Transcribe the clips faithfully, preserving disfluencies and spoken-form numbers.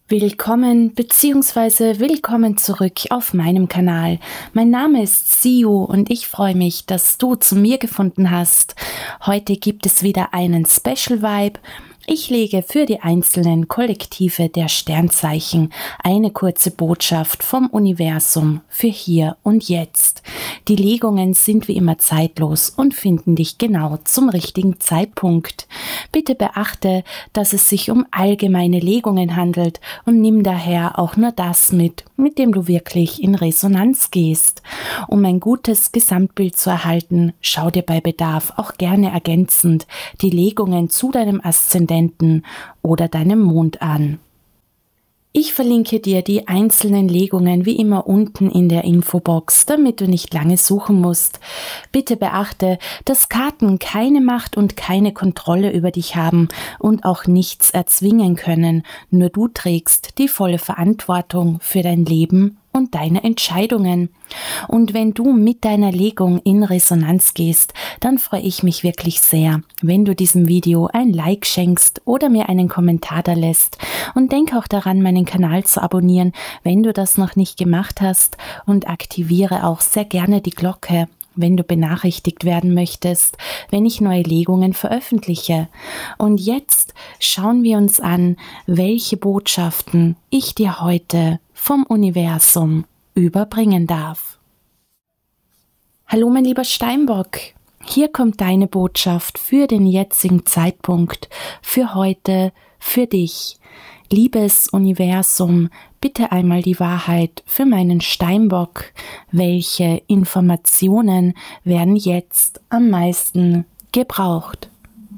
Willkommen bzw. willkommen zurück auf meinem Kanal. Mein Name ist Siu und ich freue mich, dass du zu mir gefunden hast. Heute gibt es wieder einen Special Vibe. Ich lege für die einzelnen Kollektive der Sternzeichen eine kurze Botschaft vom Universum für hier und jetzt. Die Legungen sind wie immer zeitlos und finden dich genau zum richtigen Zeitpunkt. Bitte beachte, dass es sich um allgemeine Legungen handelt und nimm daher auch nur das mit, mit dem du wirklich in Resonanz gehst. Um ein gutes Gesamtbild zu erhalten, schau dir bei Bedarf auch gerne ergänzend die Legungen zu deinem Aszendenten oder deinem Mond an. Ich verlinke dir die einzelnen Legungen wie immer unten in der Infobox, damit du nicht lange suchen musst. Bitte beachte, dass Karten keine Macht und keine Kontrolle über dich haben und auch nichts erzwingen können. Nur du trägst die volle Verantwortung für dein Leben und deine Entscheidungen. Und wenn du mit deiner Legung in Resonanz gehst, dann freue ich mich wirklich sehr, wenn du diesem Video ein Like schenkst oder mir einen Kommentar da lässt. Und denk auch daran, meinen Kanal zu abonnieren, wenn du das noch nicht gemacht hast, und aktiviere auch sehr gerne die Glocke, wenn du benachrichtigt werden möchtest, wenn ich neue Legungen veröffentliche. Und jetzt schauen wir uns an, welche Botschaften ich dir heute vom Universum überbringen darf. Hallo mein lieber Steinbock, hier kommt deine Botschaft für den jetzigen Zeitpunkt, für heute, für dich. Liebes Universum, bitte einmal die Wahrheit für meinen Steinbock. Welche Informationen werden jetzt am meisten gebraucht?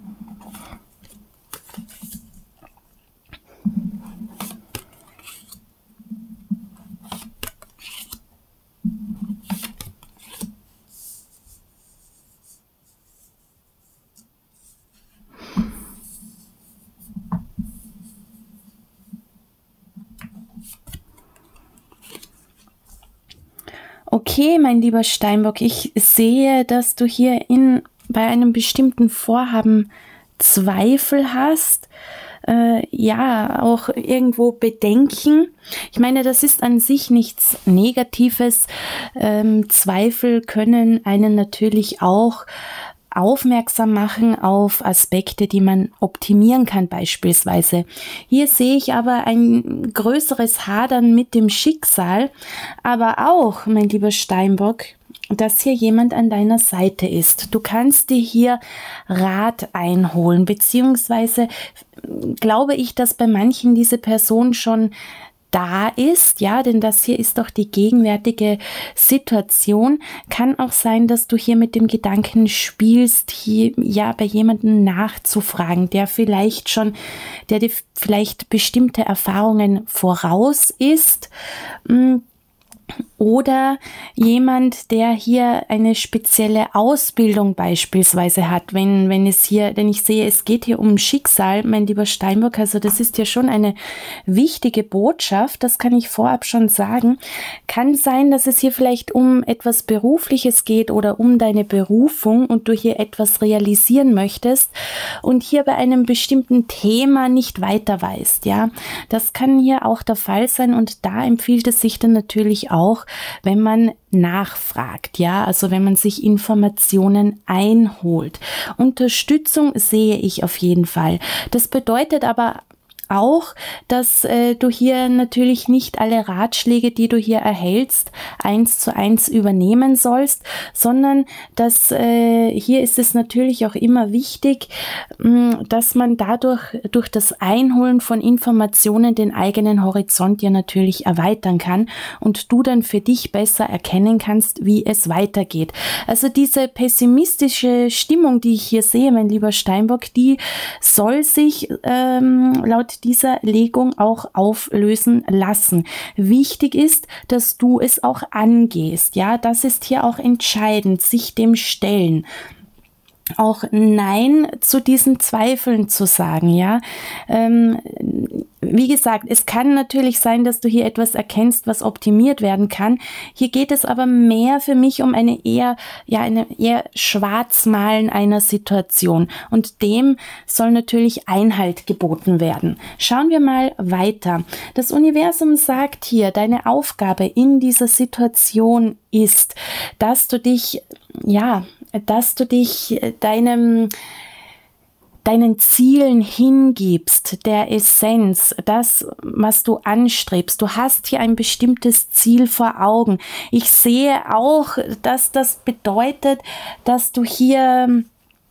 Okay, mein lieber Steinbock, ich sehe, dass du hier in, bei einem bestimmten Vorhaben Zweifel hast, äh, ja, auch irgendwo Bedenken. Ich meine, das ist an sich nichts Negatives. Ähm, Zweifel können einen natürlich auch aufmerksam machen auf Aspekte, die man optimieren kann beispielsweise. Hier sehe ich aber ein größeres Hadern mit dem Schicksal, aber auch, mein lieber Steinbock, dass hier jemand an deiner Seite ist. Du kannst dir hier Rat einholen, beziehungsweise glaube ich, dass bei manchen diese Person schon da ist, ja, denn das hier ist doch die gegenwärtige Situation. Kann auch sein, dass du hier mit dem Gedanken spielst, hier ja bei jemandem nachzufragen, der vielleicht schon, der dir vielleicht bestimmte Erfahrungen voraus ist, oder jemand, der hier eine spezielle Ausbildung beispielsweise hat, wenn, wenn es hier, denn ich sehe, es geht hier um Schicksal, mein lieber Steinbock, also das ist ja schon eine wichtige Botschaft, das kann ich vorab schon sagen. Kann sein, dass es hier vielleicht um etwas Berufliches geht oder um deine Berufung und du hier etwas realisieren möchtest und hier bei einem bestimmten Thema nicht weiter weißt, ja. Das kann hier auch der Fall sein und da empfiehlt es sich dann natürlich auch, auch wenn man nachfragt, ja, also wenn man sich Informationen einholt. Unterstützung sehe ich auf jeden Fall. Das bedeutet aber auch, dass äh, du hier natürlich nicht alle Ratschläge, die du hier erhältst, eins zu eins übernehmen sollst, sondern dass äh, hier ist es natürlich auch immer wichtig, mh, dass man dadurch durch das Einholen von Informationen den eigenen Horizont ja natürlich erweitern kann und du dann für dich besser erkennen kannst, wie es weitergeht. Also diese pessimistische Stimmung, die ich hier sehe, mein lieber Steinbock, die soll sich ähm, laut dieser Legung auch auflösen lassen. Wichtig ist, dass du es auch angehst. Ja, das ist hier auch entscheidend, sich dem stellen. auch Nein zu diesen Zweifeln zu sagen, ja. Ähm, wie gesagt, es kann natürlich sein, dass du hier etwas erkennst, was optimiert werden kann. Hier geht es aber mehr für mich um eine eher, ja, eine eher Schwarzmalen einer Situation. Und dem soll natürlich Einhalt geboten werden. Schauen wir mal weiter. Das Universum sagt hier, deine Aufgabe in dieser Situation ist, dass du dich, ja, dass du dich deinem, deinen Zielen hingibst, der Essenz, das, was du anstrebst. Du hast hier ein bestimmtes Ziel vor Augen. Ich sehe auch, dass das bedeutet, dass du hier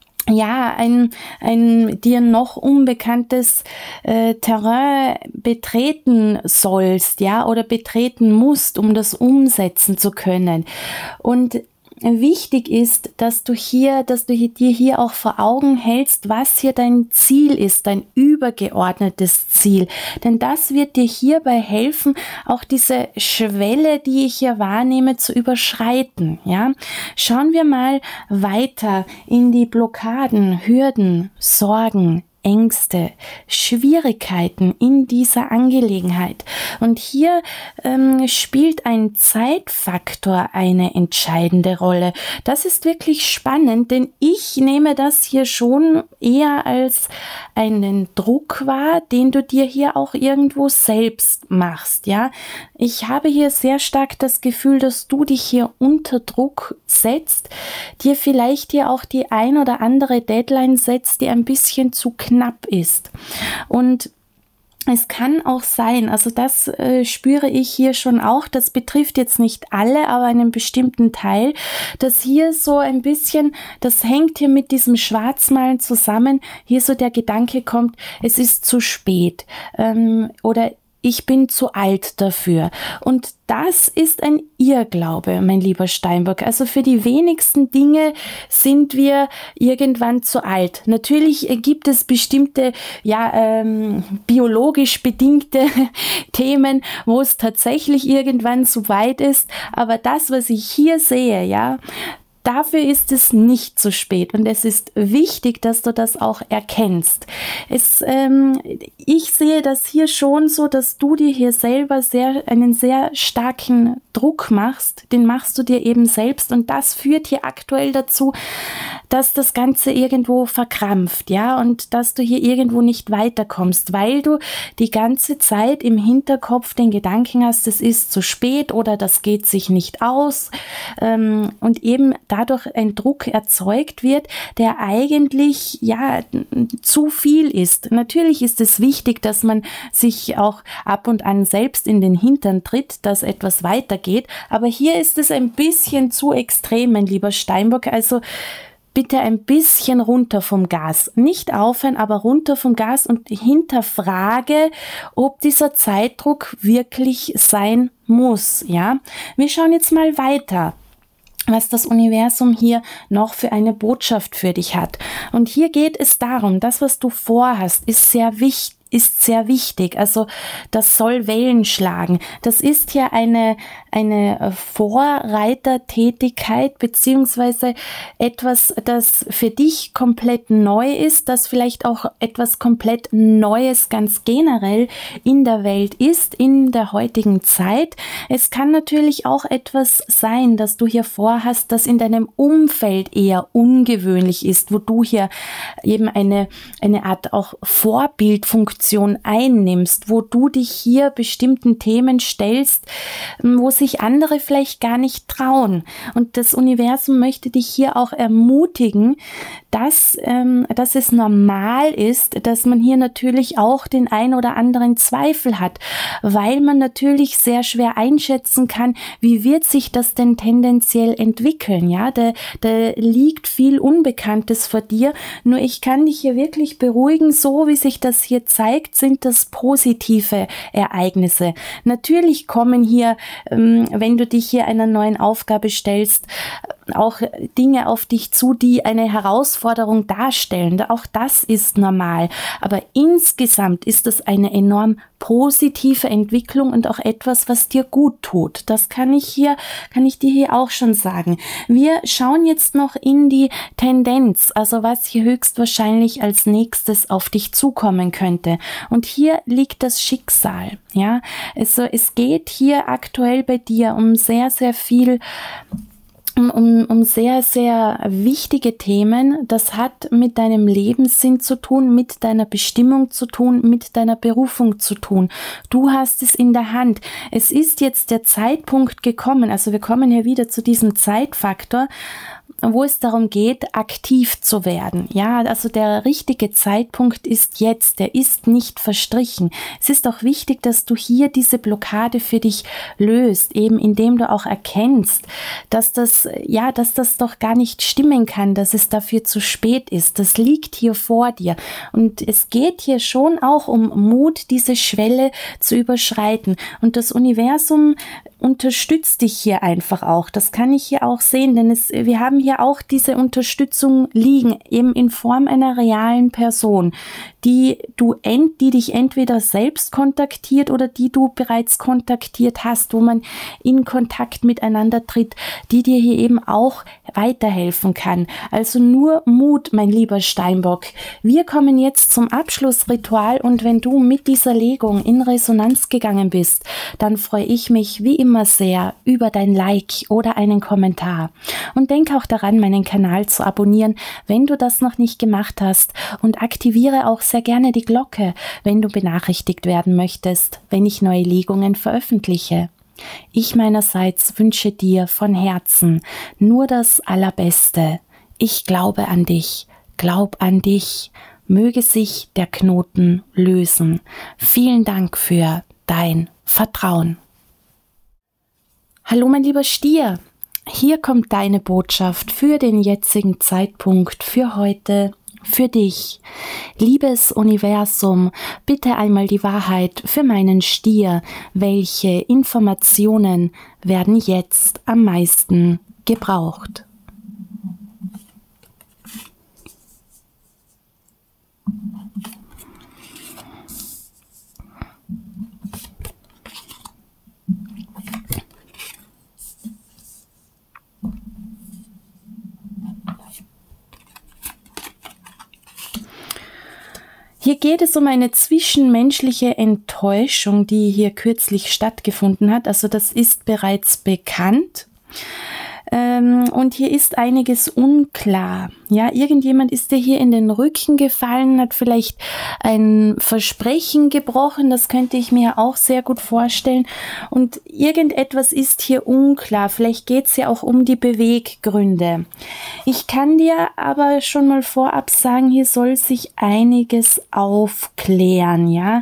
ja, ein, ein dir noch unbekanntes äh, Terrain betreten sollst, ja, oder betreten musst, um das umsetzen zu können. Und wichtig ist, dass du hier, dass du dir hier auch vor Augen hältst, was hier dein Ziel ist, dein übergeordnetes Ziel. Denn das wird dir hierbei helfen, auch diese Schwelle, die ich hier wahrnehme, zu überschreiten. Ja? Schauen wir mal weiter in die Blockaden, Hürden, Sorgen, Ängste, Schwierigkeiten in dieser Angelegenheit. Und hier ähm, spielt ein Zeitfaktor eine entscheidende Rolle. Das ist wirklich spannend, denn ich nehme das hier schon eher als einen Druck wahr, den du dir hier auch irgendwo selbst machst. Ja, ich habe hier sehr stark das Gefühl, dass du dich hier unter Druck setzt, dir vielleicht hier auch die ein oder andere Deadline setzt, die ein bisschen zu knapp ist. Und es kann auch sein, also das äh, spüre ich hier schon auch, das betrifft jetzt nicht alle, aber einen bestimmten Teil, dass hier so ein bisschen, das hängt hier mit diesem Schwarzmalen zusammen, hier so der Gedanke kommt, es ist zu spät ähm, oder ich bin zu alt dafür. Und das ist ein Irrglaube, mein lieber Steinbock. Also für die wenigsten Dinge sind wir irgendwann zu alt. Natürlich gibt es bestimmte, ja, ähm, biologisch bedingte Themen, wo es tatsächlich irgendwann zu weit ist. Aber das, was ich hier sehe, ja, dafür ist es nicht zu spät und es ist wichtig, dass du das auch erkennst. Es, ähm, ich sehe das hier schon so, dass du dir hier selber sehr, einen sehr starken Druck machst, den machst du dir eben selbst und das führt hier aktuell dazu, dass das Ganze irgendwo verkrampft, ja, und dass du hier irgendwo nicht weiterkommst, weil du die ganze Zeit im Hinterkopf den Gedanken hast, es ist zu spät oder das geht sich nicht aus ähm, und eben dadurch ein Druck erzeugt wird, der eigentlich ja zu viel ist. Natürlich ist es wichtig, dass man sich auch ab und an selbst in den Hintern tritt, dass etwas weitergeht, aber hier ist es ein bisschen zu extrem, mein lieber Steinbock, also bitte ein bisschen runter vom Gas. Nicht aufhören, aber runter vom Gas und hinterfrage, ob dieser Zeitdruck wirklich sein muss. Ja, wir schauen jetzt mal weiter, was das Universum hier noch für eine Botschaft für dich hat. Und hier geht es darum, das, was du vorhast, ist sehr wichtig. ist sehr wichtig, also das soll Wellen schlagen. Das ist hier eine, eine Vorreitertätigkeit beziehungsweise etwas, das für dich komplett neu ist, das vielleicht auch etwas komplett Neues ganz generell in der Welt ist, in der heutigen Zeit. Es kann natürlich auch etwas sein, das du hier vorhast, das in deinem Umfeld eher ungewöhnlich ist, wo du hier eben eine, eine Art auch Vorbildfunktion einnimmst, wo du dich hier bestimmten Themen stellst, wo sich andere vielleicht gar nicht trauen. Und das Universum möchte dich hier auch ermutigen, dass, ähm, dass es normal ist, dass man hier natürlich auch den ein oder anderen Zweifel hat, weil man natürlich sehr schwer einschätzen kann, wie wird sich das denn tendenziell entwickeln. Ja, da, da liegt viel Unbekanntes vor dir, nur ich kann dich hier wirklich beruhigen, so wie sich das hier zeigt, sind das positive Ereignisse. Natürlich kommen hier, ähm, wenn du dich hier einer neuen Aufgabe stellst, auch Dinge auf dich zu, die eine Herausforderung darstellen. Auch das ist normal. Aber insgesamt ist es eine enorm positive Entwicklung und auch etwas, was dir gut tut. Das kann ich hier, kann ich dir hier auch schon sagen. Wir schauen jetzt noch in die Tendenz, also was hier höchstwahrscheinlich als nächstes auf dich zukommen könnte. Und hier liegt das Schicksal. Ja, also es geht hier aktuell bei dir um sehr, sehr viel Um, um sehr, sehr wichtige Themen. Das hat mit deinem Lebenssinn zu tun, mit deiner Bestimmung zu tun, mit deiner Berufung zu tun. Du hast es in der Hand. Es ist jetzt der Zeitpunkt gekommen, also wir kommen hier wieder zu diesem Zeitfaktor, wo es darum geht, aktiv zu werden. Ja, also der richtige Zeitpunkt ist jetzt, der ist nicht verstrichen. Es ist auch wichtig, dass du hier diese Blockade für dich löst, eben indem du auch erkennst, dass das, ja, dass das doch gar nicht stimmen kann, dass es dafür zu spät ist. Das liegt hier vor dir. Und es geht hier schon auch um Mut, diese Schwelle zu überschreiten. Und das Universum unterstützt dich hier einfach auch. Das kann ich hier auch sehen, denn es, wir haben hier auch diese Unterstützung liegen, eben in Form einer realen Person, die du ent, die dich entweder selbst kontaktiert oder die du bereits kontaktiert hast, wo man in Kontakt miteinander tritt, die dir hier eben auch weiterhelfen kann. Also nur Mut, mein lieber Steinbock. Wir kommen jetzt zum Abschlussritual und wenn du mit dieser Legung in Resonanz gegangen bist, dann freue ich mich wie immer sehr über dein Like oder einen Kommentar. Und denk auch daran, meinen Kanal zu abonnieren, wenn du das noch nicht gemacht hast, und aktiviere auch sehr gerne die Glocke, wenn du benachrichtigt werden möchtest, wenn ich neue Legungen veröffentliche. Ich meinerseits wünsche dir von Herzen nur das Allerbeste. Ich glaube an dich, glaub an dich. Möge sich der Knoten lösen. Vielen Dank für dein Vertrauen. Hallo mein lieber Stier, hier kommt deine Botschaft für den jetzigen Zeitpunkt, für heute, für dich. Liebes Universum, bitte einmal die Wahrheit für meinen Stier. Welche Informationen werden jetzt am meisten gebraucht? Hier geht es um eine zwischenmenschliche Enttäuschung, die hier kürzlich stattgefunden hat. Also das ist bereits bekannt. Ähm, und hier ist einiges unklar. Ja, irgendjemand ist dir hier in den Rücken gefallen, hat vielleicht ein Versprechen gebrochen, das könnte ich mir auch sehr gut vorstellen. Und irgendetwas ist hier unklar. Vielleicht geht es ja auch um die Beweggründe. Ich kann dir aber schon mal vorab sagen, hier soll sich einiges aufklären, ja.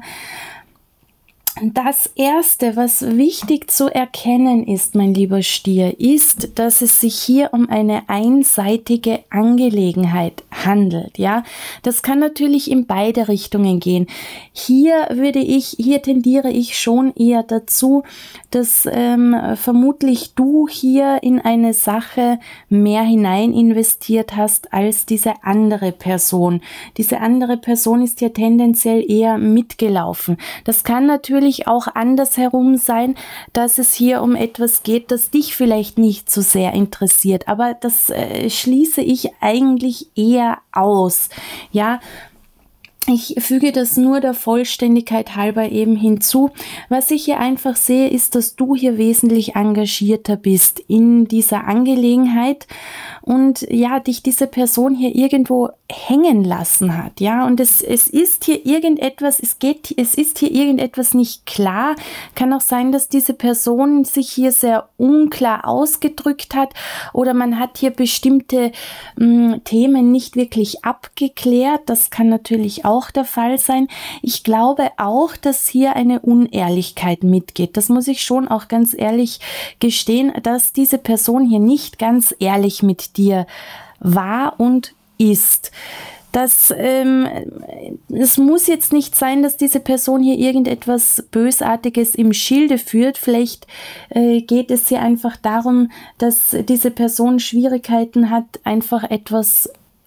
Das Erste, was wichtig zu erkennen ist, mein lieber Stier, ist, dass es sich hier um eine einseitige Angelegenheit handelt. Ja, das kann natürlich in beide Richtungen gehen. Hier würde ich, hier tendiere ich schon eher dazu, dass ähm, vermutlich du hier in eine Sache mehr hinein investiert hast als diese andere Person. Diese andere Person ist ja tendenziell eher mitgelaufen. Das kann natürlich auch andersherum sein, dass es hier um etwas geht, das dich vielleicht nicht so sehr interessiert, aber das äh, schließe ich eigentlich eher aus. Ja, ich füge das nur der Vollständigkeit halber eben hinzu. Was ich hier einfach sehe, ist, dass du hier wesentlich engagierter bist in dieser Angelegenheit und ja, dich diese Person hier irgendwo hängen lassen hat, ja, und es, es ist hier irgendetwas, es geht, es ist hier irgendetwas nicht klar. Kann auch sein, dass diese Person sich hier sehr unklar ausgedrückt hat oder man hat hier bestimmte mh, Themen nicht wirklich abgeklärt. Das kann natürlich auch der Fall sein. Ich glaube auch, dass hier eine Unehrlichkeit mitgeht. Das muss ich schon auch ganz ehrlich gestehen, dass diese Person hier nicht ganz ehrlich mit dir war und ist. Das, ähm, es muss jetzt nicht sein, dass diese Person hier irgendetwas Bösartiges im Schilde führt. Vielleicht äh, geht es hier einfach darum, dass diese Person Schwierigkeiten hat, einfach etwas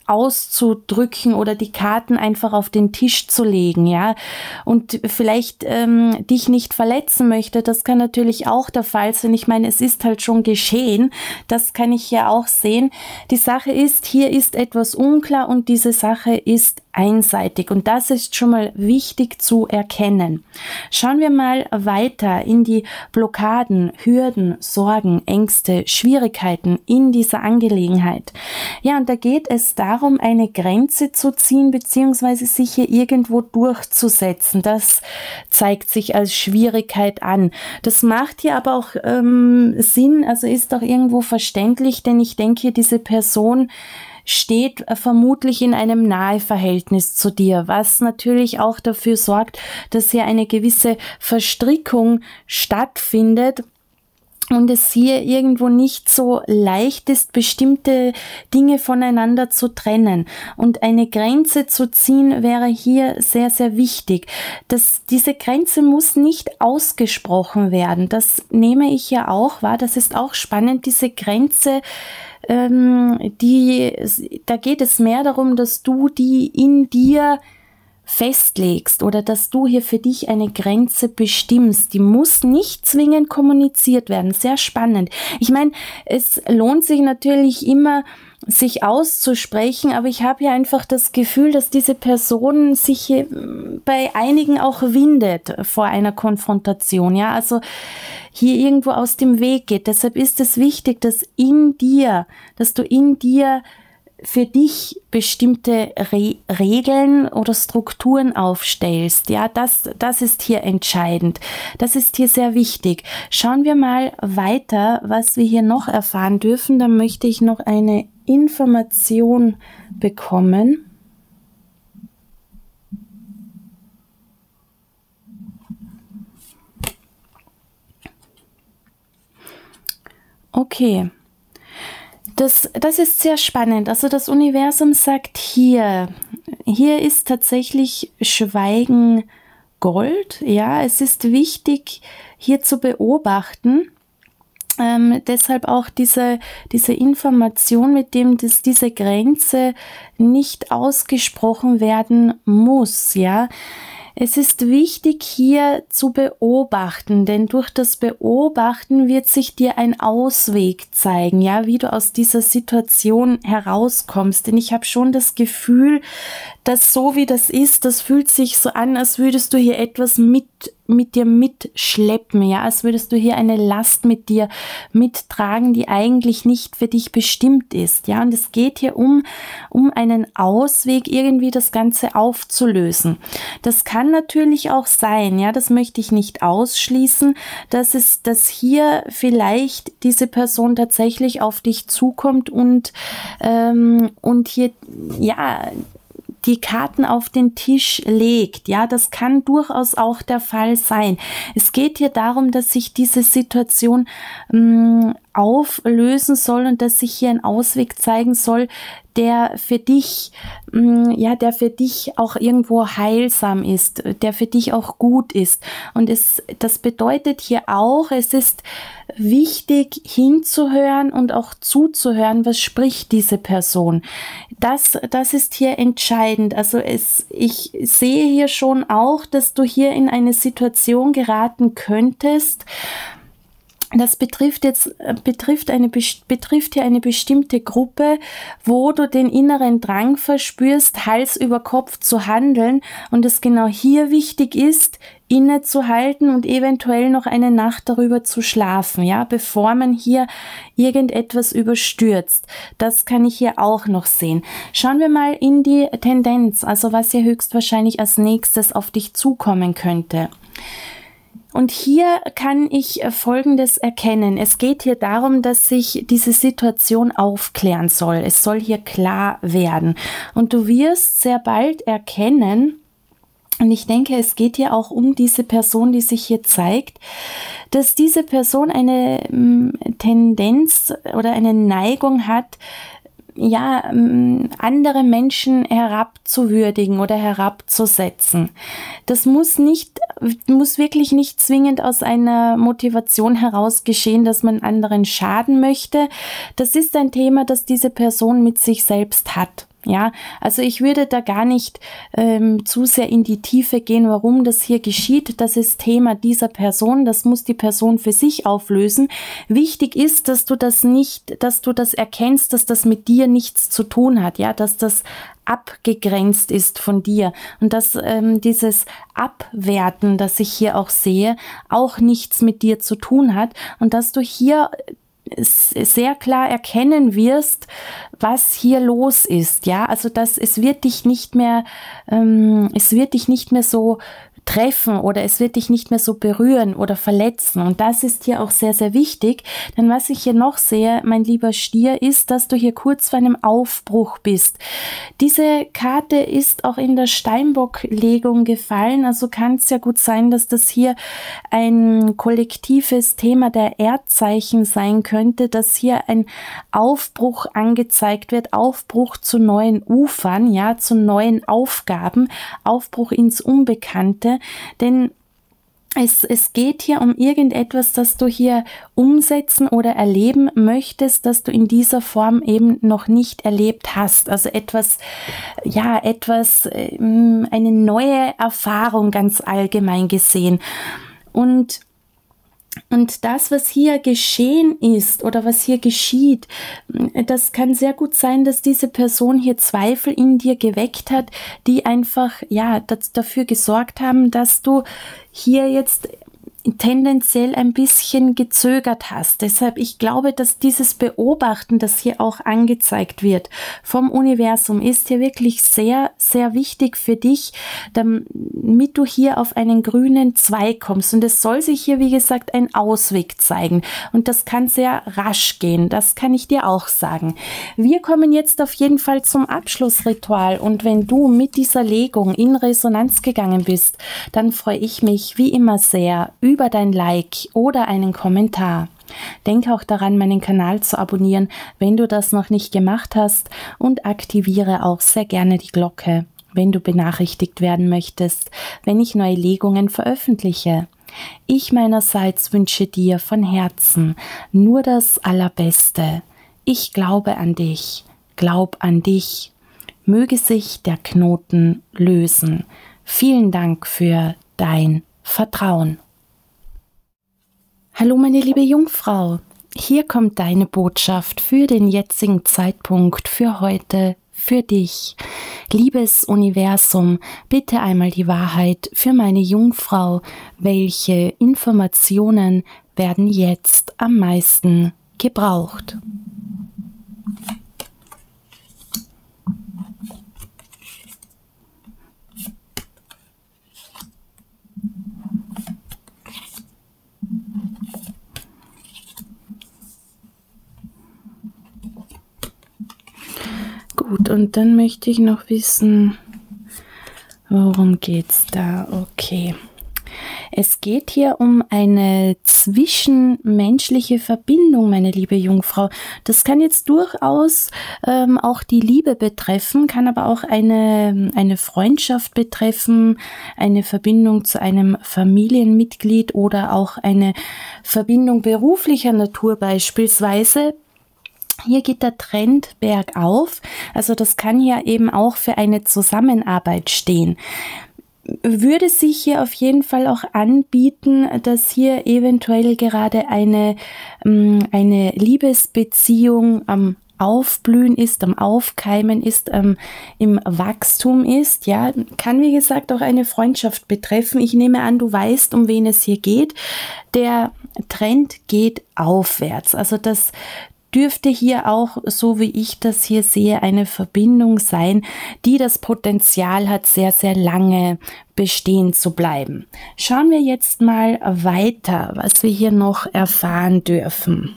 auszudrücken oder die Karten einfach auf den Tisch zu legen, ja, und vielleicht ähm, dich nicht verletzen möchte. Das kann natürlich auch der Fall sein. Ich meine, es ist halt schon geschehen. Das kann ich ja auch sehen. Die Sache ist, hier ist etwas unklar und diese Sache ist einseitig und das ist schon mal wichtig zu erkennen. Schauen wir mal weiter in die Blockaden, Hürden, Sorgen, Ängste, Schwierigkeiten in dieser Angelegenheit. Ja, und da geht es darum, eine Grenze zu ziehen beziehungsweise sich hier irgendwo durchzusetzen. Das zeigt sich als Schwierigkeit an. Das macht hier aber auch ähm, Sinn, also ist auch irgendwo verständlich, denn ich denke, diese Person steht vermutlich in einem Naheverhältnis zu dir, was natürlich auch dafür sorgt, dass hier eine gewisse Verstrickung stattfindet und es hier irgendwo nicht so leicht ist, bestimmte Dinge voneinander zu trennen. Und eine Grenze zu ziehen wäre hier sehr, sehr wichtig. Das, diese Grenze muss nicht ausgesprochen werden. Das nehme ich ja auch wahr. Das ist auch spannend, diese Grenze, die, da geht es mehr darum, dass du die in dir festlegst oder dass du hier für dich eine Grenze bestimmst. Die muss nicht zwingend kommuniziert werden. Sehr spannend. Ich meine, es lohnt sich natürlich immer, sich auszusprechen, aber ich habe hier einfach das Gefühl, dass diese Person sich hier bei einigen auch windet vor einer Konfrontation, ja, also hier irgendwo aus dem Weg geht. Deshalb ist es wichtig, dass in dir, dass du in dir für dich bestimmte Re Regeln oder Strukturen aufstellst. Ja, das, das ist hier entscheidend. Das ist hier sehr wichtig. Schauen wir mal weiter, was wir hier noch erfahren dürfen. Dann möchte ich noch eine Information bekommen. Okay. Das, das ist sehr spannend. Also das Universum sagt hier, hier ist tatsächlich Schweigen Gold. Ja, es ist wichtig, hier zu beobachten. Ähm, deshalb auch diese, diese Information, mit dem dass diese Grenze nicht ausgesprochen werden muss. Ja, es ist wichtig, hier zu beobachten, denn durch das Beobachten wird sich dir ein Ausweg zeigen, ja, wie du aus dieser Situation herauskommst. Denn ich habe schon das Gefühl, dass so wie das ist, das fühlt sich so an, als würdest du hier etwas mit mit dir mitschleppen, ja, als würdest du hier eine Last mit dir mittragen, die eigentlich nicht für dich bestimmt ist, ja, und es geht hier um, um einen Ausweg, irgendwie das Ganze aufzulösen. Das kann natürlich auch sein, ja, das möchte ich nicht ausschließen, dass es, dass hier vielleicht diese Person tatsächlich auf dich zukommt und, ähm, und hier, ja, die Karten auf den Tisch legt. Ja, das kann durchaus auch der Fall sein. Es geht hier darum, dass sich diese Situation mh, auflösen soll und dass sich hier ein Ausweg zeigen soll, der für dich, mh, ja, der für dich auch irgendwo heilsam ist, der für dich auch gut ist. Und es, das bedeutet hier auch, es ist wichtig hinzuhören und auch zuzuhören, was spricht diese Person. Das, das ist hier entscheidend. Also es, ich sehe hier schon auch, dass du hier in eine Situation geraten könntest. Das betrifft jetzt, betrifft eine, betrifft hier eine bestimmte Gruppe, wo du den inneren Drang verspürst, Hals über Kopf zu handeln und es genau hier wichtig ist, innezuhalten und eventuell noch eine Nacht darüber zu schlafen, ja, bevor man hier irgendetwas überstürzt. Das kann ich hier auch noch sehen. Schauen wir mal in die Tendenz, also was hier höchstwahrscheinlich als nächstes auf dich zukommen könnte. Und hier kann ich Folgendes erkennen. Es geht hier darum, dass sich diese Situation aufklären soll. Es soll hier klar werden. Und du wirst sehr bald erkennen, und ich denke, es geht hier auch um diese Person, die sich hier zeigt, dass diese Person eine m, Tendenz oder eine Neigung hat, ja, andere Menschen herabzuwürdigen oder herabzusetzen. Das muss nicht, muss wirklich nicht zwingend aus einer Motivation heraus geschehen, dass man anderen schaden möchte. Das ist ein Thema, das diese Person mit sich selbst hat. Ja, also ich würde da gar nicht ähm, zu sehr in die Tiefe gehen, warum das hier geschieht. Das ist Thema dieser Person, das muss die Person für sich auflösen. Wichtig ist, dass du das nicht, dass du das erkennst, dass das mit dir nichts zu tun hat, ja, dass das abgegrenzt ist von dir und dass ähm, dieses Abwerten, das ich hier auch sehe, auch nichts mit dir zu tun hat und dass du hier sehr klar erkennen wirst, was hier los ist, ja, also dass es wird dich nicht mehr, ähm, es wird dich nicht mehr so treffen oder es wird dich nicht mehr so berühren oder verletzen und das ist hier auch sehr, sehr wichtig, denn was ich hier noch sehe, mein lieber Stier, ist, dass du hier kurz vor einem Aufbruch bist. Diese Karte ist auch in der Steinbock-Legung gefallen, also kann es ja gut sein, dass das hier ein kollektives Thema der Erdzeichen sein könnte, dass hier ein Aufbruch angezeigt wird, Aufbruch zu neuen Ufern, ja, zu neuen Aufgaben, Aufbruch ins Unbekannte, denn es, es geht hier um irgendetwas, das du hier umsetzen oder erleben möchtest, das du in dieser Form eben noch nicht erlebt hast. Also etwas, ja, etwas, eine neue Erfahrung ganz allgemein gesehen. Und Und das, was hier geschehen ist oder was hier geschieht, das kann sehr gut sein, dass diese Person hier Zweifel in dir geweckt hat, die einfach, ja, das, dafür gesorgt haben, dass du hier jetzt tendenziell ein bisschen gezögert hast. Deshalb, ich glaube, dass dieses Beobachten, das hier auch angezeigt wird vom Universum, ist hier wirklich sehr, sehr wichtig für dich, damit du hier auf einen grünen Zweig kommst. Und es soll sich hier, wie gesagt, ein Ausweg zeigen. Und das kann sehr rasch gehen. Das kann ich dir auch sagen. Wir kommen jetzt auf jeden Fall zum Abschlussritual. Und wenn du mit dieser Legung in Resonanz gegangen bist, dann freue ich mich wie immer sehr über dein Like oder einen Kommentar. Denke auch daran, meinen Kanal zu abonnieren, wenn du das noch nicht gemacht hast, und aktiviere auch sehr gerne die Glocke, wenn du benachrichtigt werden möchtest, wenn ich neue Legungen veröffentliche. Ich meinerseits wünsche dir von Herzen nur das Allerbeste. Ich glaube an dich, glaub an dich. Möge sich der Knoten lösen. Vielen Dank für dein Vertrauen. Hallo meine liebe Jungfrau, hier kommt deine Botschaft für den jetzigen Zeitpunkt, für heute, für dich. Liebes Universum, bitte einmal die Wahrheit für meine Jungfrau. Welche Informationen werden jetzt am meisten gebraucht? Gut, und dann möchte ich noch wissen, worum geht's da? Okay. Es geht hier um eine zwischenmenschliche Verbindung, meine liebe Jungfrau. Das kann jetzt durchaus ähm, auch die Liebe betreffen, kann aber auch eine, eine Freundschaft betreffen, eine Verbindung zu einem Familienmitglied oder auch eine Verbindung beruflicher Natur beispielsweise. Hier geht der Trend bergauf, also das kann hier eben auch für eine Zusammenarbeit stehen. Würde sich hier auf jeden Fall auch anbieten, dass hier eventuell gerade eine, eine Liebesbeziehung am Aufblühen ist, am Aufkeimen ist, ähm, im Wachstum ist, ja, kann wie gesagt auch eine Freundschaft betreffen. Ich nehme an, du weißt, um wen es hier geht. Der Trend geht aufwärts, also das dürfte hier auch, so wie ich das hier sehe, eine Verbindung sein, die das Potenzial hat, sehr, sehr lange bestehen zu bleiben. Schauen wir jetzt mal weiter, was wir hier noch erfahren dürfen.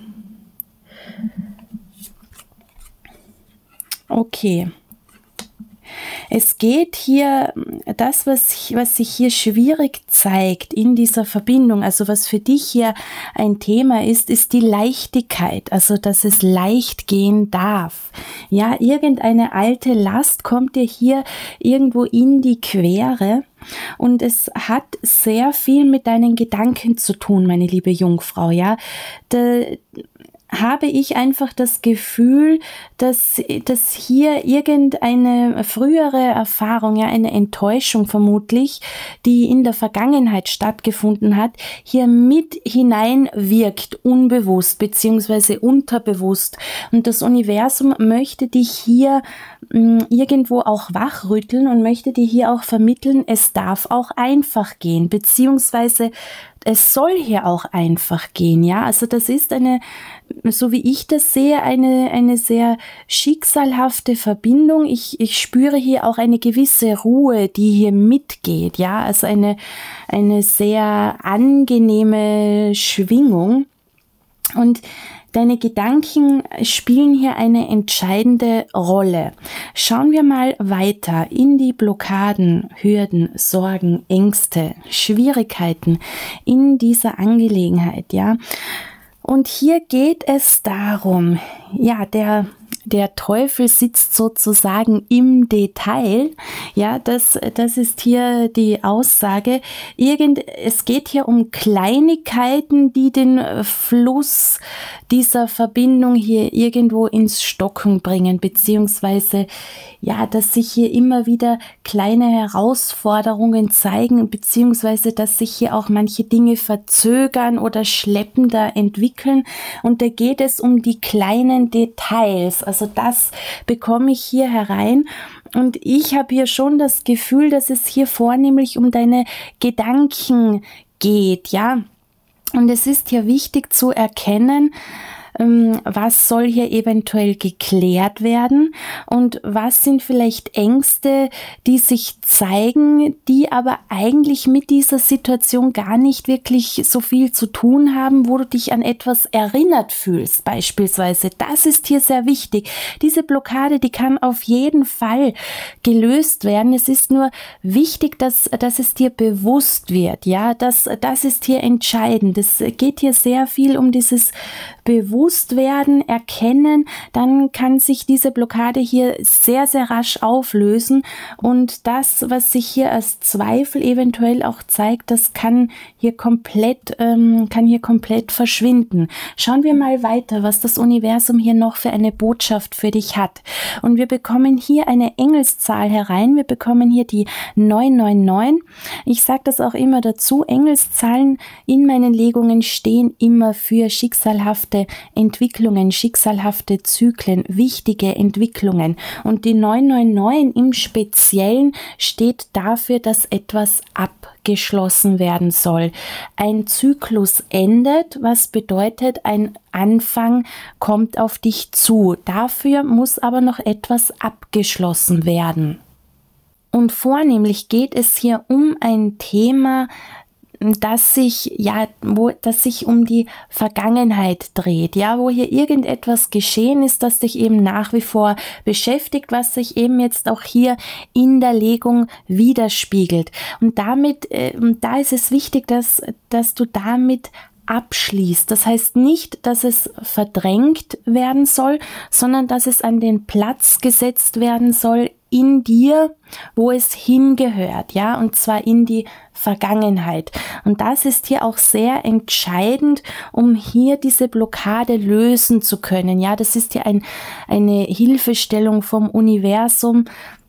Okay. Es geht hier, das, was, was sich hier schwierig zeigt in dieser Verbindung, also was für dich hier ein Thema ist, ist die Leichtigkeit, also dass es leicht gehen darf. Ja, irgendeine alte Last kommt dir hier irgendwo in die Quere. Und es hat sehr viel mit deinen Gedanken zu tun, meine liebe Jungfrau, ja. De, habe ich einfach das Gefühl, dass, dass hier irgendeine frühere Erfahrung, ja, eine Enttäuschung vermutlich, die in der Vergangenheit stattgefunden hat, hier mit hineinwirkt, unbewusst beziehungsweise unterbewusst. Und das Universum möchte dich hier mh, irgendwo auch wachrütteln und möchte dir hier auch vermitteln, es darf auch einfach gehen, beziehungsweise es soll hier auch einfach gehen, ja, also das ist eine, so wie ich das sehe, eine, eine sehr schicksalhafte Verbindung. Ich, ich spüre hier auch eine gewisse Ruhe, die hier mitgeht, ja, also eine, eine sehr angenehme Schwingung. Und deine Gedanken spielen hier eine entscheidende Rolle. Schauen wir mal weiter in die Blockaden, Hürden, Sorgen, Ängste, Schwierigkeiten in dieser Angelegenheit, ja. Und hier geht es darum, ja, der Der Teufel sitzt sozusagen im Detail. Ja, das, das ist hier die Aussage. Irgend, es geht hier um Kleinigkeiten, die den Fluss dieser Verbindung hier irgendwo ins Stocken bringen, beziehungsweise, ja, dass sich hier immer wieder kleine Herausforderungen zeigen, beziehungsweise, dass sich hier auch manche Dinge verzögern oder schleppender entwickeln. Und da geht es um die kleinen Details. Also das bekomme ich hier herein und ich habe hier schon das Gefühl, dass es hier vornehmlich um deine Gedanken geht, ja. Und es ist hier wichtig zu erkennen, was soll hier eventuell geklärt werden und was sind vielleicht Ängste, die sich zeigen, die aber eigentlich mit dieser Situation gar nicht wirklich so viel zu tun haben, wo du dich an etwas erinnert fühlst beispielsweise. Das ist hier sehr wichtig. Diese Blockade, die kann auf jeden Fall gelöst werden. Es ist nur wichtig, dass, dass es dir bewusst wird. Ja, das, das ist hier entscheidend. Es geht hier sehr viel um dieses Bewusstwerden, erkennen, dann kann sich diese Blockade hier sehr, sehr rasch auflösen und das, was sich hier als Zweifel eventuell auch zeigt, das kann hier komplett, ähm, kann hier komplett verschwinden. Schauen wir mal weiter, was das Universum hier noch für eine Botschaft für dich hat. Und wir bekommen hier eine Engelszahl herein, wir bekommen hier die neun neun neun. Ich sage das auch immer dazu, Engelszahlen in meinen Legungen stehen immer für schicksalhafte Entwicklungen, schicksalhafte Zyklen, wichtige Entwicklungen. Und die neun neun neun im Speziellen steht dafür, dass etwas abgeschlossen werden soll. Ein Zyklus endet, was bedeutet, ein Anfang kommt auf dich zu. Dafür muss aber noch etwas abgeschlossen werden. Und vornehmlich geht es hier um ein Thema, dass sich, ja, wo, dass sich um die Vergangenheit dreht, ja, wo hier irgendetwas geschehen ist, das dich eben nach wie vor beschäftigt, was sich eben jetzt auch hier in der Legung widerspiegelt. Und damit, äh, da ist es wichtig, dass, dass du damit abschließt. Das heißt nicht, dass es verdrängt werden soll, sondern dass es an den Platz gesetzt werden soll in dir, wo es hingehört, ja, und zwar in die Vergangenheit. Und das ist hier auch sehr entscheidend, um hier diese Blockade lösen zu können. Ja, das ist hier ein, eine Hilfestellung vom Universum,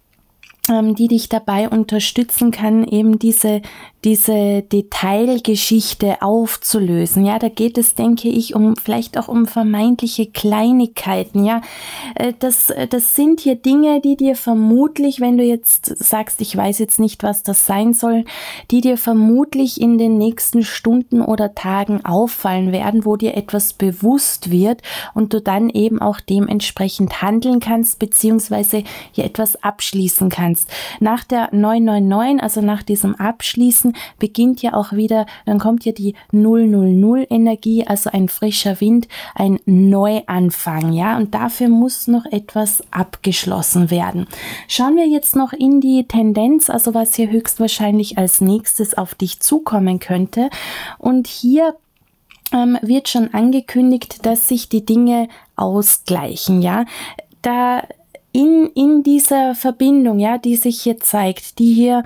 ähm, die dich dabei unterstützen kann, eben diese diese Detailgeschichte aufzulösen. Ja, da geht es, denke ich, um vielleicht auch um vermeintliche Kleinigkeiten. Ja, das, das sind hier Dinge, die dir vermutlich, wenn du jetzt sagst, ich weiß jetzt nicht, was das sein soll, die dir vermutlich in den nächsten Stunden oder Tagen auffallen werden, wo dir etwas bewusst wird und du dann eben auch dementsprechend handeln kannst, beziehungsweise hier etwas abschließen kannst. Nach der neun neun neun, also nach diesem Abschließen, beginnt ja auch wieder, dann kommt ja die null null null Energie, also ein frischer Wind, ein Neuanfang, ja, und dafür muss noch etwas abgeschlossen werden. Schauen wir jetzt noch in die Tendenz, also was hier höchstwahrscheinlich als nächstes auf dich zukommen könnte, und hier ähm, wird schon angekündigt, dass sich die Dinge ausgleichen, ja, da in, in dieser Verbindung, ja, die sich hier zeigt, die hier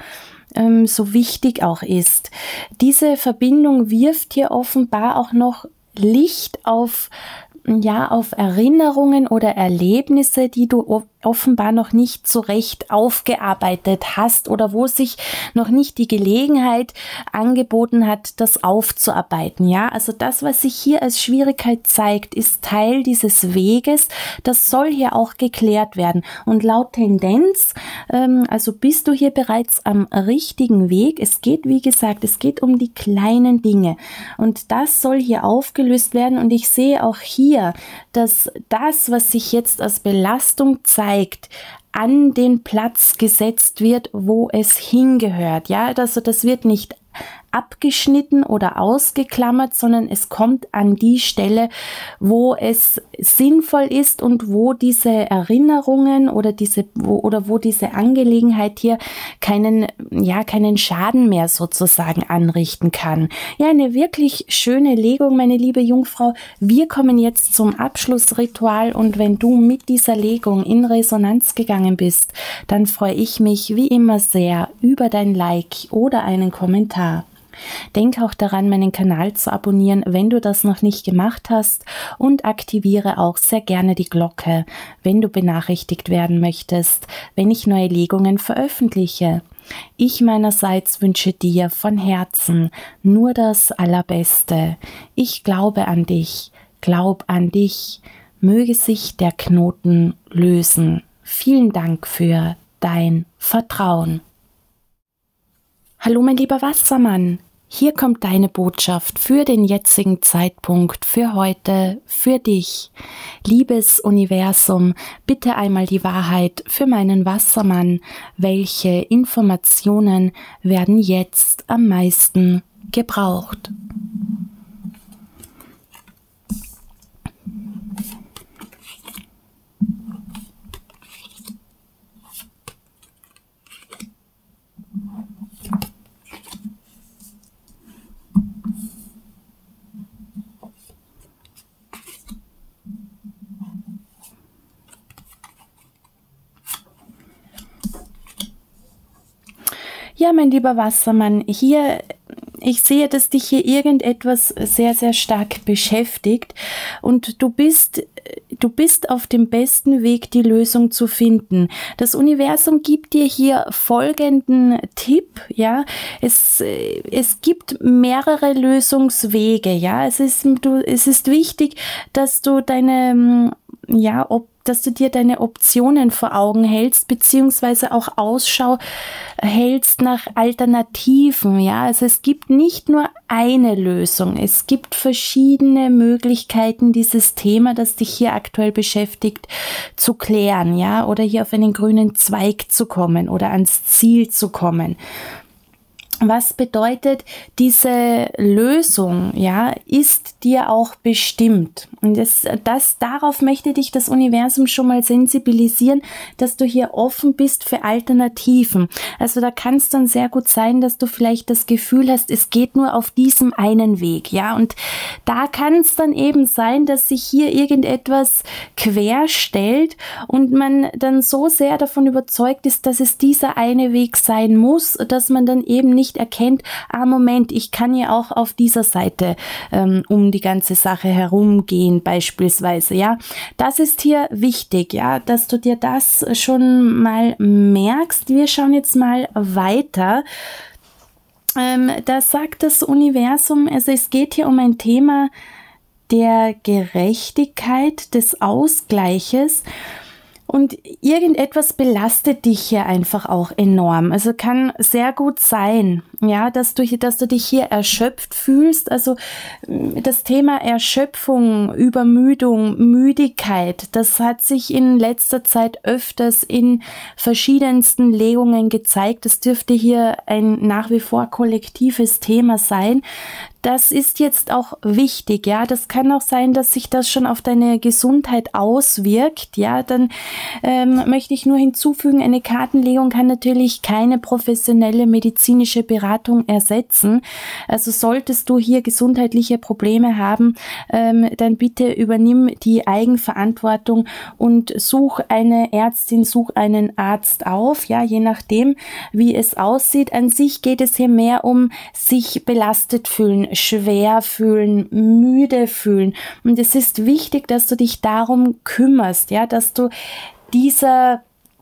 so wichtig auch ist. Diese Verbindung wirft hier offenbar auch noch Licht auf ja, auf Erinnerungen oder Erlebnisse, die du offenbar noch nicht so recht aufgearbeitet hast oder wo sich noch nicht die Gelegenheit angeboten hat, das aufzuarbeiten. Ja, also das, was sich hier als Schwierigkeit zeigt, ist Teil dieses Weges. Das soll hier auch geklärt werden. Und laut Tendenz, ähm, also bist du hier bereits am richtigen Weg. Es geht, wie gesagt, es geht um die kleinen Dinge. Und das soll hier aufgelöst werden. Und ich sehe auch hier, dass das, was sich jetzt als Belastung zeigt, an den Platz gesetzt wird, wo es hingehört. Ja, also das wird nicht abgeschnitten oder ausgeklammert, sondern es kommt an die Stelle, wo es sinnvoll ist und wo diese Erinnerungen oder diese wo, oder wo diese Angelegenheit hier keinen ja keinen Schaden mehr sozusagen anrichten kann. Ja, eine wirklich schöne Legung, meine liebe Jungfrau. Wir kommen jetzt zum Abschlussritual und wenn du mit dieser Legung in Resonanz gegangen bist, dann freue ich mich wie immer sehr über dein Like oder einen Kommentar. Denk auch daran, meinen Kanal zu abonnieren, wenn du das noch nicht gemacht hast, und aktiviere auch sehr gerne die Glocke, wenn du benachrichtigt werden möchtest, wenn ich neue Legungen veröffentliche. Ich meinerseits wünsche dir von Herzen nur das Allerbeste. Ich glaube an dich, glaub an dich, möge sich der Knoten lösen. Vielen Dank für dein Vertrauen. Hallo mein lieber Wassermann. Hier kommt deine Botschaft für den jetzigen Zeitpunkt, für heute, für dich. Liebes Universum, bitte einmal die Wahrheit für meinen Wassermann. Welche Informationen werden jetzt am meisten gebraucht? Ja, mein lieber Wassermann, hier, ich sehe, dass dich hier irgendetwas sehr, sehr stark beschäftigt und du bist, du bist auf dem besten Weg, die Lösung zu finden. Das Universum gibt dir hier folgenden Tipp, ja, es, es gibt mehrere Lösungswege, ja, es ist, du, es ist wichtig, dass du deine, ja, ob dass du dir deine Optionen vor Augen hältst, beziehungsweise auch Ausschau hältst nach Alternativen. Ja, also es gibt nicht nur eine Lösung. Es gibt verschiedene Möglichkeiten, dieses Thema, das dich hier aktuell beschäftigt, zu klären, ja, oder hier auf einen grünen Zweig zu kommen oder ans Ziel zu kommen. Was bedeutet, diese Lösung, ja, ist dir auch bestimmt. Und das, das, darauf möchte dich das Universum schon mal sensibilisieren, dass du hier offen bist für Alternativen. Also da kann es dann sehr gut sein, dass du vielleicht das Gefühl hast, es geht nur auf diesem einen Weg, ja. Und da kann es dann eben sein, dass sich hier irgendetwas querstellt und man dann so sehr davon überzeugt ist, dass es dieser eine Weg sein muss, dass man dann eben nicht erkennt, ah Moment, ich kann ja auch auf dieser Seite ähm, um die ganze Sache herumgehen beispielsweise, ja. Das ist hier wichtig, ja, dass du dir das schon mal merkst. Wir schauen jetzt mal weiter. Ähm, da sagt das Universum, also es geht hier um ein Thema der Gerechtigkeit, des Ausgleiches. Und irgendetwas belastet dich hier einfach auch enorm. Also kann sehr gut sein, ja, dass du, dass du dich hier erschöpft fühlst. Also das Thema Erschöpfung, Übermüdung, Müdigkeit, das hat sich in letzter Zeit öfters in verschiedensten Legungen gezeigt. Das dürfte hier ein nach wie vor kollektives Thema sein. Das ist jetzt auch wichtig, ja. Das kann auch sein, dass sich das schon auf deine Gesundheit auswirkt, ja. Dann ähm, möchte ich nur hinzufügen, eine Kartenlegung kann natürlich keine professionelle medizinische Beratung Beratung ersetzen. Also solltest du hier gesundheitliche Probleme haben, ähm, dann bitte übernimm die Eigenverantwortung und such eine Ärztin, such einen Arzt auf, ja, je nachdem, wie es aussieht. An sich geht es hier mehr um sich belastet fühlen, schwer fühlen, müde fühlen. Und es ist wichtig, dass du dich darum kümmerst, ja, dass du dieser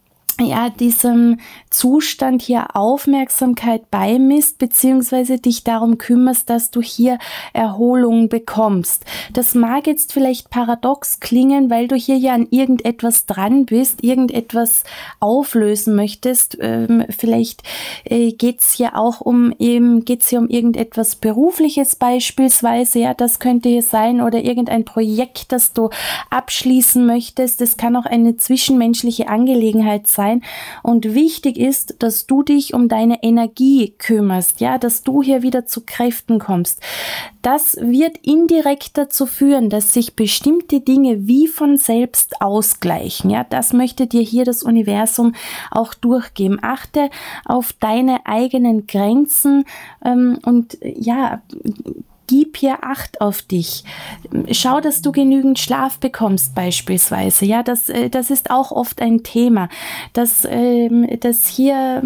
ja, diesem Zustand hier Aufmerksamkeit beimisst, beziehungsweise dich darum kümmerst, dass du hier Erholung bekommst. Das mag jetzt vielleicht paradox klingen, weil du hier ja an irgendetwas dran bist, irgendetwas auflösen möchtest. Ähm, vielleicht äh, geht's hier auch um eben, geht's hier um irgendetwas Berufliches beispielsweise, ja, das könnte hier sein, oder irgendein Projekt, das du abschließen möchtest. Das kann auch eine zwischenmenschliche Angelegenheit sein. Und wichtig ist, dass du dich um deine Energie kümmerst, ja, dass du hier wieder zu Kräften kommst. Das wird indirekt dazu führen, dass sich bestimmte Dinge wie von selbst ausgleichen, ja, das möchte dir hier das Universum auch durchgeben. Achte auf deine eigenen Grenzen ähm, und ja, gib hier Acht auf dich. Schau, dass du genügend Schlaf bekommst beispielsweise. Ja, das, das ist auch oft ein Thema, dass, dass hier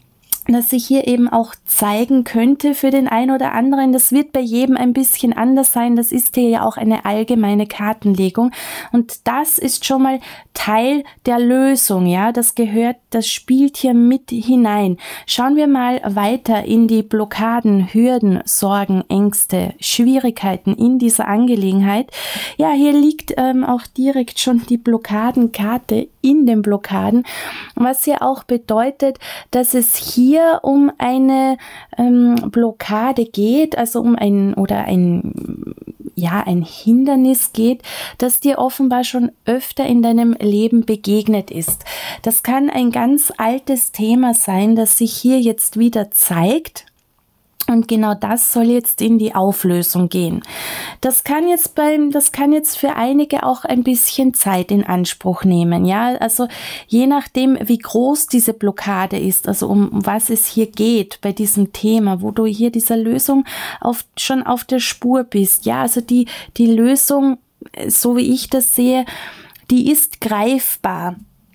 dass sich hier eben auch zeigen könnte für den einen oder anderen. Das wird bei jedem ein bisschen anders sein. Das ist hier ja auch eine allgemeine Kartenlegung. Und das ist schon mal Teil der Lösung. Ja, das gehört, das spielt hier mit hinein. Schauen wir mal weiter in die Blockaden, Hürden, Sorgen, Ängste, Schwierigkeiten in dieser Angelegenheit. Ja, hier liegt ähm, auch direkt schon die Blockadenkarte in den Blockaden, was hier auch bedeutet, dass es hier um eine ähm, Blockade geht, also um ein oder ein ja ein Hindernis geht, das dir offenbar schon öfter in deinem Leben begegnet ist. Das kann ein ganz altes Thema sein, das sich hier jetzt wieder zeigt. Und genau das soll jetzt in die Auflösung gehen. Das kann jetzt beim, das kann jetzt für einige auch ein bisschen Zeit in Anspruch nehmen, ja. Also je nachdem, wie groß diese Blockade ist, also um was es hier geht bei diesem Thema, wo du hier dieser Lösung auf, schon auf der Spur bist, ja. Also die, die Lösung, so wie ich das sehe, die ist greifbar.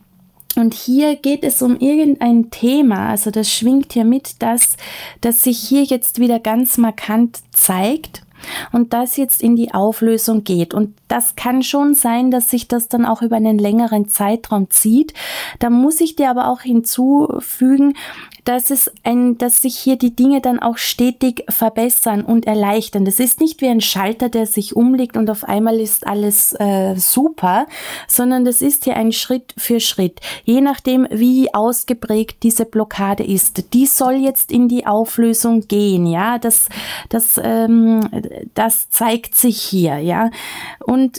Und hier geht es um irgendein Thema, also das schwingt hier mit, dass, dass sich hier jetzt wieder ganz markant zeigt und das jetzt in die Auflösung geht. Und das kann schon sein, dass sich das dann auch über einen längeren Zeitraum zieht. Da muss ich dir aber auch hinzufügen, dass es ein, dass sich hier die Dinge dann auch stetig verbessern und erleichtern. Das ist nicht wie ein Schalter, der sich umlegt und auf einmal ist alles äh, super, sondern das ist hier ein Schritt für Schritt. Je nachdem, wie ausgeprägt diese Blockade ist. Die soll jetzt in die Auflösung gehen, ja. Das, das, ähm, das zeigt sich hier, ja. Und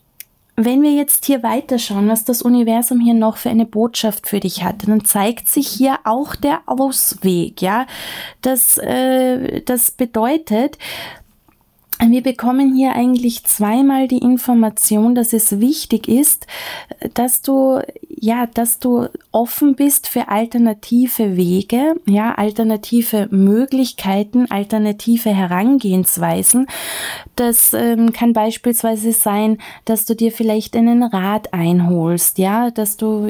wenn wir jetzt hier weiterschauen, was das Universum hier noch für eine Botschaft für dich hat, dann zeigt sich hier auch der Ausweg, ja. Das, äh, das bedeutet, wir bekommen hier eigentlich zweimal die Information, dass es wichtig ist, dass du, ja, dass du offen bist für alternative Wege, ja, alternative Möglichkeiten, alternative Herangehensweisen. Das ähm, kann beispielsweise sein, dass du dir vielleicht einen Rat einholst, ja, dass du,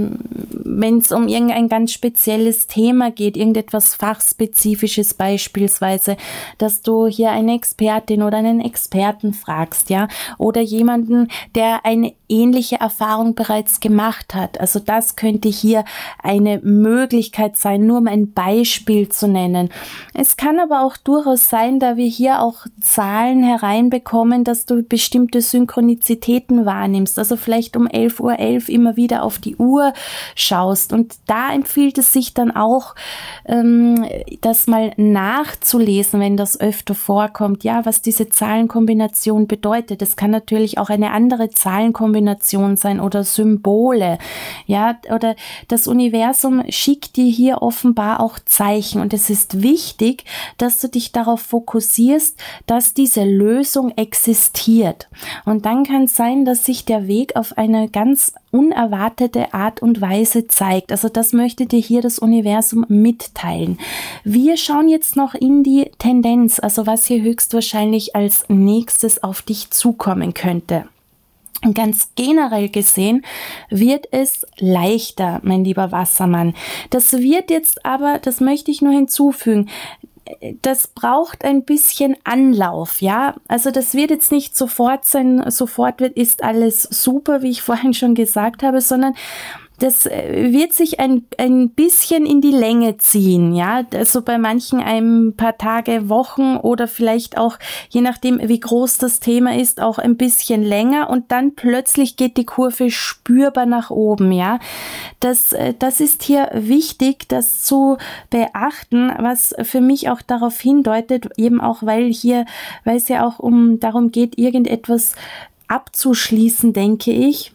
wenn es um irgendein ganz spezielles Thema geht, irgendetwas Fachspezifisches beispielsweise, dass du hier eine Expertin oder einen Experten fragst, ja, oder jemanden, der eine ähnliche Erfahrung bereits gemacht hat. Also das könnte hier eine Möglichkeit sein, nur um ein Beispiel zu nennen. Es kann aber auch durchaus sein, da wir hier auch Zahlen hereinbekommen, dass du bestimmte Synchronizitäten wahrnimmst, also vielleicht um elf Uhr elf immer wieder auf die Uhr schaust, und da empfiehlt es sich dann auch, ähm, das mal nachzulesen, wenn das öfter vorkommt, ja, was diese Zahlenkombination bedeutet. Es kann natürlich auch eine andere Zahlenkombination sein oder Symbole, ja, oder das Universum schickt dir hier offenbar auch Zeichen, und es ist wichtig, dass du dich darauf fokussierst, dass diese Lösung existiert. Und dann kann es sein, dass sich der Weg auf eine ganz unerwartete Art und Weise zeigt. Also das möchte dir hier das Universum mitteilen. Wir schauen jetzt noch in die Tendenz, also was hier höchstwahrscheinlich als nächstes auf dich zukommen könnte. Ganz generell gesehen wird es leichter, mein lieber Wassermann. Das wird jetzt aber, das möchte ich nur hinzufügen, das braucht ein bisschen Anlauf, ja. Also das wird jetzt nicht sofort sein, sofort wird, ist alles super, wie ich vorhin schon gesagt habe, sondern das wird sich ein, ein bisschen in die Länge ziehen, ja, also bei manchen ein paar Tage, Wochen oder vielleicht auch, je nachdem wie groß das Thema ist, auch ein bisschen länger und dann plötzlich geht die Kurve spürbar nach oben, ja. Das, das ist hier wichtig, das zu beachten, was für mich auch darauf hindeutet, eben auch, weil hier, weil es ja auch um darum geht, irgendetwas abzuschließen, denke ich,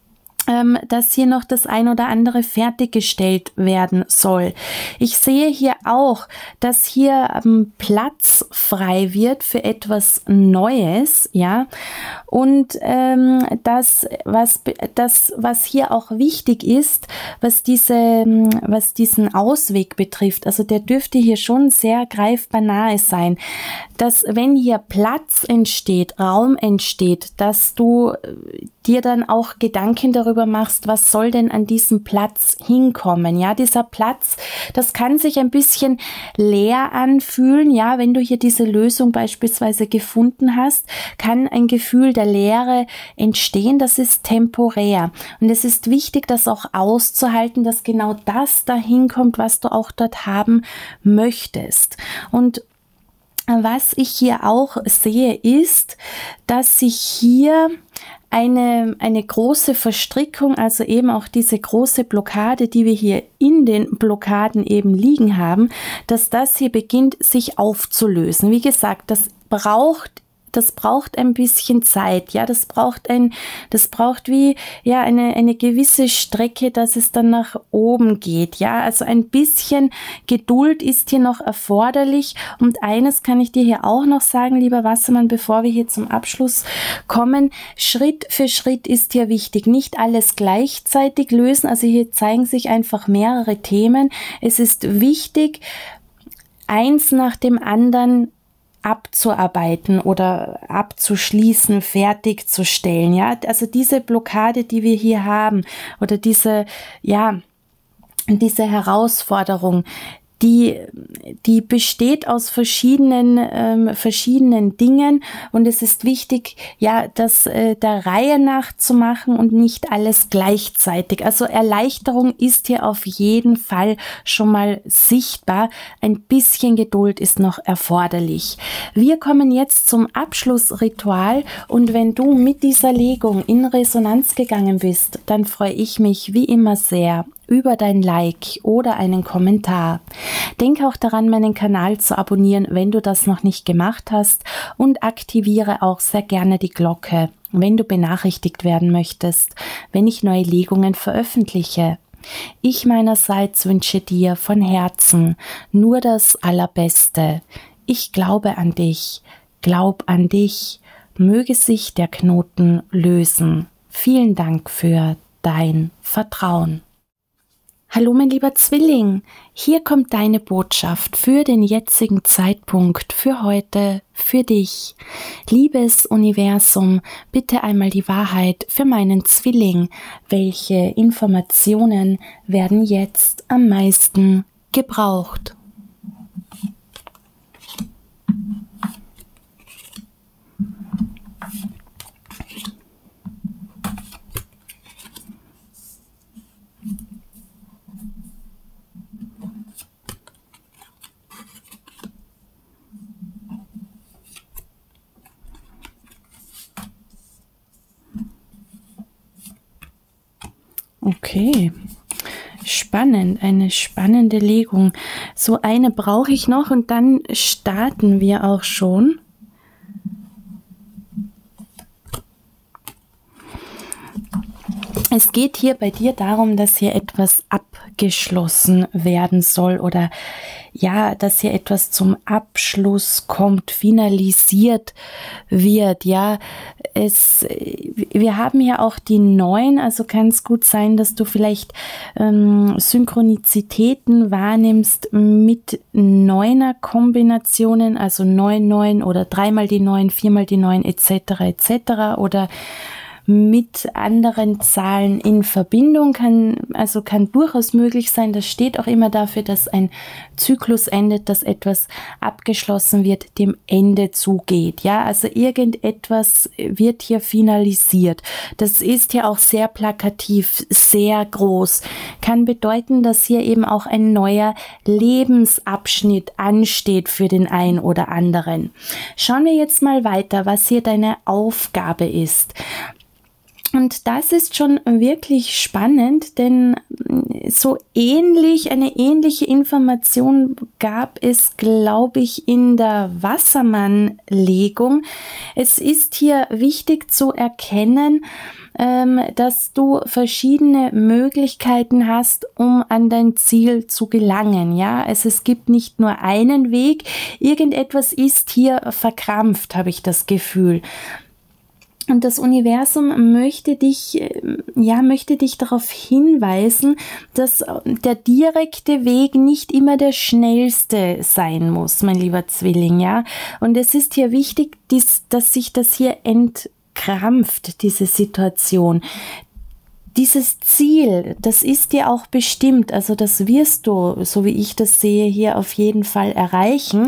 dass hier noch das ein oder andere fertiggestellt werden soll. Ich sehe hier auch, dass hier ähm, Platz frei wird für etwas Neues, ja, und ähm, das, was, das, was hier auch wichtig ist, was diese, was diesen Ausweg betrifft, also der dürfte hier schon sehr greifbar nahe sein, dass wenn hier Platz entsteht, Raum entsteht, dass du dir dann auch Gedanken darüber machst, was soll denn an diesem Platz hinkommen. Ja, dieser Platz, das kann sich ein bisschen leer anfühlen. Ja, wenn du hier diese Lösung beispielsweise gefunden hast, kann ein Gefühl der Leere entstehen. Das ist temporär. Und es ist wichtig, das auch auszuhalten, dass genau das dahin kommt, was du auch dort haben möchtest. Und was ich hier auch sehe, ist, dass sich hier eine, eine große Verstrickung, also eben auch diese große Blockade, die wir hier in den Blockaden eben liegen haben, dass das hier beginnt, sich aufzulösen. Wie gesagt, das braucht Das braucht ein bisschen Zeit, ja, das braucht ein, das braucht wie, ja, eine, eine gewisse Strecke, dass es dann nach oben geht, ja, also ein bisschen Geduld ist hier noch erforderlich und eines kann ich dir hier auch noch sagen, lieber Wassermann, bevor wir hier zum Abschluss kommen, Schritt für Schritt ist hier wichtig, nicht alles gleichzeitig lösen, also hier zeigen sich einfach mehrere Themen, es ist wichtig, eins nach dem anderen abzuarbeiten oder abzuschließen, fertigzustellen, ja, also diese Blockade, die wir hier haben oder diese, ja, diese Herausforderung, die, die besteht aus verschiedenen, ähm, verschiedenen Dingen und es ist wichtig, ja, das äh, der Reihe nach zu machen und nicht alles gleichzeitig. Also Erleichterung ist hier auf jeden Fall schon mal sichtbar. Ein bisschen Geduld ist noch erforderlich. Wir kommen jetzt zum Abschlussritual und wenn du mit dieser Legung in Resonanz gegangen bist, dann freue ich mich wie immer sehr über dein Like oder einen Kommentar. Denke auch daran, meinen Kanal zu abonnieren, wenn du das noch nicht gemacht hast und aktiviere auch sehr gerne die Glocke, wenn du benachrichtigt werden möchtest, wenn ich neue Legungen veröffentliche. Ich meinerseits wünsche dir von Herzen nur das Allerbeste. Ich glaube an dich, glaub an dich, möge sich der Knoten lösen. Vielen Dank für dein Vertrauen. Hallo mein lieber Zwilling, hier kommt deine Botschaft für den jetzigen Zeitpunkt, für heute, für dich. Liebes Universum, bitte einmal die Wahrheit für meinen Zwilling. Welche Informationen werden jetzt am meisten gebraucht? Okay, spannend, eine spannende Legung. So eine brauche ich noch und dann starten wir auch schon. Es geht hier bei dir darum, dass hier etwas abgeschlossen werden soll oder ja, dass hier etwas zum Abschluss kommt, finalisiert wird. Ja, es, wir haben hier auch die neun, also kann es gut sein, dass du vielleicht ähm, Synchronizitäten wahrnimmst mit Neuner-Kombinationen, also neun, neun oder dreimal die neun, viermal die neun et cetera et cetera oder mit anderen Zahlen in Verbindung, kann, also kann durchaus möglich sein. Das steht auch immer dafür, dass ein Zyklus endet, dass etwas abgeschlossen wird, dem Ende zugeht. Ja, also irgendetwas wird hier finalisiert. Das ist hier auch sehr plakativ, sehr groß. Kann bedeuten, dass hier eben auch ein neuer Lebensabschnitt ansteht für den einen oder anderen. Schauen wir jetzt mal weiter, was hier deine Aufgabe ist. Und das ist schon wirklich spannend, denn so ähnlich, eine ähnliche Information gab es, glaube ich, in der Wassermann-Legung. Es ist hier wichtig zu erkennen, ähm, dass du verschiedene Möglichkeiten hast, um an dein Ziel zu gelangen. Ja, also es gibt nicht nur einen Weg. Irgendetwas ist hier verkrampft, habe ich das Gefühl. Und das Universum möchte dich, ja, möchte dich darauf hinweisen, dass der direkte Weg nicht immer der schnellste sein muss, mein lieber Zwilling, ja. Und es ist hier wichtig, dies, dass sich das hier entkrampft, diese Situation. Dieses Ziel, das ist dir auch bestimmt, also das wirst du, so wie ich das sehe, hier auf jeden Fall erreichen.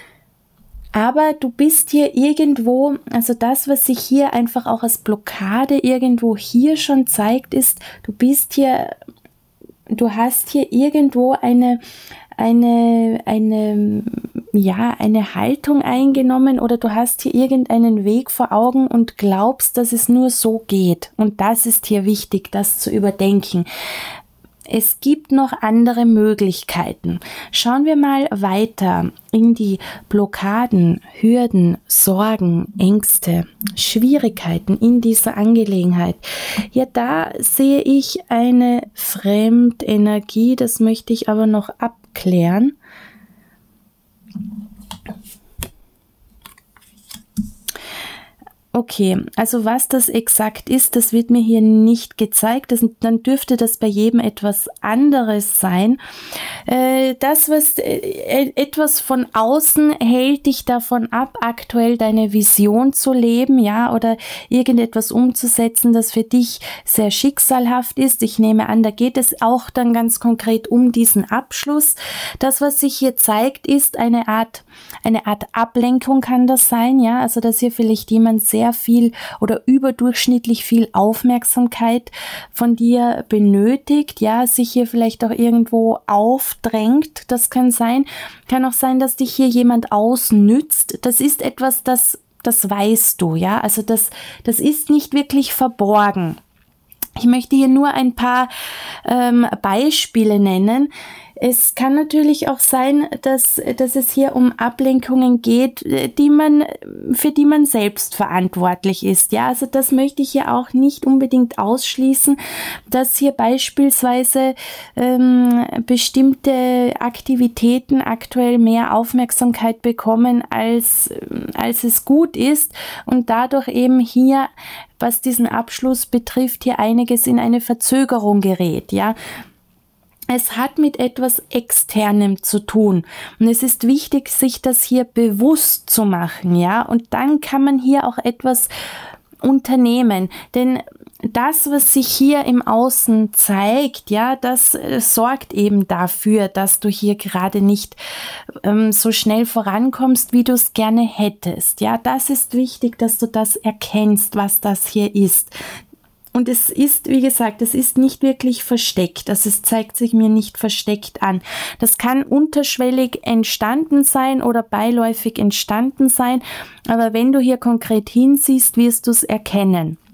Aber du bist hier irgendwo, also das, was sich hier einfach auch als Blockade irgendwo hier schon zeigt, ist, du bist hier, du hast hier irgendwo eine, eine, eine, ja, eine Haltung eingenommen oder du hast hier irgendeinen Weg vor Augen und glaubst, dass es nur so geht. Und das ist hier wichtig, das zu überdenken. Es gibt noch andere Möglichkeiten. Schauen wir mal weiter in die Blockaden, Hürden, Sorgen, Ängste, Schwierigkeiten in dieser Angelegenheit. Ja, da sehe ich eine Fremdenergie, das möchte ich aber noch abklären. Okay, also was das exakt ist, das wird mir hier nicht gezeigt. Das, dann dürfte das bei jedem etwas anderes sein. Äh, das, was äh, etwas von außen hält dich davon ab, aktuell deine Vision zu leben, ja, oder irgendetwas umzusetzen, das für dich sehr schicksalhaft ist. Ich nehme an, da geht es auch dann ganz konkret um diesen Abschluss. Das, was sich hier zeigt, ist eine Art, eine Art Ablenkung kann das sein, ja, also dass hier vielleicht jemand sehr viel oder überdurchschnittlich viel Aufmerksamkeit von dir benötigt, ja, sich hier vielleicht auch irgendwo aufdrängt, das kann sein. Kann auch sein, dass dich hier jemand ausnützt. Das ist etwas, das, das weißt du, ja, also das, das ist nicht wirklich verborgen. Ich möchte hier nur ein paar ähm, Beispiele nennen. Es kann natürlich auch sein, dass, dass es hier um Ablenkungen geht, die man, für die man selbst verantwortlich ist. Ja, also das möchte ich hier auch nicht unbedingt ausschließen, dass hier beispielsweise ähm, bestimmte Aktivitäten aktuell mehr Aufmerksamkeit bekommen, als, als es gut ist und dadurch eben hier, was diesen Abschluss betrifft, hier einiges in eine Verzögerung gerät, ja. Es hat mit etwas Externem zu tun und es ist wichtig, sich das hier bewusst zu machen, ja, und dann kann man hier auch etwas unternehmen, denn das, was sich hier im Außen zeigt, ja, das äh, sorgt eben dafür, dass du hier gerade nicht ähm, so schnell vorankommst, wie du es gerne hättest, ja, das ist wichtig, dass du das erkennst, was das hier ist. Und es ist, wie gesagt, es ist nicht wirklich versteckt, also es zeigt sich mir nicht versteckt an. Das kann unterschwellig entstanden sein oder beiläufig entstanden sein, aber wenn du hier konkret hinsiehst, wirst du es erkennen.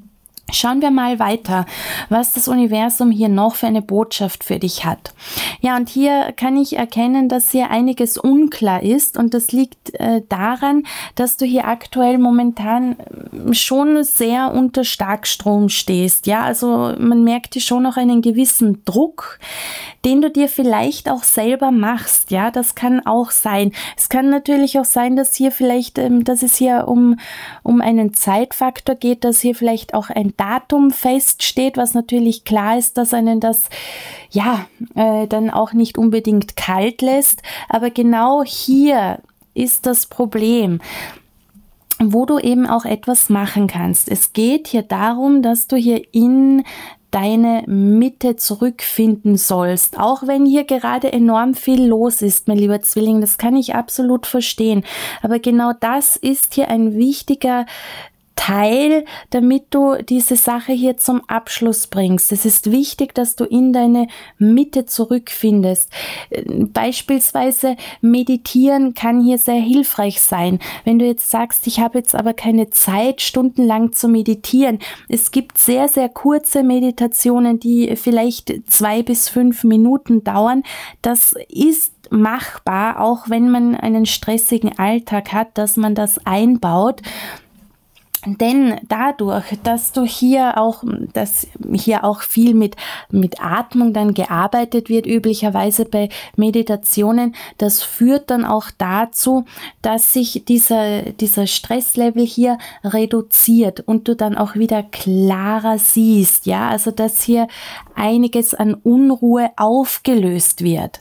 Schauen wir mal weiter, was das Universum hier noch für eine Botschaft für dich hat. Ja, und hier kann ich erkennen, dass hier einiges unklar ist, und das liegt äh, daran, dass du hier aktuell momentan schon sehr unter Starkstrom stehst. Ja, also man merkt hier schon noch einen gewissen Druck, den du dir vielleicht auch selber machst. Ja, das kann auch sein. Es kann natürlich auch sein, dass hier vielleicht, ähm, dass es hier um, um einen Zeitfaktor geht, dass hier vielleicht auch ein Datum feststeht, was natürlich klar ist, dass einen das ja äh, dann auch nicht unbedingt kalt lässt. Aber genau hier ist das Problem, wo du eben auch etwas machen kannst. Es geht hier darum, dass du hier in deine Mitte zurückfinden sollst, auch wenn hier gerade enorm viel los ist, mein lieber Zwilling, das kann ich absolut verstehen, aber genau das ist hier ein wichtiger Teil, damit du diese Sache hier zum Abschluss bringst. Es ist wichtig, dass du in deine Mitte zurückfindest. Beispielsweise meditieren kann hier sehr hilfreich sein. Wenn du jetzt sagst, ich habe jetzt aber keine Zeit, stundenlang zu meditieren. Es gibt sehr, sehr kurze Meditationen, die vielleicht zwei bis fünf Minuten dauern. Das ist machbar, auch wenn man einen stressigen Alltag hat, dass man das einbaut. Denn dadurch, dass du hier auch, dass hier auch viel mit, mit Atmung dann gearbeitet wird, üblicherweise bei Meditationen, das führt dann auch dazu, dass sich dieser, dieser Stresslevel hier reduziert und du dann auch wieder klarer siehst, ja, also dass hier einiges an Unruhe aufgelöst wird.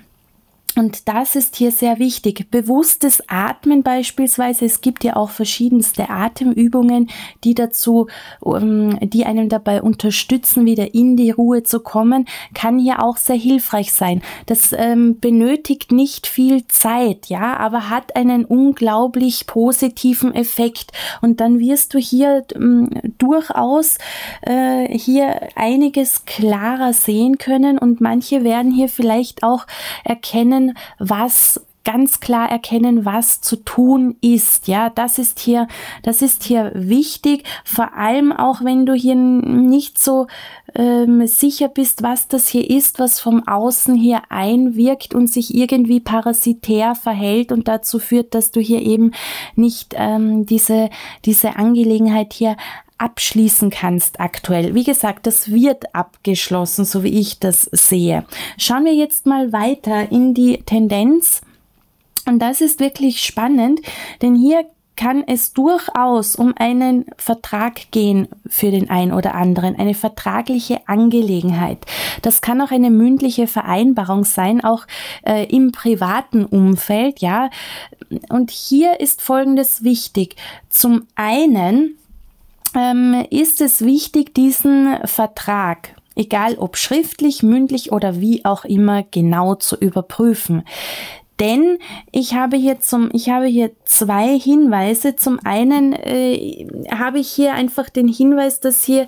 Und das ist hier sehr wichtig. Bewusstes Atmen beispielsweise. Es gibt ja auch verschiedenste Atemübungen, die dazu, die einem dabei unterstützen, wieder in die Ruhe zu kommen, kann hier auch sehr hilfreich sein. Das ähm, benötigt nicht viel Zeit, ja, aber hat einen unglaublich positiven Effekt. Und dann wirst du hier ähm, durchaus äh, hier einiges klarer sehen können, und manche werden hier vielleicht auch erkennen, was ganz klar erkennen, was zu tun ist. Ja, das ist hier, das ist hier wichtig, vor allem auch, wenn du hier nicht so ähm, sicher bist, was das hier ist, was vom Außen hier einwirkt und sich irgendwie parasitär verhält und dazu führt, dass du hier eben nicht ähm, diese, diese Angelegenheit hier abschließen kannst aktuell. Wie gesagt, das wird abgeschlossen, so wie ich das sehe. Schauen wir jetzt mal weiter in die Tendenz. Und das ist wirklich spannend, denn hier kann es durchaus um einen Vertrag gehen für den einen oder anderen, eine vertragliche Angelegenheit. Das kann auch eine mündliche Vereinbarung sein, auch äh, im privaten Umfeld, ja. Und hier ist Folgendes wichtig. Zum einen ähm, ist es wichtig, diesen Vertrag, egal ob schriftlich, mündlich oder wie auch immer, genau zu überprüfen. Denn ich habe hier zum, ich habe hier zwei Hinweise. Zum einen äh, habe ich hier einfach den Hinweis, dass hier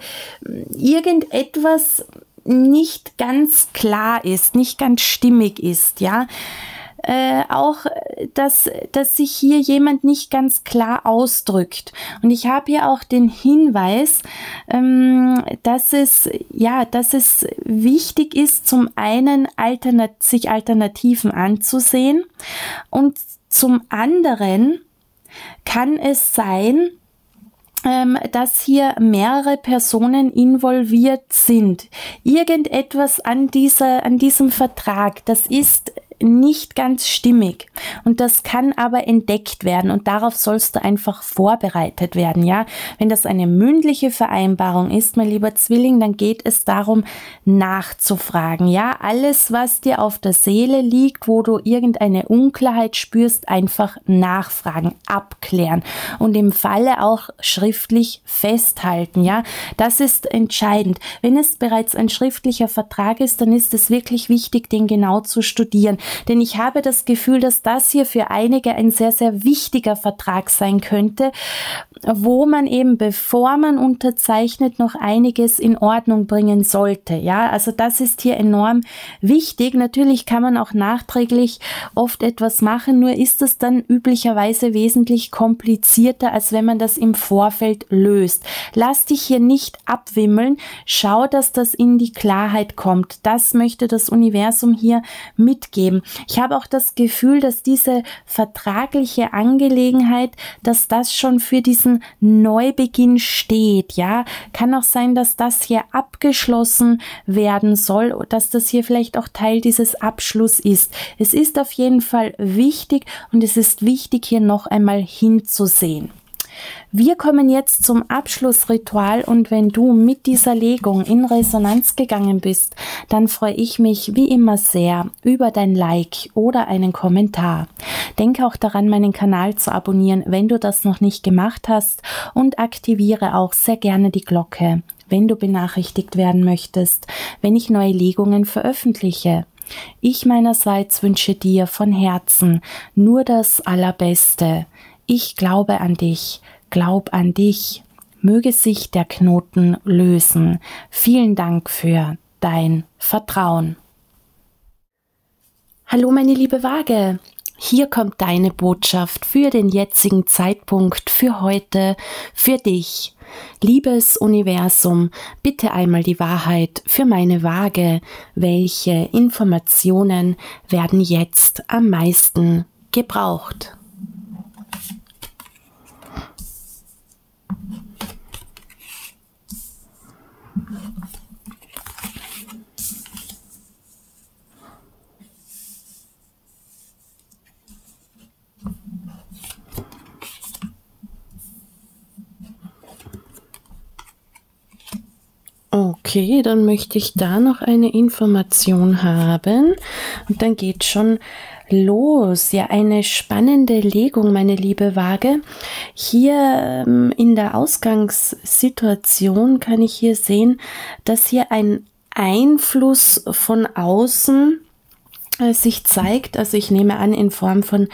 irgendetwas nicht ganz klar ist, nicht ganz stimmig ist, ja. Äh, auch, dass, dass sich hier jemand nicht ganz klar ausdrückt. Und ich habe hier auch den Hinweis, ähm, dass es, ja, dass es wichtig ist, zum einen alternat- sich Alternativen anzusehen, und zum anderen kann es sein, ähm, dass hier mehrere Personen involviert sind. Irgendetwas an dieser, an diesem Vertrag, das ist nicht ganz stimmig, und das kann aber entdeckt werden, und darauf sollst du einfach vorbereitet werden, ja. Wenn das eine mündliche Vereinbarung ist, mein lieber Zwilling, dann geht es darum, nachzufragen, ja. Alles, was dir auf der Seele liegt, wo du irgendeine Unklarheit spürst, einfach nachfragen, abklären und im Falle auch schriftlich festhalten, ja. Das ist entscheidend. Wenn es bereits ein schriftlicher Vertrag ist, dann ist es wirklich wichtig, den genau zu studieren. Denn ich habe das Gefühl, dass das hier für einige ein sehr, sehr wichtiger Vertrag sein könnte, wo man eben, bevor man unterzeichnet, noch einiges in Ordnung bringen sollte. Ja, also das ist hier enorm wichtig. Natürlich kann man auch nachträglich oft etwas machen, nur ist es dann üblicherweise wesentlich komplizierter, als wenn man das im Vorfeld löst. Lass dich hier nicht abwimmeln. Schau, dass das in die Klarheit kommt. Das möchte das Universum hier mitgeben. Ich habe auch das Gefühl, dass diese vertragliche Angelegenheit, dass das schon für diesen Neubeginn steht. Ja, kann auch sein, dass das hier abgeschlossen werden soll, dass das hier vielleicht auch Teil dieses Abschlusses ist. Es ist auf jeden Fall wichtig und es ist wichtig, hier noch einmal hinzusehen. Wir kommen jetzt zum Abschlussritual und wenn du mit dieser Legung in Resonanz gegangen bist, dann freue ich mich wie immer sehr über dein Like oder einen Kommentar. Denke auch daran, meinen Kanal zu abonnieren, wenn du das noch nicht gemacht hast, und aktiviere auch sehr gerne die Glocke, wenn du benachrichtigt werden möchtest, wenn ich neue Legungen veröffentliche. Ich meinerseits wünsche dir von Herzen nur das Allerbeste. Ich glaube an dich, glaub an dich, möge sich der Knoten lösen. Vielen Dank für dein Vertrauen. Hallo meine liebe Waage, hier kommt deine Botschaft für den jetzigen Zeitpunkt, für heute, für dich. Liebes Universum, bitte einmal die Wahrheit für meine Waage. Welche Informationen werden jetzt am meisten gebraucht? Okay, dann möchte ich da noch eine Information haben und dann geht schon los. Ja, eine spannende Legung, meine liebe Waage. Hier ähm, in der Ausgangssituation kann ich hier sehen, dass hier ein Einfluss von außen äh, sich zeigt. Also ich nehme an, in Form von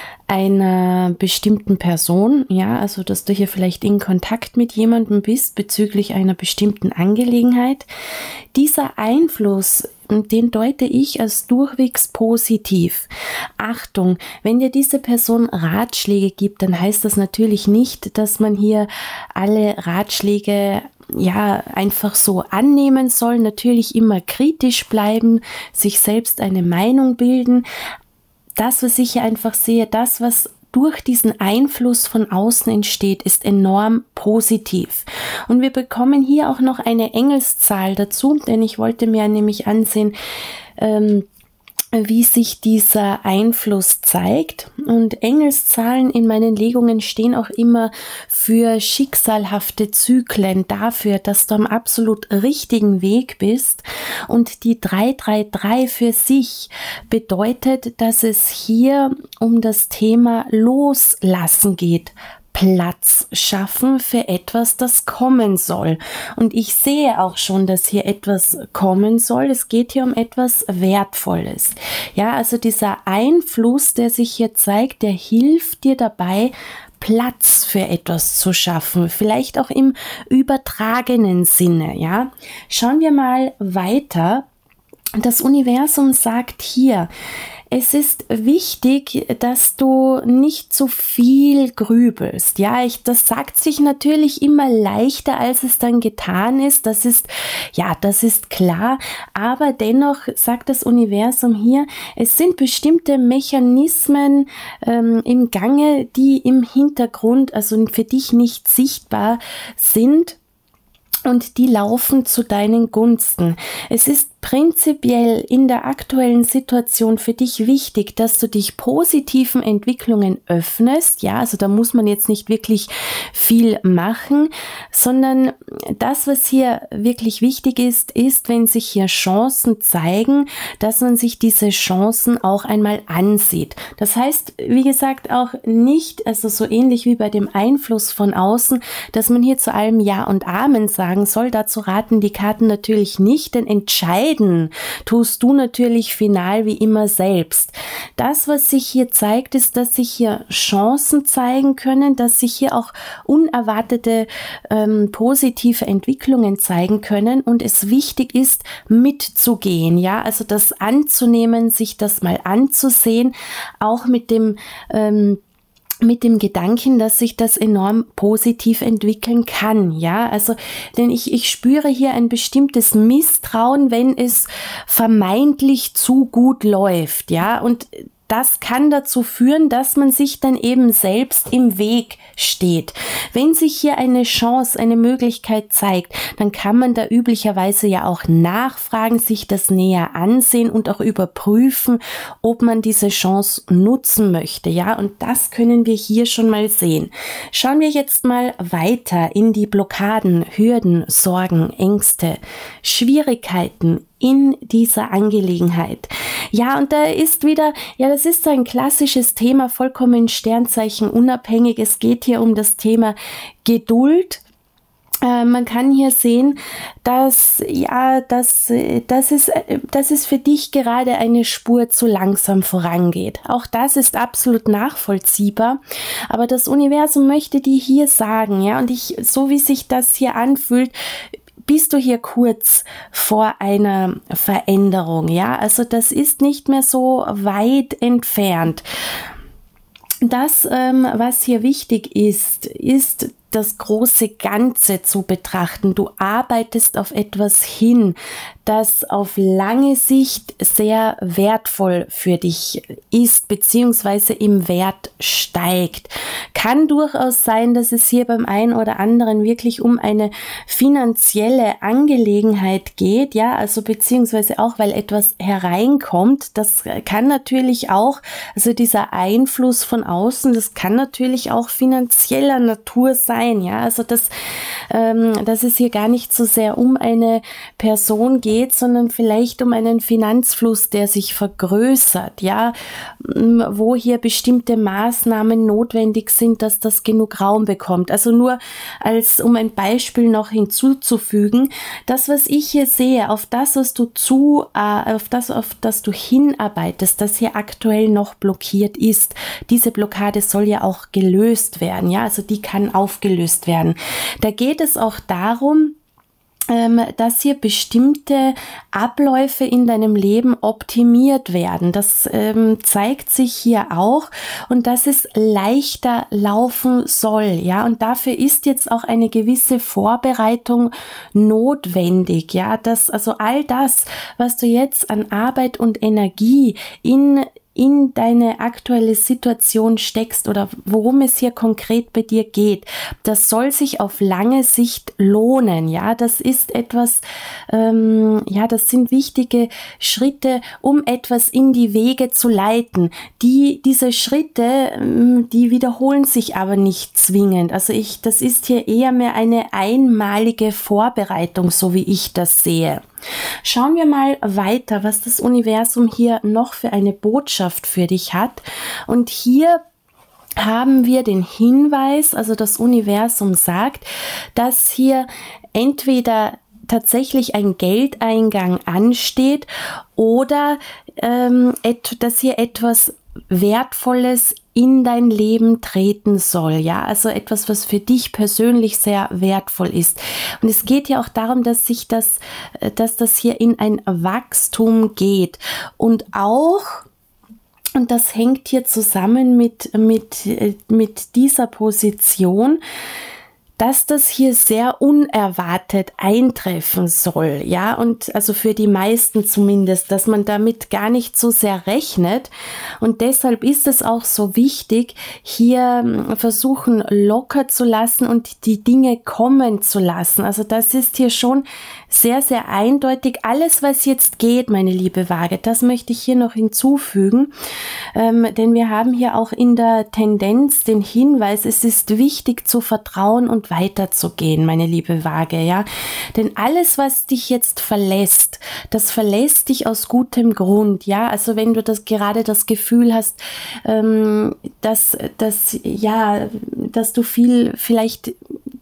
einer bestimmten Person, ja, also dass du hier vielleicht in Kontakt mit jemandem bist bezüglich einer bestimmten Angelegenheit. Dieser Einfluss, den deute ich als durchwegs positiv. Achtung, wenn dir diese Person Ratschläge gibt, dann heißt das natürlich nicht, dass man hier alle Ratschläge ja einfach so annehmen soll. Natürlich immer kritisch bleiben, sich selbst eine Meinung bilden. Das, was ich hier einfach sehe, das, was durch diesen Einfluss von außen entsteht, ist enorm positiv. Und wir bekommen hier auch noch eine Engelszahl dazu, denn ich wollte mir nämlich ansehen, ähm, wie sich dieser Einfluss zeigt. Und Engelszahlen in meinen Legungen stehen auch immer für schicksalhafte Zyklen, dafür, dass du am absolut richtigen Weg bist. Und die drei drei drei für sich bedeutet, dass es hier um das Thema Loslassen geht. Platz schaffen für etwas, das kommen soll. Und ich sehe auch schon, dass hier etwas kommen soll. Es geht hier um etwas Wertvolles. Ja, also dieser Einfluss, der sich hier zeigt, der hilft dir dabei, Platz für etwas zu schaffen, vielleicht auch im übertragenen Sinne. Ja, schauen wir mal weiter. Das Universum sagt hier, es ist wichtig, dass du nicht zu viel grübelst. Ja, ich, das sagt sich natürlich immer leichter, als es dann getan ist. Das ist, ja, das ist klar. Aber dennoch sagt das Universum hier, es sind bestimmte Mechanismen ähm, im Gange, die im Hintergrund, also für dich nicht sichtbar sind. Und die laufen zu deinen Gunsten. Es ist prinzipiell in der aktuellen Situation für dich wichtig, dass du dich positiven Entwicklungen öffnest. Ja, also da muss man jetzt nicht wirklich viel machen, sondern das, was hier wirklich wichtig ist, ist, wenn sich hier Chancen zeigen, dass man sich diese Chancen auch einmal ansieht. Das heißt, wie gesagt, auch nicht, also so ähnlich wie bei dem Einfluss von außen, dass man hier zu allem Ja und Amen sagen soll. Dazu raten die Karten natürlich nicht, denn entscheidend entscheiden tust du natürlich final wie immer selbst. Das, was sich hier zeigt, ist, dass sich hier Chancen zeigen können, dass sich hier auch unerwartete ähm, positive Entwicklungen zeigen können und es wichtig ist, mitzugehen, ja, also das anzunehmen, sich das mal anzusehen, auch mit dem ähm, mit dem Gedanken, dass sich das enorm positiv entwickeln kann, ja, also, denn ich, ich spüre hier ein bestimmtes Misstrauen, wenn es vermeintlich zu gut läuft, ja, und das kann dazu führen, dass man sich dann eben selbst im Weg steht. Wenn sich hier eine Chance, eine Möglichkeit zeigt, dann kann man da üblicherweise ja auch nachfragen, sich das näher ansehen und auch überprüfen, ob man diese Chance nutzen möchte. Ja, und das können wir hier schon mal sehen. Schauen wir jetzt mal weiter in die Blockaden, Hürden, Sorgen, Ängste, Schwierigkeiten in dieser Angelegenheit. Ja, und da ist wieder, ja, das ist so ein klassisches Thema, vollkommen Sternzeichen unabhängig. Es geht hier um das Thema Geduld. Äh, man kann hier sehen, dass, ja, dass, dass, es, dass es für dich gerade eine Spur zu langsam vorangeht. Auch das ist absolut nachvollziehbar. Aber das Universum möchte dir hier sagen, ja, und ich, so wie sich das hier anfühlt, bist du hier kurz vor einer Veränderung, ja? Also das ist nicht mehr so weit entfernt. Das, ähm, was hier wichtig ist, ist das große Ganze zu betrachten. Du arbeitest auf etwas hin, das auf lange Sicht sehr wertvoll für dich ist, beziehungsweise im Wert steigt. Kann durchaus sein, dass es hier beim einen oder anderen wirklich um eine finanzielle Angelegenheit geht, ja, also beziehungsweise auch, weil etwas hereinkommt. Das kann natürlich auch, also dieser Einfluss von außen, das kann natürlich auch finanzieller Natur sein, ja, also dass, ähm, dass es hier gar nicht so sehr um eine Person geht, sondern vielleicht um einen Finanzfluss, der sich vergrößert, ja, wo hier bestimmte Maßnahmen notwendig sind, dass das genug Raum bekommt. Also nur als, um ein Beispiel noch hinzuzufügen, das, was ich hier sehe, auf das, was du zu, äh, auf das, auf das du hinarbeitest, das hier aktuell noch blockiert ist, diese Blockade soll ja auch gelöst werden, ja, also die kann aufgelöst werden. Da geht es auch darum, dass hier bestimmte Abläufe in deinem Leben optimiert werden. Das ähm, zeigt sich hier auch und dass es leichter laufen soll, ja, und dafür ist jetzt auch eine gewisse Vorbereitung notwendig, ja, dass also all das, was du jetzt an Arbeit und Energie in in deine aktuelle Situation steckst oder worum es hier konkret bei dir geht, das soll sich auf lange Sicht lohnen, ja, das ist etwas, ähm, ja, das sind wichtige Schritte, um etwas in die Wege zu leiten. Die, diese Schritte, die wiederholen sich aber nicht zwingend, also ich, das ist hier eher mehr eine einmalige Vorbereitung, so wie ich das sehe. Schauen wir mal weiter, was das Universum hier noch für eine Botschaft für dich hat. Und hier haben wir den Hinweis, also das Universum sagt, dass hier entweder tatsächlich ein Geldeingang ansteht oder ähm, et, dass hier etwas Wertvolles in dein Leben treten soll, ja, also etwas, was für dich persönlich sehr wertvoll ist. Und es geht ja auch darum, dass sich das, dass das hier in ein Wachstum geht und auch, und das hängt hier zusammen mit, mit, mit dieser Position, dass das hier sehr unerwartet eintreffen soll, ja, und also für die meisten zumindest, dass man damit gar nicht so sehr rechnet und deshalb ist es auch so wichtig, hier versuchen locker zu lassen und die Dinge kommen zu lassen, also das ist hier schon sehr, sehr eindeutig. Alles, was jetzt geht, meine liebe Waage, das möchte ich hier noch hinzufügen, ähm, denn wir haben hier auch in der Tendenz den Hinweis, es ist wichtig zu vertrauen und weiterzugehen, meine liebe Waage, ja, denn alles, was dich jetzt verlässt, das verlässt dich aus gutem Grund, ja, also wenn du das gerade das Gefühl hast, ähm, dass, dass, ja, dass du viel vielleicht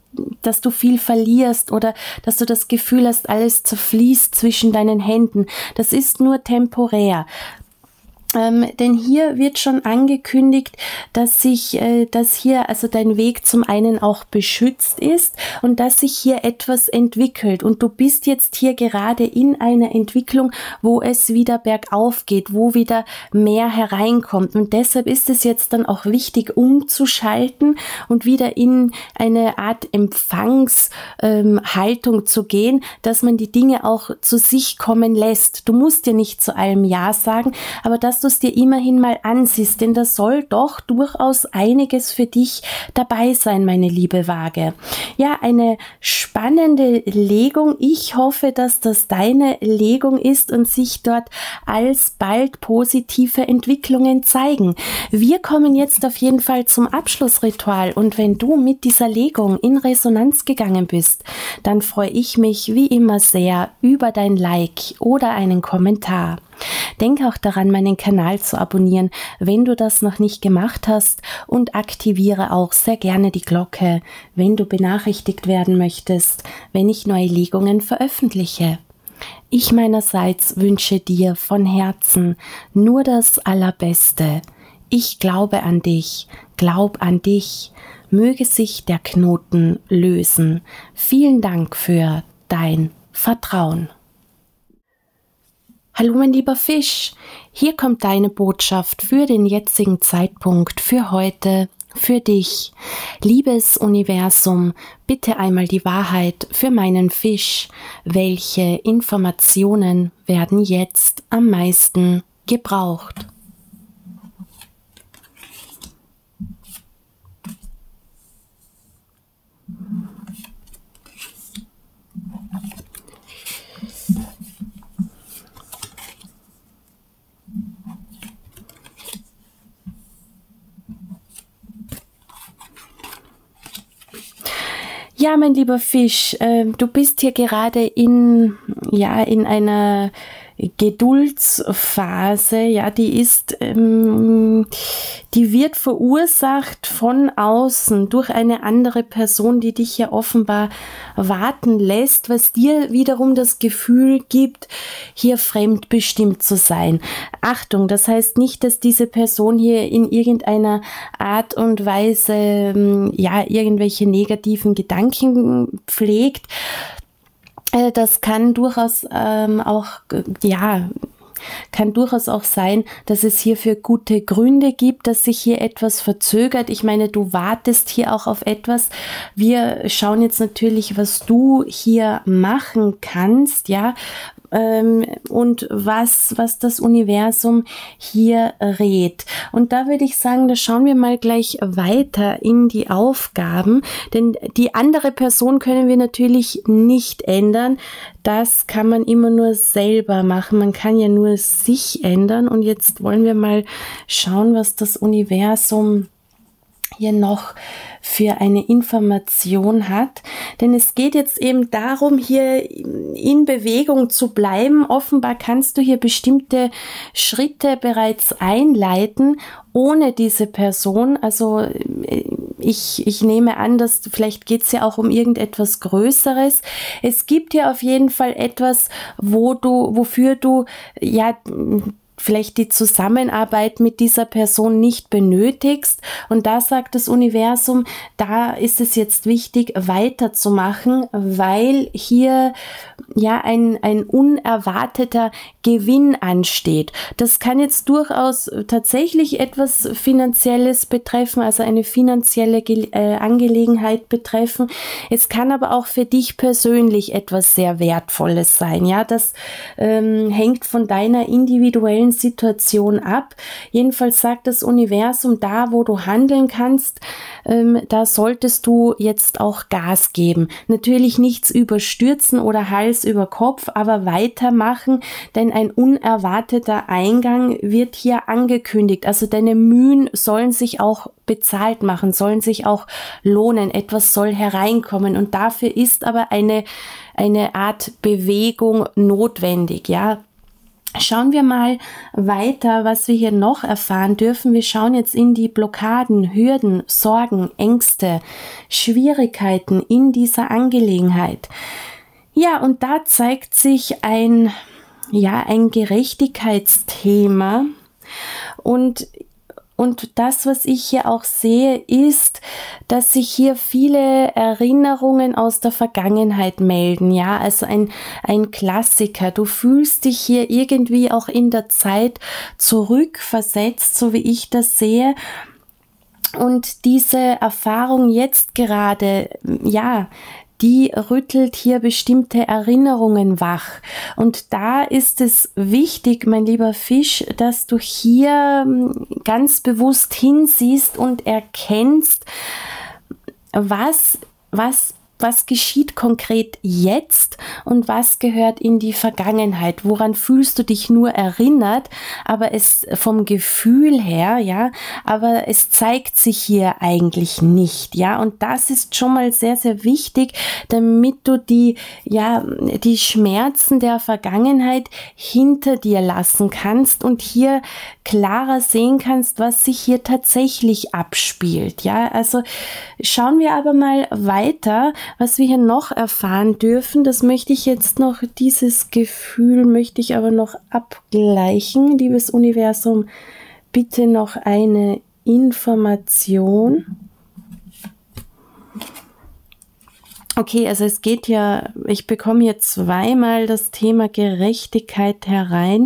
dass du viel verlierst oder dass du das Gefühl hast, alles zerfließt zwischen deinen Händen. Das ist nur temporär. Ähm, denn hier wird schon angekündigt, dass sich, äh, dass hier also dein Weg zum einen auch beschützt ist und dass sich hier etwas entwickelt. Und du bist jetzt hier gerade in einer Entwicklung, wo es wieder bergauf geht, wo wieder mehr hereinkommt. Und deshalb ist es jetzt dann auch wichtig, umzuschalten und wieder in eine Art Empfangshaltung ähm, zu gehen, dass man die Dinge auch zu sich kommen lässt. Du musst dir nicht zu allem Ja sagen, aber dass du es dir immerhin mal ansiehst, denn da soll doch durchaus einiges für dich dabei sein, meine liebe Waage. Ja, eine spannende Legung. Ich hoffe, dass das deine Legung ist und sich dort alsbald positive Entwicklungen zeigen. Wir kommen jetzt auf jeden Fall zum Abschlussritual und wenn du mit dieser Legung in Resonanz gegangen bist, dann freue ich mich wie immer sehr über dein Like oder einen Kommentar. Denk auch daran, meinen Kanal zu abonnieren, wenn du das noch nicht gemacht hast, und aktiviere auch sehr gerne die Glocke, wenn du benachrichtigt werden möchtest, wenn ich neue Legungen veröffentliche. Ich meinerseits wünsche dir von Herzen nur das Allerbeste. Ich glaube an dich, glaub an dich. Möge sich der Knoten lösen. Vielen Dank für dein Vertrauen. Hallo mein lieber Fisch, hier kommt deine Botschaft für den jetzigen Zeitpunkt, für heute, für dich. Liebes Universum, bitte einmal die Wahrheit für meinen Fisch. Welche Informationen werden jetzt am meisten gebraucht? Ja, mein lieber Fisch, äh, du bist hier gerade in, ja, in einer Geduldsphase, ja, die ist, ähm, die wird verursacht von außen durch eine andere Person, die dich ja offenbar warten lässt, was dir wiederum das Gefühl gibt, hier fremdbestimmt zu sein. Achtung, das heißt nicht, dass diese Person hier in irgendeiner Art und Weise, ähm, ja, irgendwelche negativen Gedanken pflegt. Das kann durchaus ähm, auch, ja, kann durchaus auch sein, dass es hierfür gute Gründe gibt, dass sich hier etwas verzögert. Ich meine, du wartest hier auch auf etwas. Wir schauen jetzt natürlich, was du hier machen kannst, ja, ähm, und was, was das Universum hier rät. Und da würde ich sagen, da schauen wir mal gleich weiter in die Aufgaben, denn die andere Person können wir natürlich nicht ändern. Das kann man immer nur selber machen. Man kann ja nur sich ändern. Und jetzt wollen wir mal schauen, was das Universum hier noch für eine Information hat. Denn es geht jetzt eben darum, hier in Bewegung zu bleiben. Offenbar kannst du hier bestimmte Schritte bereits einleiten, ohne diese Person. Also ich, ich nehme an, dass vielleicht geht es ja auch um irgendetwas Größeres. Es gibt hier auf jeden Fall etwas, wo du, wofür du, ja, vielleicht die Zusammenarbeit mit dieser Person nicht benötigst. Und da sagt das Universum, da ist es jetzt wichtig, weiterzumachen, weil hier ja ein, ein unerwarteter Gewinn ansteht. Das kann jetzt durchaus tatsächlich etwas Finanzielles betreffen, also eine finanzielle Ge äh, Angelegenheit betreffen. Es kann aber auch für dich persönlich etwas sehr Wertvolles sein. Ja, das ähm, hängt von deiner individuellen Situation ab. Jedenfalls sagt das Universum, da wo du handeln kannst, ähm, da solltest du jetzt auch Gas geben. Natürlich nichts überstürzen oder Hals über Kopf, aber weitermachen, denn ein unerwarteter Eingang wird hier angekündigt. Also deine Mühen sollen sich auch bezahlt machen, sollen sich auch lohnen. Etwas soll hereinkommen und dafür ist aber eine, eine Art Bewegung notwendig, ja. Schauen wir mal weiter, was wir hier noch erfahren dürfen. Wir schauen jetzt in die Blockaden, Hürden, Sorgen, Ängste, Schwierigkeiten in dieser Angelegenheit. Ja, und da zeigt sich ein, ja, ein Gerechtigkeitsthema. Und Und das, was ich hier auch sehe, ist, dass sich hier viele Erinnerungen aus der Vergangenheit melden. Ja, also ein, ein Klassiker. Du fühlst dich hier irgendwie auch in der Zeit zurückversetzt, so wie ich das sehe. Und diese Erfahrung jetzt gerade, ja, die rüttelt hier bestimmte Erinnerungen wach. Und da ist es wichtig, mein lieber Fisch, dass du hier ganz bewusst hinsiehst und erkennst, was, was Was geschieht konkret jetzt und was gehört in die Vergangenheit? Woran fühlst du dich nur erinnert, aber es vom Gefühl her, ja, aber es zeigt sich hier eigentlich nicht, ja, und das ist schon mal sehr, sehr wichtig, damit du die, ja, die Schmerzen der Vergangenheit hinter dir lassen kannst und hier klarer sehen kannst, was sich hier tatsächlich abspielt, ja, also schauen wir aber mal weiter. Was wir hier noch erfahren dürfen, das möchte ich jetzt noch, dieses Gefühl möchte ich aber noch abgleichen. Liebes Universum, bitte noch eine Information. Okay, also es geht ja, ich bekomme hier zweimal das Thema Gerechtigkeit herein.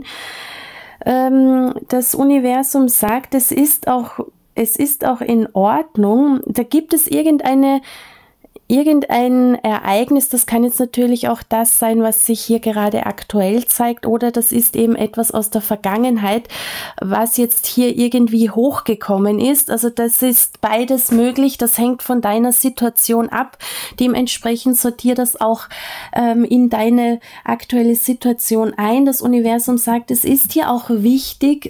Ähm, das Universum sagt, es ist auch, es ist auch in Ordnung. Da gibt es irgendeine Irgendein Ereignis, das kann jetzt natürlich auch das sein, was sich hier gerade aktuell zeigt, oder das ist eben etwas aus der Vergangenheit, was jetzt hier irgendwie hochgekommen ist. Also das ist beides möglich, das hängt von deiner Situation ab. Dementsprechend sortier das auch ähm, in deine aktuelle Situation ein. Das Universum sagt, es ist hier auch wichtig,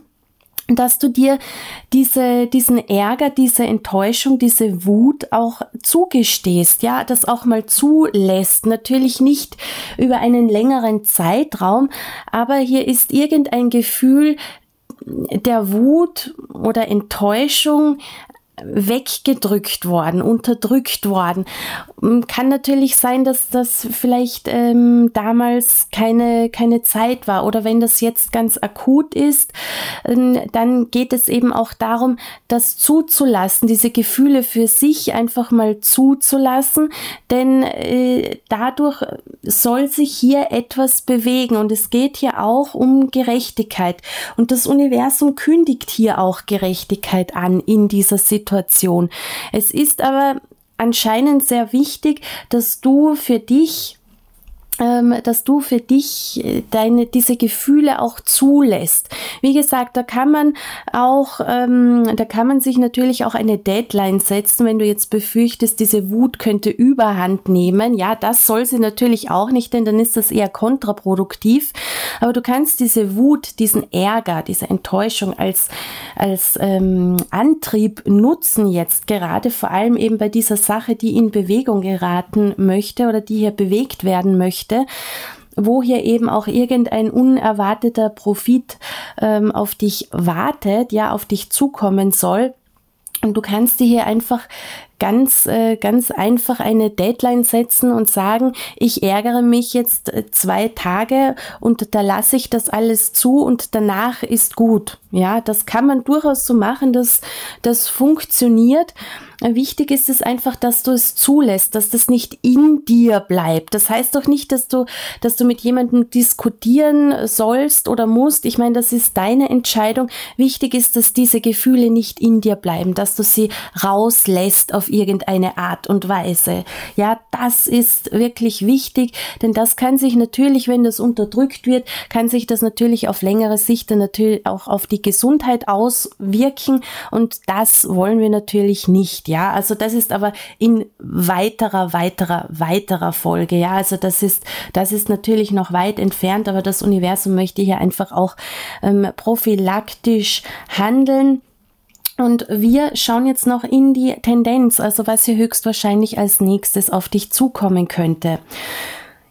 dass du dir diese, diesen Ärger, diese Enttäuschung, diese Wut auch zugestehst, ja, das auch mal zulässt. Natürlich nicht über einen längeren Zeitraum, aber hier ist irgendein Gefühl der Wut oder Enttäuschung weggedrückt worden, unterdrückt worden. Kann natürlich sein, dass das vielleicht ähm, damals keine, keine Zeit war, oder wenn das jetzt ganz akut ist, ähm, dann geht es eben auch darum, das zuzulassen, diese Gefühle für sich einfach mal zuzulassen, denn äh, dadurch soll sich hier etwas bewegen, und es geht hier auch um Gerechtigkeit, und das Universum kündigt hier auch Gerechtigkeit an in dieser Situation. Situation. Es ist aber anscheinend sehr wichtig, dass du für dich dass du für dich deine, diese Gefühle auch zulässt. Wie gesagt, da kann man auch, ähm, da kann man sich natürlich auch eine Deadline setzen, wenn du jetzt befürchtest, diese Wut könnte Überhand nehmen. Ja, das soll sie natürlich auch nicht, denn dann ist das eher kontraproduktiv. Aber du kannst diese Wut, diesen Ärger, diese Enttäuschung als, als ähm, Antrieb nutzen jetzt, gerade vor allem eben bei dieser Sache, die in Bewegung geraten möchte oder die hier bewegt werden möchte, wo hier eben auch irgendein unerwarteter Profit ähm, auf dich wartet, ja, auf dich zukommen soll. Und du kannst dir hier einfach ganz, äh, ganz einfach eine Deadline setzen und sagen, ich ärgere mich jetzt äh, zwei Tage und da lasse ich das alles zu und danach ist gut. Ja, das kann man durchaus so machen, dass das funktioniert. Wichtig ist es einfach, dass du es zulässt, dass das nicht in dir bleibt. Das heißt doch nicht, dass du, dass du mit jemandem diskutieren sollst oder musst. Ich meine, das ist deine Entscheidung. Wichtig ist, dass diese Gefühle nicht in dir bleiben, dass du sie rauslässt auf irgendeine Art und Weise. Ja, das ist wirklich wichtig, denn das kann sich natürlich, wenn das unterdrückt wird, kann sich das natürlich auf längere Sicht dann natürlich auch auf die Gesundheit auswirken, und das wollen wir natürlich nicht. Ja, also das ist aber in weiterer, weiterer, weiterer Folge. Ja, also das ist, das ist natürlich noch weit entfernt, aber das Universum möchte hier einfach auch ähm, prophylaktisch handeln. Und wir schauen jetzt noch in die Tendenz, also was hier höchstwahrscheinlich als nächstes auf dich zukommen könnte.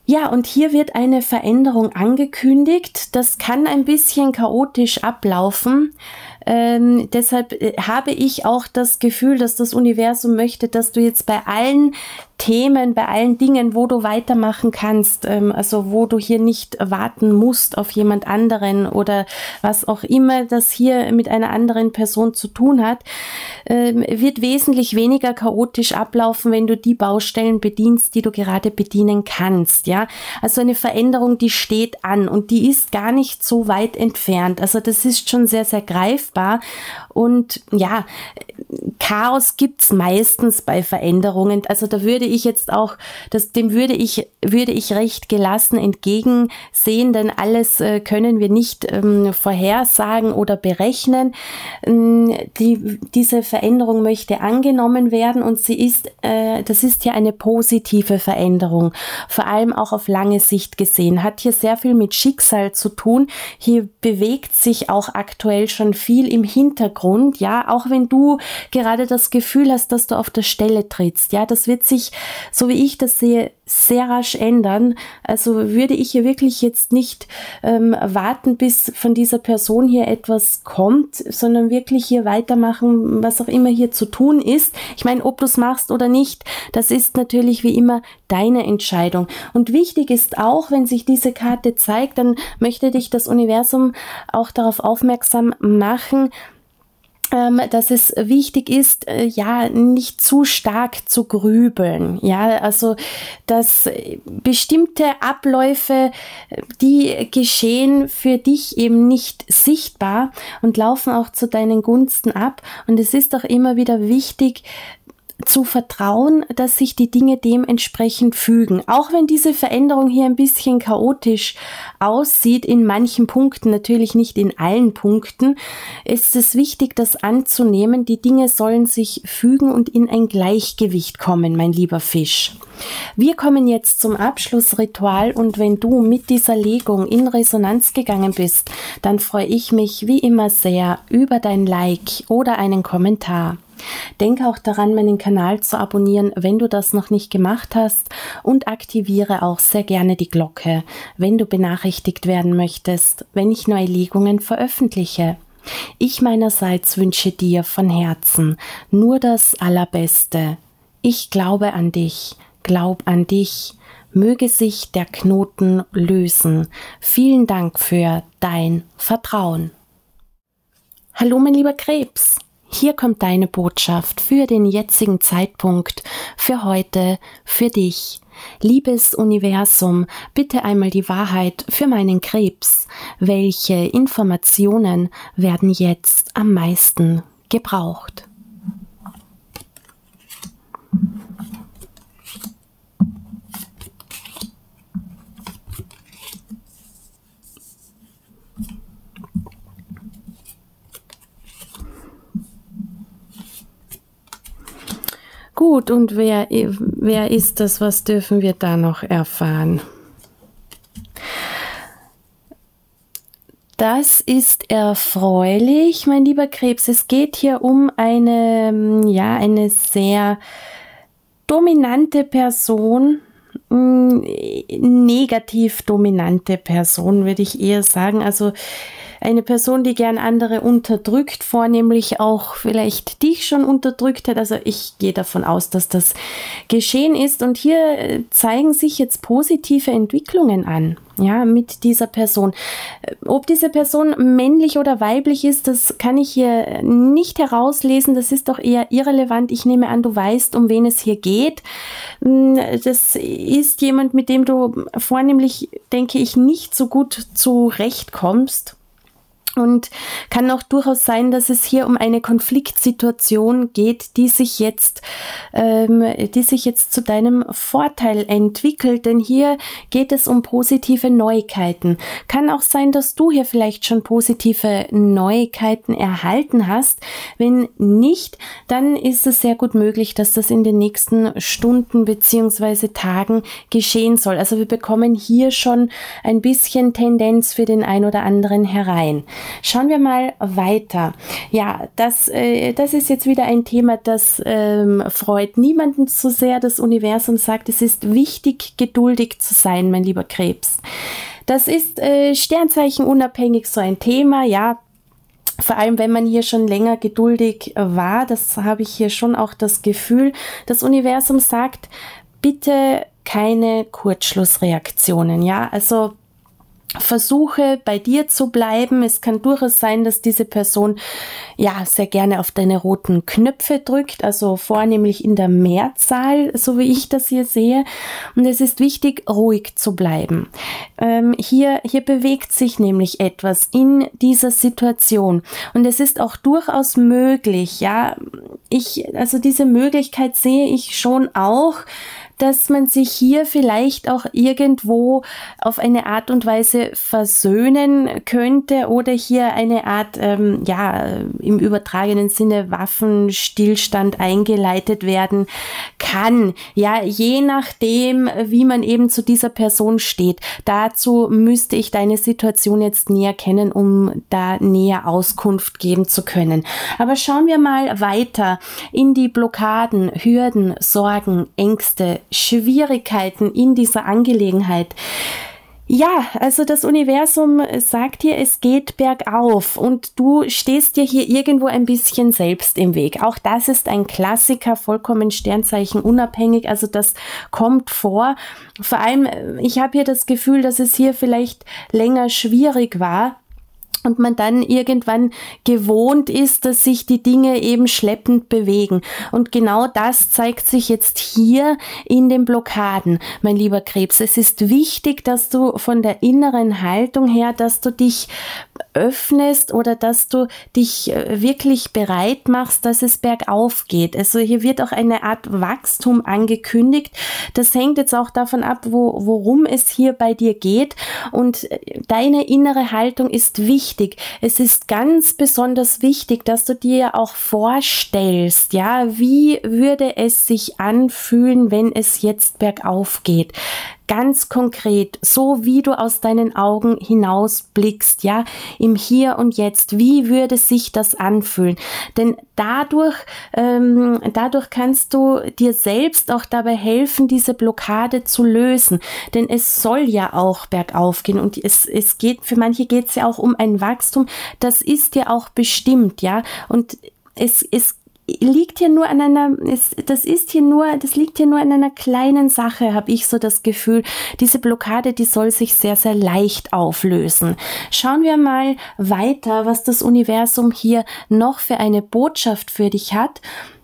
Ja, und hier wird eine Veränderung angekündigt. Das kann ein bisschen chaotisch ablaufen. Ähm, deshalb habe ich auch das Gefühl, dass das Universum möchte, dass du jetzt bei allen Themen, bei allen Dingen, wo du weitermachen kannst, ähm, also wo du hier nicht warten musst auf jemand anderen oder was auch immer das hier mit einer anderen Person zu tun hat, ähm, wird wesentlich weniger chaotisch ablaufen, wenn du die Baustellen bedienst, die du gerade bedienen kannst, ja. Also eine Veränderung, die steht an und die ist gar nicht so weit entfernt. Also das ist schon sehr, sehr greifbar und ja, Chaos gibt's meistens bei Veränderungen. Also da würde ich jetzt auch, das, dem würde ich, würde ich recht gelassen entgegensehen, denn alles äh, können wir nicht ähm, vorhersagen oder berechnen. Ähm, die, diese Veränderung möchte angenommen werden und sie ist, äh, das ist ja eine positive Veränderung, vor allem auch auf lange Sicht gesehen. Hat hier sehr viel mit Schicksal zu tun. Hier bewegt sich auch aktuell schon viel im Hintergrund, ja, auch wenn du gerade das Gefühl hast, dass du auf der Stelle trittst. Ja, das wird sich, so wie ich das sehe, sehr rasch ändern. Also würde ich hier wirklich jetzt nicht ähm, warten, bis von dieser Person hier etwas kommt, sondern wirklich hier weitermachen, was auch immer hier zu tun ist. Ich meine, ob du es machst oder nicht, das ist natürlich wie immer deine Entscheidung. Und wichtig ist auch, wenn sich diese Karte zeigt, dann möchte dich das Universum auch darauf aufmerksam machen, dass es wichtig ist, ja, nicht zu stark zu grübeln, ja, also, dass bestimmte Abläufe, die geschehen für dich eben nicht sichtbar und laufen auch zu deinen Gunsten ab und es ist auch immer wieder wichtig, zu vertrauen, dass sich die Dinge dementsprechend fügen. Auch wenn diese Veränderung hier ein bisschen chaotisch aussieht in manchen Punkten, natürlich nicht in allen Punkten, ist es wichtig, das anzunehmen. Die Dinge sollen sich fügen und in ein Gleichgewicht kommen, mein lieber Fisch. Wir kommen jetzt zum Abschlussritual und wenn du mit dieser Legung in Resonanz gegangen bist, dann freue ich mich wie immer sehr über dein Like oder einen Kommentar. Denke auch daran, meinen Kanal zu abonnieren, wenn du das noch nicht gemacht hast und aktiviere auch sehr gerne die Glocke, wenn du benachrichtigt werden möchtest, wenn ich neue Legungen veröffentliche. Ich meinerseits wünsche dir von Herzen nur das Allerbeste. Ich glaube an dich, glaub an dich, möge sich der Knoten lösen. Vielen Dank für dein Vertrauen. Hallo mein lieber Krebs. Hier kommt deine Botschaft für den jetzigen Zeitpunkt, für heute, für dich. Liebes Universum, bitte einmal die Wahrheit für meinen Krebs. Welche Informationen werden jetzt am meisten gebraucht? Gut, und wer, wer ist das? Was dürfen wir da noch erfahren? Das ist erfreulich, mein lieber Krebs. Es geht hier um eine, ja, eine sehr dominante Person, negativ dominante Person, würde ich eher sagen. Also eine Person, die gern andere unterdrückt, vornehmlich auch vielleicht dich schon unterdrückt hat. Also ich gehe davon aus, dass das geschehen ist. Und hier zeigen sich jetzt positive Entwicklungen an, ja, mit dieser Person. Ob diese Person männlich oder weiblich ist, das kann ich hier nicht herauslesen. Das ist doch eher irrelevant. Ich nehme an, du weißt, um wen es hier geht. Das ist jemand, mit dem du vornehmlich, denke ich, nicht so gut zurechtkommst. Und kann auch durchaus sein, dass es hier um eine Konfliktsituation geht, die sich jetzt, ähm, die sich jetzt zu deinem Vorteil entwickelt, denn hier geht es um positive Neuigkeiten. Kann auch sein, dass du hier vielleicht schon positive Neuigkeiten erhalten hast. Wenn nicht, dann ist es sehr gut möglich, dass das in den nächsten Stunden beziehungsweise Tagen geschehen soll. Also wir bekommen hier schon ein bisschen Tendenz für den ein oder anderen herein. Schauen wir mal weiter. Ja, das, äh, das ist jetzt wieder ein Thema, das ähm, freut niemanden zu sehr. Das Universum sagt, es ist wichtig, geduldig zu sein, mein lieber Krebs. Das ist äh, sternzeichenunabhängig so ein Thema, ja. Vor allem, wenn man hier schon länger geduldig war, das habe ich hier schon auch das Gefühl. Das Universum sagt, bitte keine Kurzschlussreaktionen, ja. Also versuche bei dir zu bleiben. Es kann durchaus sein, dass diese Person ja sehr gerne auf deine roten Knöpfe drückt, also vornehmlich in der Mehrzahl, so wie ich das hier sehe. Und es ist wichtig, ruhig zu bleiben. Ähm, hier, hier bewegt sich nämlich etwas in dieser Situation. Und es ist auch durchaus möglich, ja, ich, also diese Möglichkeit sehe ich schon auch, dass man sich hier vielleicht auch irgendwo auf eine Art und Weise versöhnen könnte oder hier eine Art, ähm, ja, im übertragenen Sinne Waffenstillstand eingeleitet werden kann. Ja, je nachdem, wie man eben zu dieser Person steht. Dazu müsste ich deine Situation jetzt näher kennen, um da näher Auskunft geben zu können. Aber schauen wir mal weiter in die Blockaden, Hürden, Sorgen, Ängste, Schwierigkeiten in dieser Angelegenheit. Ja, also das Universum sagt dir, es geht bergauf und du stehst dir hier irgendwo ein bisschen selbst im Weg. Auch das ist ein Klassiker, vollkommen Sternzeichen unabhängig, also das kommt vor. Vor allem, ich habe hier das Gefühl, dass es hier vielleicht länger schwierig war. Und man dann irgendwann gewohnt ist, dass sich die Dinge eben schleppend bewegen. Und genau das zeigt sich jetzt hier in den Blockaden, mein lieber Krebs. Es ist wichtig, dass du von der inneren Haltung her, dass du dich öffnest oder dass du dich wirklich bereit machst, dass es bergauf geht. Also hier wird auch eine Art Wachstum angekündigt. Das hängt jetzt auch davon ab, wo, worum es hier bei dir geht. Und deine innere Haltung ist wichtig. Es ist ganz besonders wichtig, dass du dir auch vorstellst, ja, wie würde es sich anfühlen, wenn es jetzt bergauf geht. Ganz konkret, so wie du aus deinen Augen hinaus blickst, ja, im Hier und Jetzt, wie würde sich das anfühlen? Denn dadurch, ähm, dadurch kannst du dir selbst auch dabei helfen, diese Blockade zu lösen. Denn es soll ja auch bergauf gehen und es, es geht, für manche geht es ja auch um ein Wachstum, das ist ja auch bestimmt, ja, und es, es liegt hier nur an einer, das ist hier nur, das liegt hier nur an einer kleinen Sache, habe ich so das Gefühl. Diese Blockade, die soll sich sehr, sehr leicht auflösen. Schauen wir mal weiter, was das Universum hier noch für eine Botschaft für dich hat.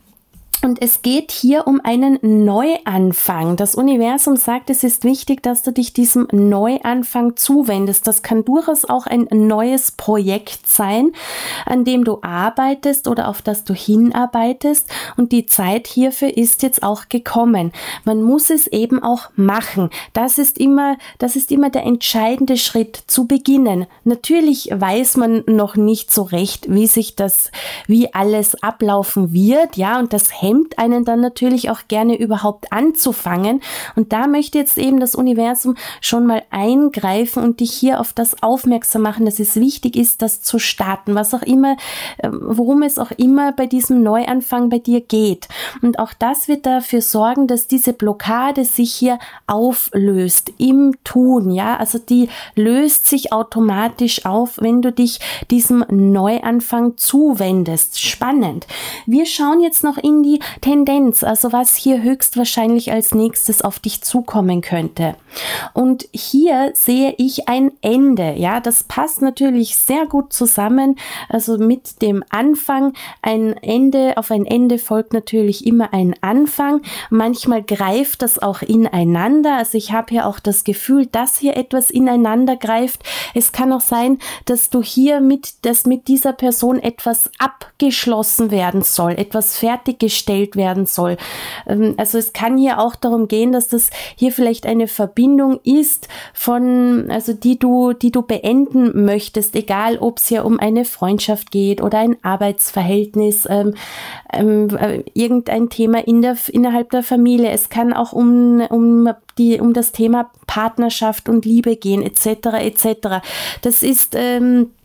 Und es geht hier um einen Neuanfang. Das Universum sagt, es ist wichtig, dass du dich diesem Neuanfang zuwendest. Das kann durchaus auch ein neues Projekt sein, an dem du arbeitest oder auf das du hinarbeitest. Und die Zeit hierfür ist jetzt auch gekommen. Man muss es eben auch machen. Das ist immer, das ist immer der entscheidende Schritt, zu beginnen. Natürlich weiß man noch nicht so recht, wie sich das, wie alles ablaufen wird, ja, und das hemmt einen dann natürlich auch gerne überhaupt anzufangen. Und da möchte jetzt eben das Universum schon mal eingreifen und dich hier auf das aufmerksam machen, dass es wichtig ist, das zu starten, was auch immer, worum es auch immer bei diesem Neuanfang bei dir geht. Und auch das wird dafür sorgen, dass diese Blockade sich hier auflöst im Tun, ja, also die löst sich automatisch auf, wenn du dich diesem Neuanfang zuwendest. Spannend. Wir schauen jetzt noch in die Tendenz, also was hier höchstwahrscheinlich als nächstes auf dich zukommen könnte. Und hier sehe ich ein Ende, ja, das passt natürlich sehr gut zusammen, also mit dem Anfang. Ein Ende, auf ein Ende folgt natürlich immer ein Anfang. Manchmal greift das auch ineinander, also ich habe hier auch das Gefühl, dass hier etwas ineinander greift. Es kann auch sein, dass du hier mit, dass mit dieser Person etwas abgeschlossen werden soll, etwas fertiggestellt werden soll. Also es kann hier auch darum gehen, dass das hier vielleicht eine Verbindung ist, von, also die du, die du beenden möchtest, egal ob es hier um eine Freundschaft geht oder ein Arbeitsverhältnis, ähm, ähm, irgendein Thema in der, innerhalb der Familie. Es kann auch um, um die, um das Thema Partnerschaft und Liebe gehen, et cetera et cetera. Das ist ähm,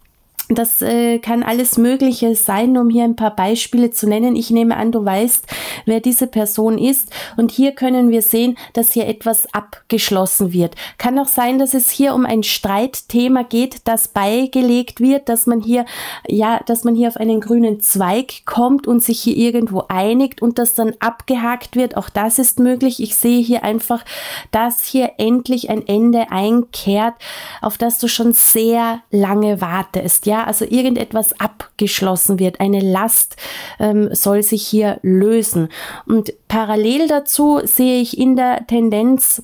Das äh, kann alles Mögliche sein, um hier ein paar Beispiele zu nennen. Ich nehme an, du weißt, wer diese Person ist. Und hier können wir sehen, dass hier etwas abgeschlossen wird. Kann auch sein, dass es hier um ein Streitthema geht, das beigelegt wird, dass man hier, ja, dass man hier auf einen grünen Zweig kommt und sich hier irgendwo einigt und das dann abgehakt wird. Auch das ist möglich. Ich sehe hier einfach, dass hier endlich ein Ende einkehrt, auf das du schon sehr lange wartest. Ja, also irgendetwas abgeschlossen wird, eine Last ähm, soll sich hier lösen. Und parallel dazu sehe ich in der Tendenz,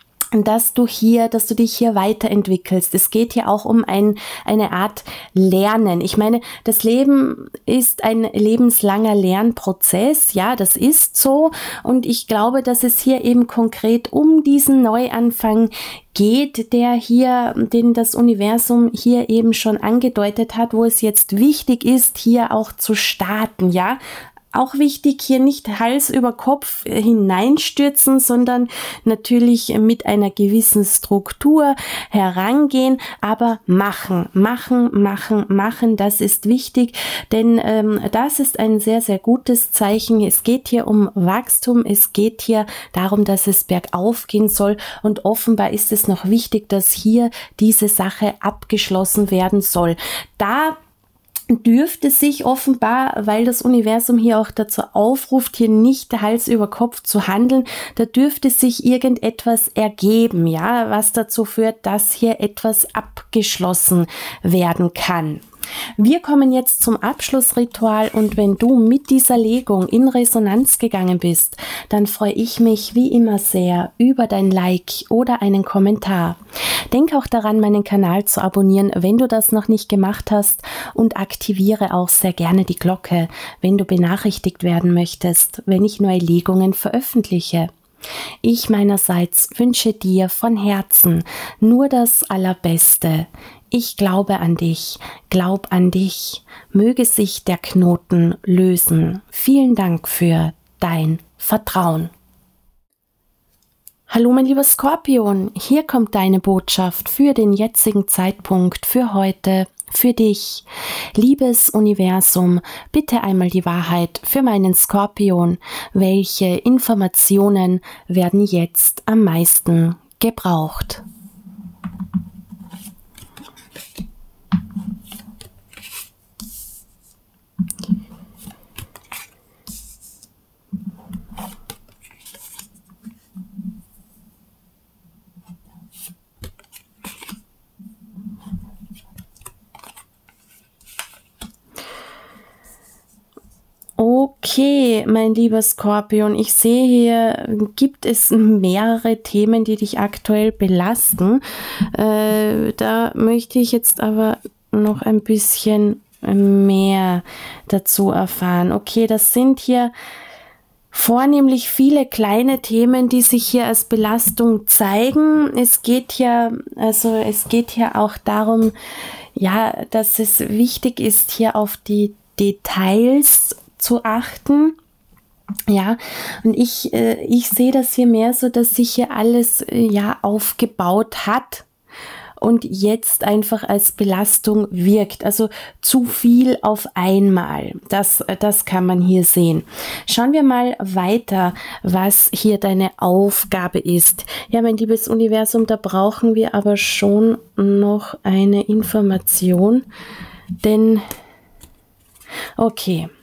dass du hier, dass du dich hier weiterentwickelst. Es geht hier auch um ein, eine Art Lernen. Ich meine, das Leben ist ein lebenslanger Lernprozess. Ja, das ist so. Und ich glaube, dass es hier eben konkret um diesen Neuanfang geht, der hier, den das Universum hier eben schon angedeutet hat, wo es jetzt wichtig ist, hier auch zu starten. Ja, auch wichtig, hier nicht Hals über Kopf hineinstürzen, sondern natürlich mit einer gewissen Struktur herangehen, aber machen, machen, machen, machen, das ist wichtig, denn ähm, das ist ein sehr, sehr gutes Zeichen. Es geht hier um Wachstum, es geht hier darum, dass es bergauf gehen soll und offenbar ist es noch wichtig, dass hier diese Sache abgeschlossen werden soll. Da dürfte sich offenbar, weil das Universum hier auch dazu aufruft, hier nicht Hals über Kopf zu handeln, da dürfte sich irgendetwas ergeben, ja, was dazu führt, dass hier etwas abgeschlossen werden kann. Wir kommen jetzt zum Abschlussritual und wenn du mit dieser Legung in Resonanz gegangen bist, dann freue ich mich wie immer sehr über dein Like oder einen Kommentar. Denk auch daran, meinen Kanal zu abonnieren, wenn du das noch nicht gemacht hast und aktiviere auch sehr gerne die Glocke, wenn du benachrichtigt werden möchtest, wenn ich neue Legungen veröffentliche. Ich meinerseits wünsche dir von Herzen nur das Allerbeste. Ich glaube an dich, glaub an dich, möge sich der Knoten lösen. Vielen Dank für dein Vertrauen. Hallo mein lieber Skorpion, hier kommt deine Botschaft für den jetzigen Zeitpunkt, für heute, für dich. Liebes Universum, bitte einmal die Wahrheit für meinen Skorpion. Welche Informationen werden jetzt am meisten gebraucht? Okay, mein lieber Skorpion, ich sehe hier, gibt es mehrere Themen, die dich aktuell belasten. Äh, da möchte ich jetzt aber noch ein bisschen mehr dazu erfahren. Okay, das sind hier vornehmlich viele kleine Themen, die sich hier als Belastung zeigen. Es geht hier, also es geht hier auch darum, ja, dass es wichtig ist, hier auf die Details zu achten. Ja, und ich, äh, ich sehe das hier mehr so, dass sich hier alles äh, ja aufgebaut hat und jetzt einfach als Belastung wirkt. Also zu viel auf einmal. Das, das kann man hier sehen. Schauen wir mal weiter, was hier deine Aufgabe ist. Ja, mein liebes Universum, da brauchen wir aber schon noch eine Information, denn okay.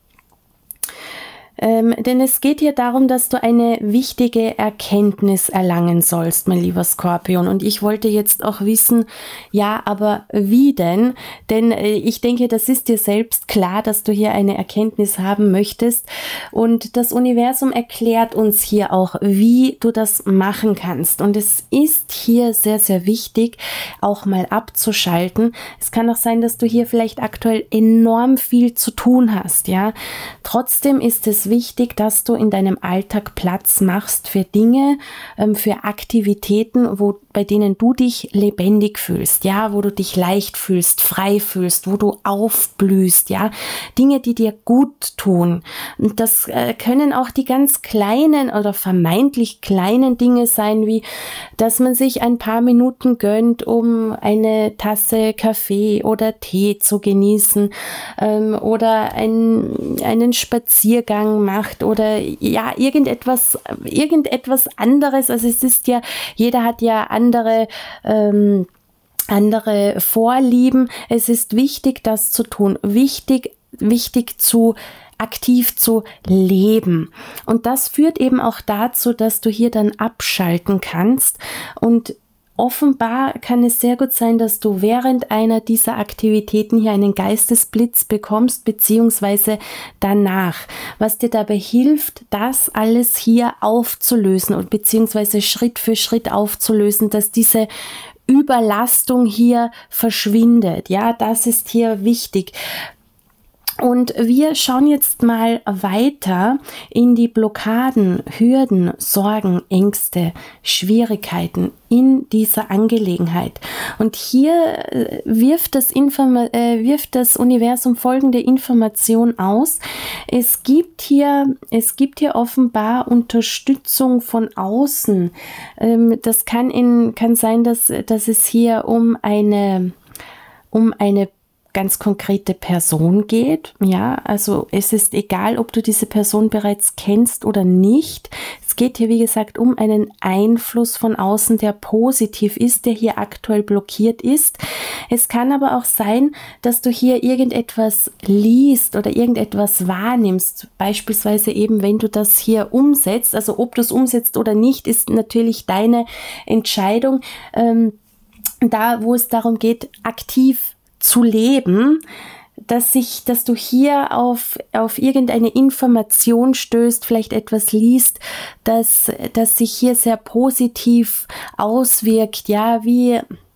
Ähm, denn es geht hier darum, dass du eine wichtige Erkenntnis erlangen sollst, mein lieber Skorpion. Und ich wollte jetzt auch wissen, ja, aber wie denn? Denn äh, ich denke, das ist dir selbst klar, dass du hier eine Erkenntnis haben möchtest. Und das Universum erklärt uns hier auch, wie du das machen kannst. Und es ist hier sehr, sehr wichtig, auch mal abzuschalten. Es kann auch sein, dass du hier vielleicht aktuell enorm viel zu tun hast, ja. Trotzdem ist es wichtig, wichtig, dass du in deinem Alltag Platz machst für Dinge, ähm, für Aktivitäten, wo, bei denen du dich lebendig fühlst, ja, wo du dich leicht fühlst, frei fühlst, wo du aufblühst, ja, Dinge, die dir gut tun. Und das äh, können auch die ganz kleinen oder vermeintlich kleinen Dinge sein, wie, dass man sich ein paar Minuten gönnt, um eine Tasse Kaffee oder Tee zu genießen, ähm, oder ein, einen Spaziergang macht oder ja, irgendetwas, irgendetwas anderes. Also es ist ja, jeder hat ja andere, ähm, andere Vorlieben. Es ist wichtig, das zu tun. Wichtig, wichtig zu aktiv zu leben. Und das führt eben auch dazu, dass du hier dann abschalten kannst. Und offenbar kann es sehr gut sein, dass du während einer dieser Aktivitäten hier einen Geistesblitz bekommst, beziehungsweise danach, was dir dabei hilft, das alles hier aufzulösen und beziehungsweise Schritt für Schritt aufzulösen, dass diese Überlastung hier verschwindet. Ja, das ist hier wichtig. Und wir schauen jetzt mal weiter in die Blockaden, Hürden, Sorgen, Ängste, Schwierigkeiten in dieser Angelegenheit. Und hier wirft das, Informa- äh, wirft das Universum folgende Information aus. Es gibt hier, es gibt hier offenbar Unterstützung von außen. Ähm, das kann, in, kann sein, dass, dass es hier um eine, um eine ganz konkrete Person geht, ja, also es ist egal, ob du diese Person bereits kennst oder nicht. Es geht hier, wie gesagt, um einen Einfluss von außen, der positiv ist, der hier aktuell blockiert ist. Es kann aber auch sein, dass du hier irgendetwas liest oder irgendetwas wahrnimmst, beispielsweise eben, wenn du das hier umsetzt, also ob du es umsetzt oder nicht, ist natürlich deine Entscheidung, ähm, da wo es darum geht, aktiv zu leben, dass sich, dass du hier auf, auf irgendeine Information stößt, vielleicht etwas liest, dass, dass sich hier sehr positiv auswirkt, ja, wie,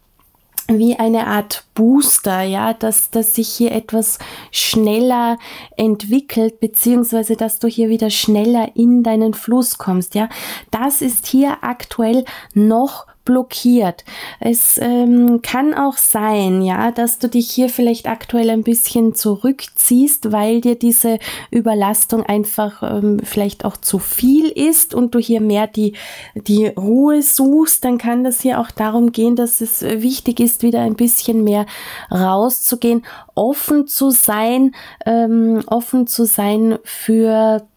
wie eine Art Booster, ja, dass, dass sich hier etwas schneller entwickelt, beziehungsweise dass du hier wieder schneller in deinen Fluss kommst, ja. Das ist hier aktuell noch blockiert. Es ähm, kann auch sein, ja, dass du dich hier vielleicht aktuell ein bisschen zurückziehst, weil dir diese Überlastung einfach ähm, vielleicht auch zu viel ist und du hier mehr die, die Ruhe suchst. Dann kann das hier auch darum gehen, dass es wichtig ist, wieder ein bisschen mehr rauszugehen, offen zu sein, ähm, offen zu sein für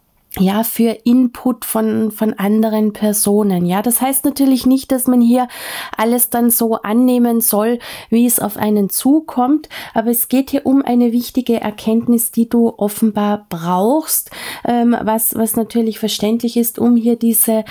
ja, für Input von, von anderen Personen. Ja, das heißt natürlich nicht, dass man hier alles dann so annehmen soll, wie es auf einen zukommt, aber es geht hier um eine wichtige Erkenntnis, die du offenbar brauchst, ähm, was, was natürlich verständlich ist, um hier diese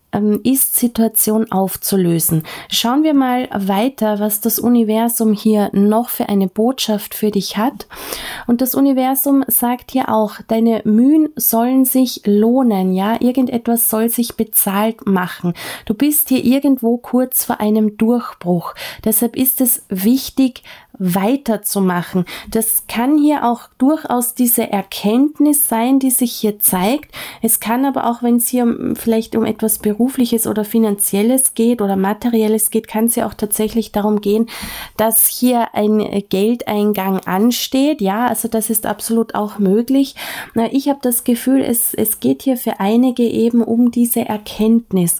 Ist-Situation aufzulösen. Schauen wir mal weiter, was das Universum hier noch für eine Botschaft für dich hat. Und das Universum sagt hier auch, deine Mühen sollen sich lohnen, ja, irgendetwas soll sich bezahlt machen. Du bist hier irgendwo kurz vor einem Durchbruch. Deshalb ist es wichtig, weiterzumachen. Das kann hier auch durchaus diese Erkenntnis sein, die sich hier zeigt. Es kann aber auch, wenn es hier vielleicht um etwas Berufliches oder Finanzielles geht oder Materielles geht, kann es ja auch tatsächlich darum gehen, dass hier ein Geldeingang ansteht. Ja, also das ist absolut auch möglich. Na, ich habe das Gefühl, es, es geht hier für einige eben um diese Erkenntnis,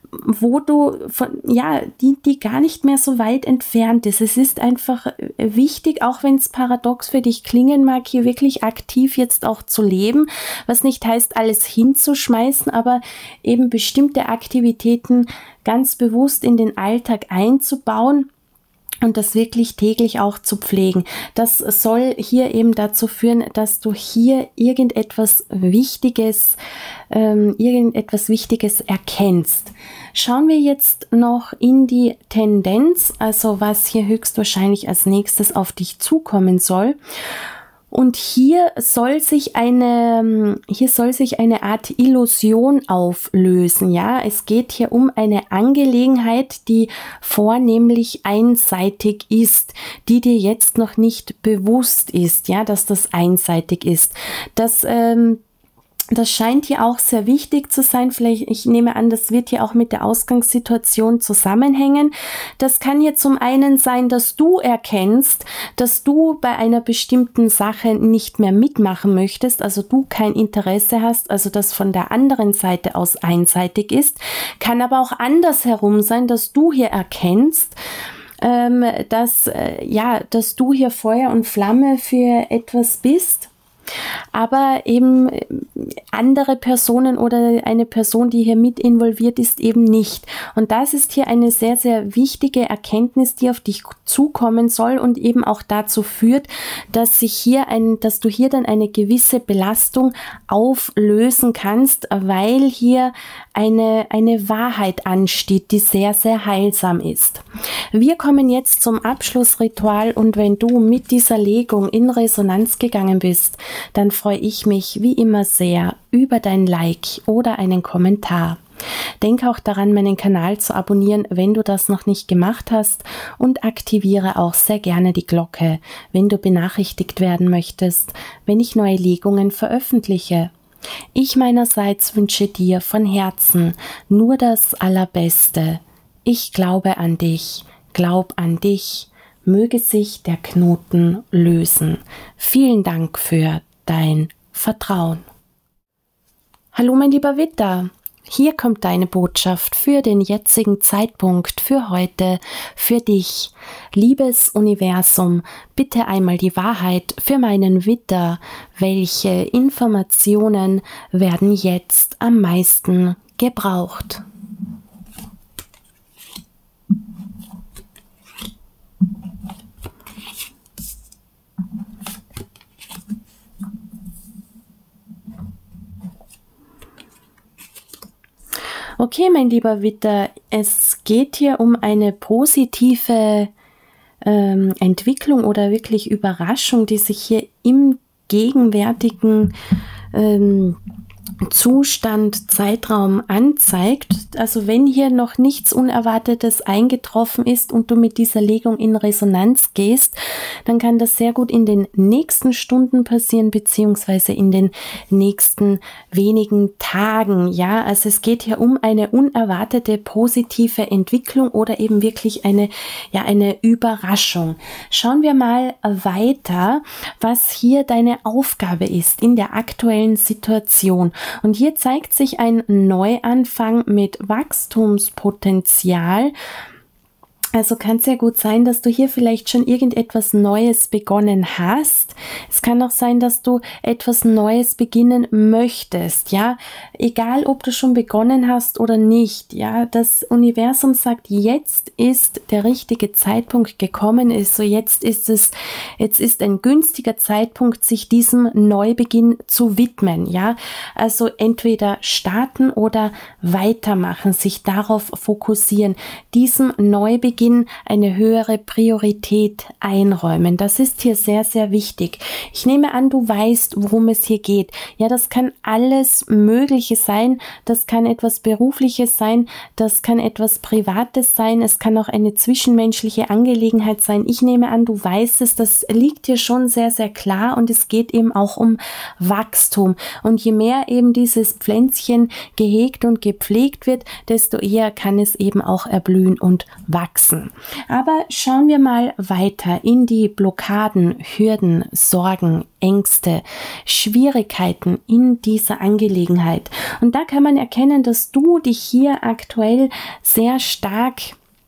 wo du von, ja, die, die gar nicht mehr so weit entfernt ist. Es ist einfach wichtig, auch wenn es paradox für dich klingen mag, hier wirklich aktiv jetzt auch zu leben, was nicht heißt, alles hinzuschmeißen, aber eben bestimmte Aktivitäten ganz bewusst in den Alltag einzubauen und das wirklich täglich auch zu pflegen. Das soll hier eben dazu führen, dass du hier irgendetwas Wichtiges, ähm, irgendetwas Wichtiges erkennst. Schauen wir jetzt noch in die Tendenz, also was hier höchstwahrscheinlich als nächstes auf dich zukommen soll. Und hier soll sich eine, hier soll sich eine Art Illusion auflösen, ja. Es geht hier um eine Angelegenheit, die vornehmlich einseitig ist, die dir jetzt noch nicht bewusst ist, ja, dass das einseitig ist. Das, ähm, Das scheint hier auch sehr wichtig zu sein. Vielleicht, ich nehme an, das wird hier auch mit der Ausgangssituation zusammenhängen. Das kann hier zum einen sein, dass du erkennst, dass du bei einer bestimmten Sache nicht mehr mitmachen möchtest, also du kein Interesse hast, also das von der anderen Seite aus einseitig ist. Kann aber auch andersherum sein, dass du hier erkennst, ähm, dass, äh, ja, dass du hier Feuer und Flamme für etwas bist, aber eben andere Personen oder eine Person, die hier mit involviert ist, eben nicht. Und das ist hier eine sehr, sehr wichtige Erkenntnis, die auf dich zukommen soll und eben auch dazu führt, dass sich hier ein, dass du hier dann eine gewisse Belastung auflösen kannst, weil hier eine, eine Wahrheit ansteht, die sehr, sehr heilsam ist. Wir kommen jetzt zum Abschlussritual und wenn du mit dieser Legung in Resonanz gegangen bist, dann freue ich mich wie immer sehr über dein Like oder einen Kommentar. Denk auch daran, meinen Kanal zu abonnieren, wenn du das noch nicht gemacht hast, und aktiviere auch sehr gerne die Glocke, wenn du benachrichtigt werden möchtest, wenn ich neue Legungen veröffentliche. Ich meinerseits wünsche dir von Herzen nur das Allerbeste. Ich glaube an dich, glaub an dich, möge sich der Knoten lösen. Vielen Dank für dein Vertrauen. Hallo mein lieber Widder, hier kommt deine Botschaft für den jetzigen Zeitpunkt, für heute, für dich. Liebes Universum, bitte einmal die Wahrheit für meinen Widder. Welche Informationen werden jetzt am meisten gebraucht? Okay, mein lieber Widder, es geht hier um eine positive ähm, Entwicklung oder wirklich Überraschung, die sich hier im gegenwärtigen ähm, Zustand, Zeitraum anzeigt. Also wenn hier noch nichts Unerwartetes eingetroffen ist und du mit dieser Legung in Resonanz gehst, dann kann das sehr gut in den nächsten Stunden passieren, beziehungsweise in den nächsten wenigen Tagen. Ja, also es geht hier um eine unerwartete positive Entwicklung oder eben wirklich eine, ja, eine Überraschung. Schauen wir mal weiter, was hier deine Aufgabe ist in der aktuellen Situation. Und hier zeigt sich ein Neuanfang mit Wachstumspotenzial. Also kann es ja gut sein, dass du hier vielleicht schon irgendetwas Neues begonnen hast. Es kann auch sein, dass du etwas Neues beginnen möchtest, ja. Egal, ob du schon begonnen hast oder nicht, ja. Das Universum sagt, jetzt ist der richtige Zeitpunkt gekommen, ist so jetzt ist es, jetzt ist ein günstiger Zeitpunkt, sich diesem Neubeginn zu widmen, ja. Also entweder starten oder weitermachen, sich darauf fokussieren, diesem Neubeginn eine höhere Priorität einräumen. Das ist hier sehr, sehr wichtig. Ich nehme an, du weißt, worum es hier geht. Ja, das kann alles Mögliche sein. Das kann etwas Berufliches sein. Das kann etwas Privates sein. Es kann auch eine zwischenmenschliche Angelegenheit sein. Ich nehme an, du weißt es. Das liegt hier schon sehr, sehr klar und es geht eben auch um Wachstum. Und je mehr eben dieses Pflänzchen gehegt und gepflegt wird, desto eher kann es eben auch erblühen und wachsen. Aber schauen wir mal weiter in die Blockaden, Hürden, Sorgen, Ängste, Schwierigkeiten in dieser Angelegenheit. Und da kann man erkennen, dass du dich hier aktuell sehr stark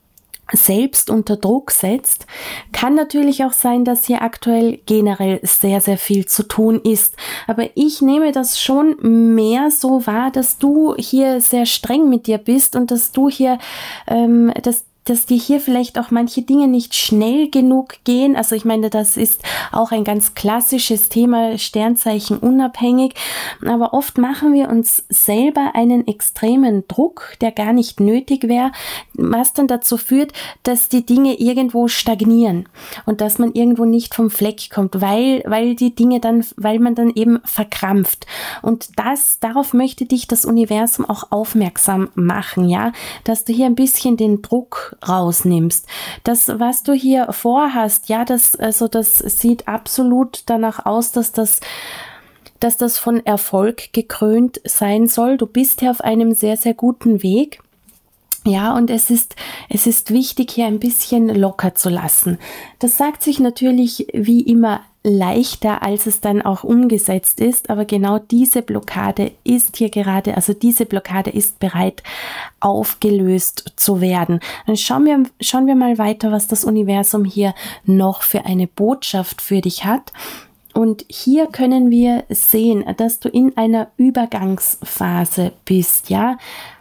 selbst unter Druck setzt. Kann natürlich auch sein, dass hier aktuell generell sehr, sehr viel zu tun ist. Aber ich nehme das schon mehr so wahr, dass du hier sehr streng mit dir bist und dass du hier, ähm, dass dass dir hier vielleicht auch manche Dinge nicht schnell genug gehen. Also ich meine, das ist auch ein ganz klassisches Thema, Sternzeichen unabhängig. Aber oft machen wir uns selber einen extremen Druck, der gar nicht nötig wäre, was dann dazu führt, dass die Dinge irgendwo stagnieren und dass man irgendwo nicht vom Fleck kommt, weil, weil die Dinge dann, weil man dann eben verkrampft. Und das, darauf möchte dich das Universum auch aufmerksam machen, ja, dass du hier ein bisschen den Druck rausnimmst. Das, was du hier vorhast, ja, das, also das sieht absolut danach aus, dass das dass das von Erfolg gekrönt sein soll. Du bist hier auf einem sehr, sehr guten Weg. Ja, und es ist, es ist wichtig, hier ein bisschen locker zu lassen. Das sagt sich natürlich wie immer leichter, als es dann auch umgesetzt ist, aber genau diese Blockade ist hier gerade, also diese Blockade ist bereit, aufgelöst zu werden. Dann schauen wir, schauen wir mal weiter, was das Universum hier noch für eine Botschaft für dich hat. Und hier können wir sehen, dass du in einer Übergangsphase bist, ja.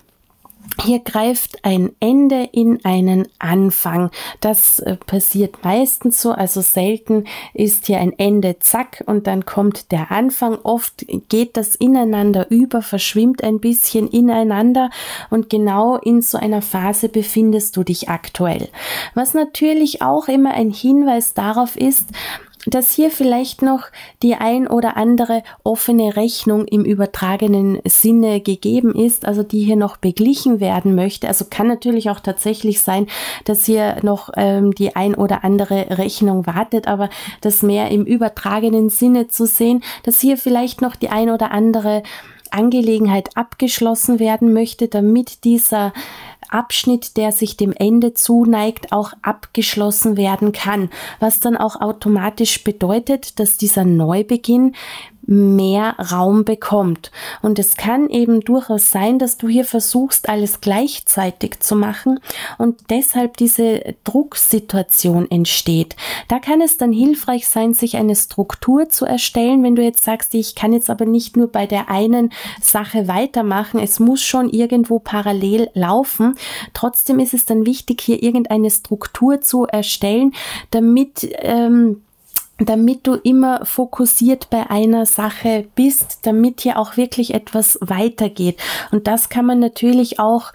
Hier greift ein Ende in einen Anfang. Das äh, passiert meistens so, also selten ist hier ein Ende, zack, und dann kommt der Anfang. Oft geht das ineinander über, verschwimmt ein bisschen ineinander und genau in so einer Phase befindest du dich aktuell. Was natürlich auch immer ein Hinweis darauf ist, dass hier vielleicht noch die ein oder andere offene Rechnung im übertragenen Sinne gegeben ist, also die hier noch beglichen werden möchte. Also kann natürlich auch tatsächlich sein, dass hier noch ähm, die ein oder andere Rechnung wartet, aber das mehr im übertragenen Sinne zu sehen, dass hier vielleicht noch die ein oder andere Angelegenheit abgeschlossen werden möchte, damit dieser Abschnitt, der sich dem Ende zuneigt, auch abgeschlossen werden kann, was dann auch automatisch bedeutet, dass dieser Neubeginn mehr Raum bekommt. Und es kann eben durchaus sein, dass du hier versuchst, alles gleichzeitig zu machen und deshalb diese Drucksituation entsteht. Da kann es dann hilfreich sein, sich eine Struktur zu erstellen, wenn du jetzt sagst, ich kann jetzt aber nicht nur bei der einen Sache weitermachen, es muss schon irgendwo parallel laufen. Trotzdem ist es dann wichtig, hier irgendeine Struktur zu erstellen, damit ähm, damit du immer fokussiert bei einer Sache bist, damit hier auch wirklich etwas weitergeht. Und das kann man natürlich auch,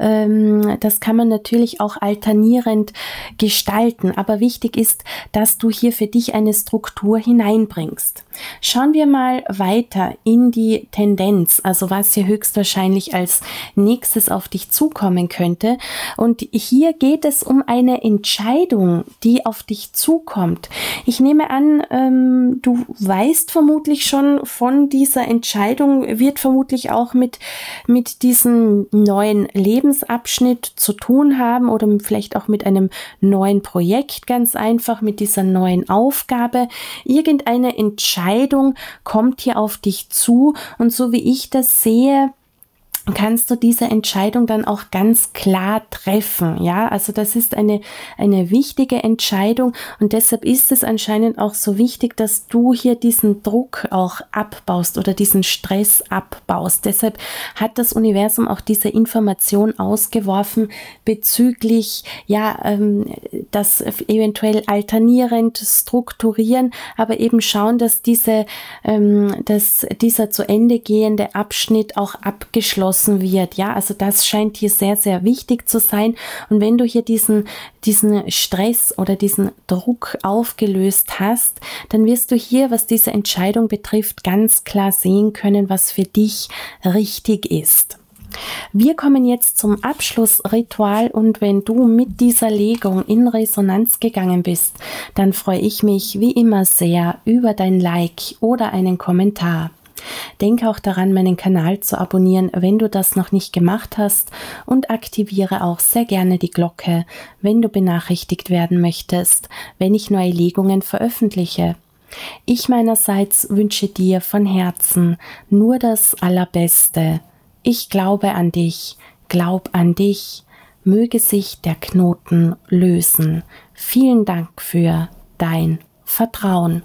ähm, das kann man natürlich auch alternierend gestalten. Aber wichtig ist, dass du hier für dich eine Struktur hineinbringst. Schauen wir mal weiter in die Tendenz, also was hier höchstwahrscheinlich als nächstes auf dich zukommen könnte. Und hier geht es um eine Entscheidung, die auf dich zukommt. Ich nehme an, ähm, du weißt vermutlich schon von dieser Entscheidung, wird vermutlich auch mit, mit diesem neuen Lebensabschnitt zu tun haben oder vielleicht auch mit einem neuen Projekt, ganz einfach mit dieser neuen Aufgabe. Irgendeine Entscheidung kommt hier auf dich zu und so wie ich das sehe, kannst du diese Entscheidung dann auch ganz klar treffen, ja, also das ist eine, eine wichtige Entscheidung und deshalb ist es anscheinend auch so wichtig, dass du hier diesen Druck auch abbaust oder diesen Stress abbaust. Deshalb hat das Universum auch diese Information ausgeworfen bezüglich, ja, ähm, das eventuell alternierend strukturieren, aber eben schauen, dass diese, ähm, dass dieser zu Ende gehende Abschnitt auch abgeschlossen wird, ja, also das scheint hier sehr, sehr wichtig zu sein und wenn du hier diesen, diesen Stress oder diesen Druck aufgelöst hast, dann wirst du hier, was diese Entscheidung betrifft, ganz klar sehen können, was für dich richtig ist. Wir kommen jetzt zum Abschlussritual und wenn du mit dieser Legung in Resonanz gegangen bist, dann freue ich mich wie immer sehr über dein Like oder einen Kommentar. Denke auch daran, meinen Kanal zu abonnieren, wenn du das noch nicht gemacht hast und aktiviere auch sehr gerne die Glocke, wenn du benachrichtigt werden möchtest, wenn ich neue Legungen veröffentliche. Ich meinerseits wünsche dir von Herzen nur das Allerbeste. Ich glaube an dich, glaub an dich, möge sich der Knoten lösen. Vielen Dank für dein Vertrauen.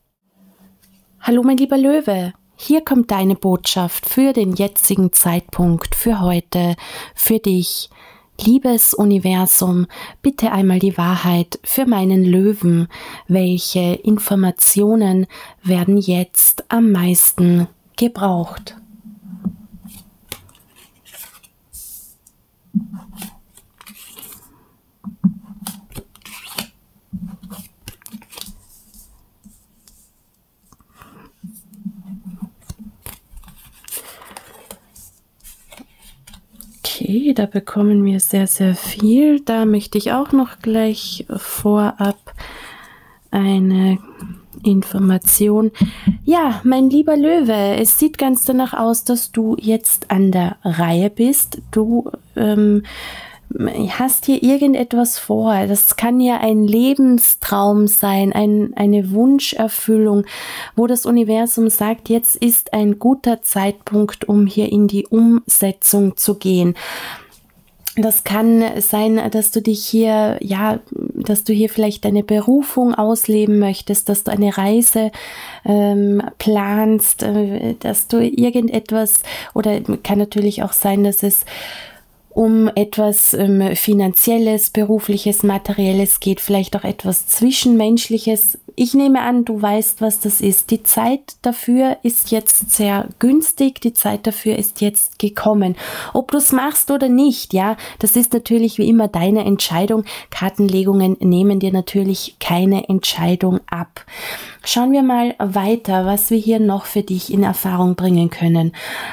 Hallo mein lieber Löwe. Hier kommt deine Botschaft für den jetzigen Zeitpunkt, für heute, für dich. Liebes Universum, bitte einmal die Wahrheit für meinen Löwen. Welche Informationen werden jetzt am meisten gebraucht? Okay, da bekommen wir sehr, sehr viel. Da möchte ich auch noch gleich vorab eine Information. Ja, mein lieber Löwe, es sieht ganz danach aus, dass du jetzt an der Reihe bist. Du ähm, hast hier irgendetwas vor. Das kann ja ein Lebenstraum sein, ein, eine Wunscherfüllung, wo das Universum sagt, jetzt ist ein guter Zeitpunkt, um hier in die Umsetzung zu gehen. Das kann sein, dass du dich hier, ja, dass du hier vielleicht deine Berufung ausleben möchtest, dass du eine Reise ähm, planst, äh, dass du irgendetwas, oder kann natürlich auch sein, dass es um etwas ähm, Finanzielles, Berufliches, Materielles geht, vielleicht auch etwas Zwischenmenschliches. Ich nehme an, du weißt, was das ist. Die Zeit dafür ist jetzt sehr günstig, die Zeit dafür ist jetzt gekommen. Ob du es machst oder nicht, ja, das ist natürlich wie immer deine Entscheidung. Kartenlegungen nehmen dir natürlich keine Entscheidung ab. Schauen wir mal weiter, was wir hier noch für dich in Erfahrung bringen können.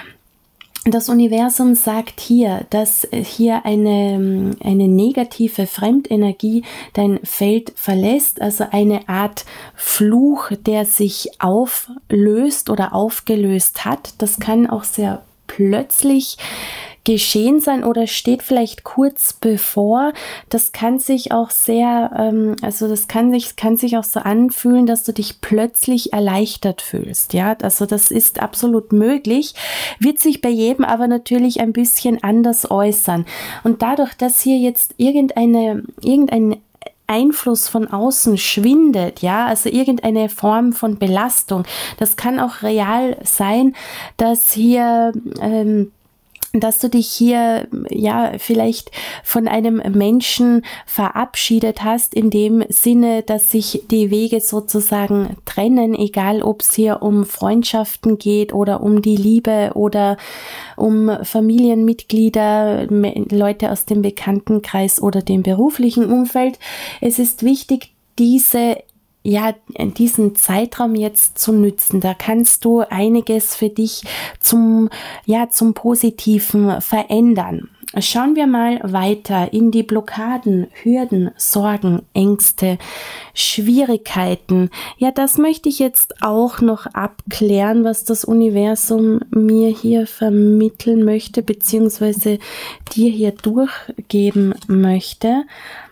Das Universum sagt hier, dass hier eine, eine negative Fremdenergie dein Feld verlässt, also eine Art Fluch, der sich auflöst oder aufgelöst hat. Das kann auch sehr plötzlich geschehen sein oder steht vielleicht kurz bevor. Das kann sich auch sehr, ähm, also das kann sich, kann sich auch so anfühlen, dass du dich plötzlich erleichtert fühlst. Ja, also das ist absolut möglich, wird sich bei jedem aber natürlich ein bisschen anders äußern. Und dadurch, dass hier jetzt irgendeine, irgendein Einfluss von außen schwindet, ja, also irgendeine Form von Belastung, das kann auch real sein, dass hier ähm, dass du dich hier, ja, vielleicht von einem Menschen verabschiedet hast, in dem Sinne, dass sich die Wege sozusagen trennen, egal ob es hier um Freundschaften geht oder um die Liebe oder um Familienmitglieder, Leute aus dem Bekanntenkreis oder dem beruflichen Umfeld. Es ist wichtig, diese ja, diesen Zeitraum jetzt zu nützen. Da kannst du einiges für dich zum, ja, zum Positiven verändern. Schauen wir mal weiter in die Blockaden, Hürden, Sorgen, Ängste, Schwierigkeiten. Ja, das möchte ich jetzt auch noch abklären, was das Universum mir hier vermitteln möchte, beziehungsweise dir hier durchgeben möchte.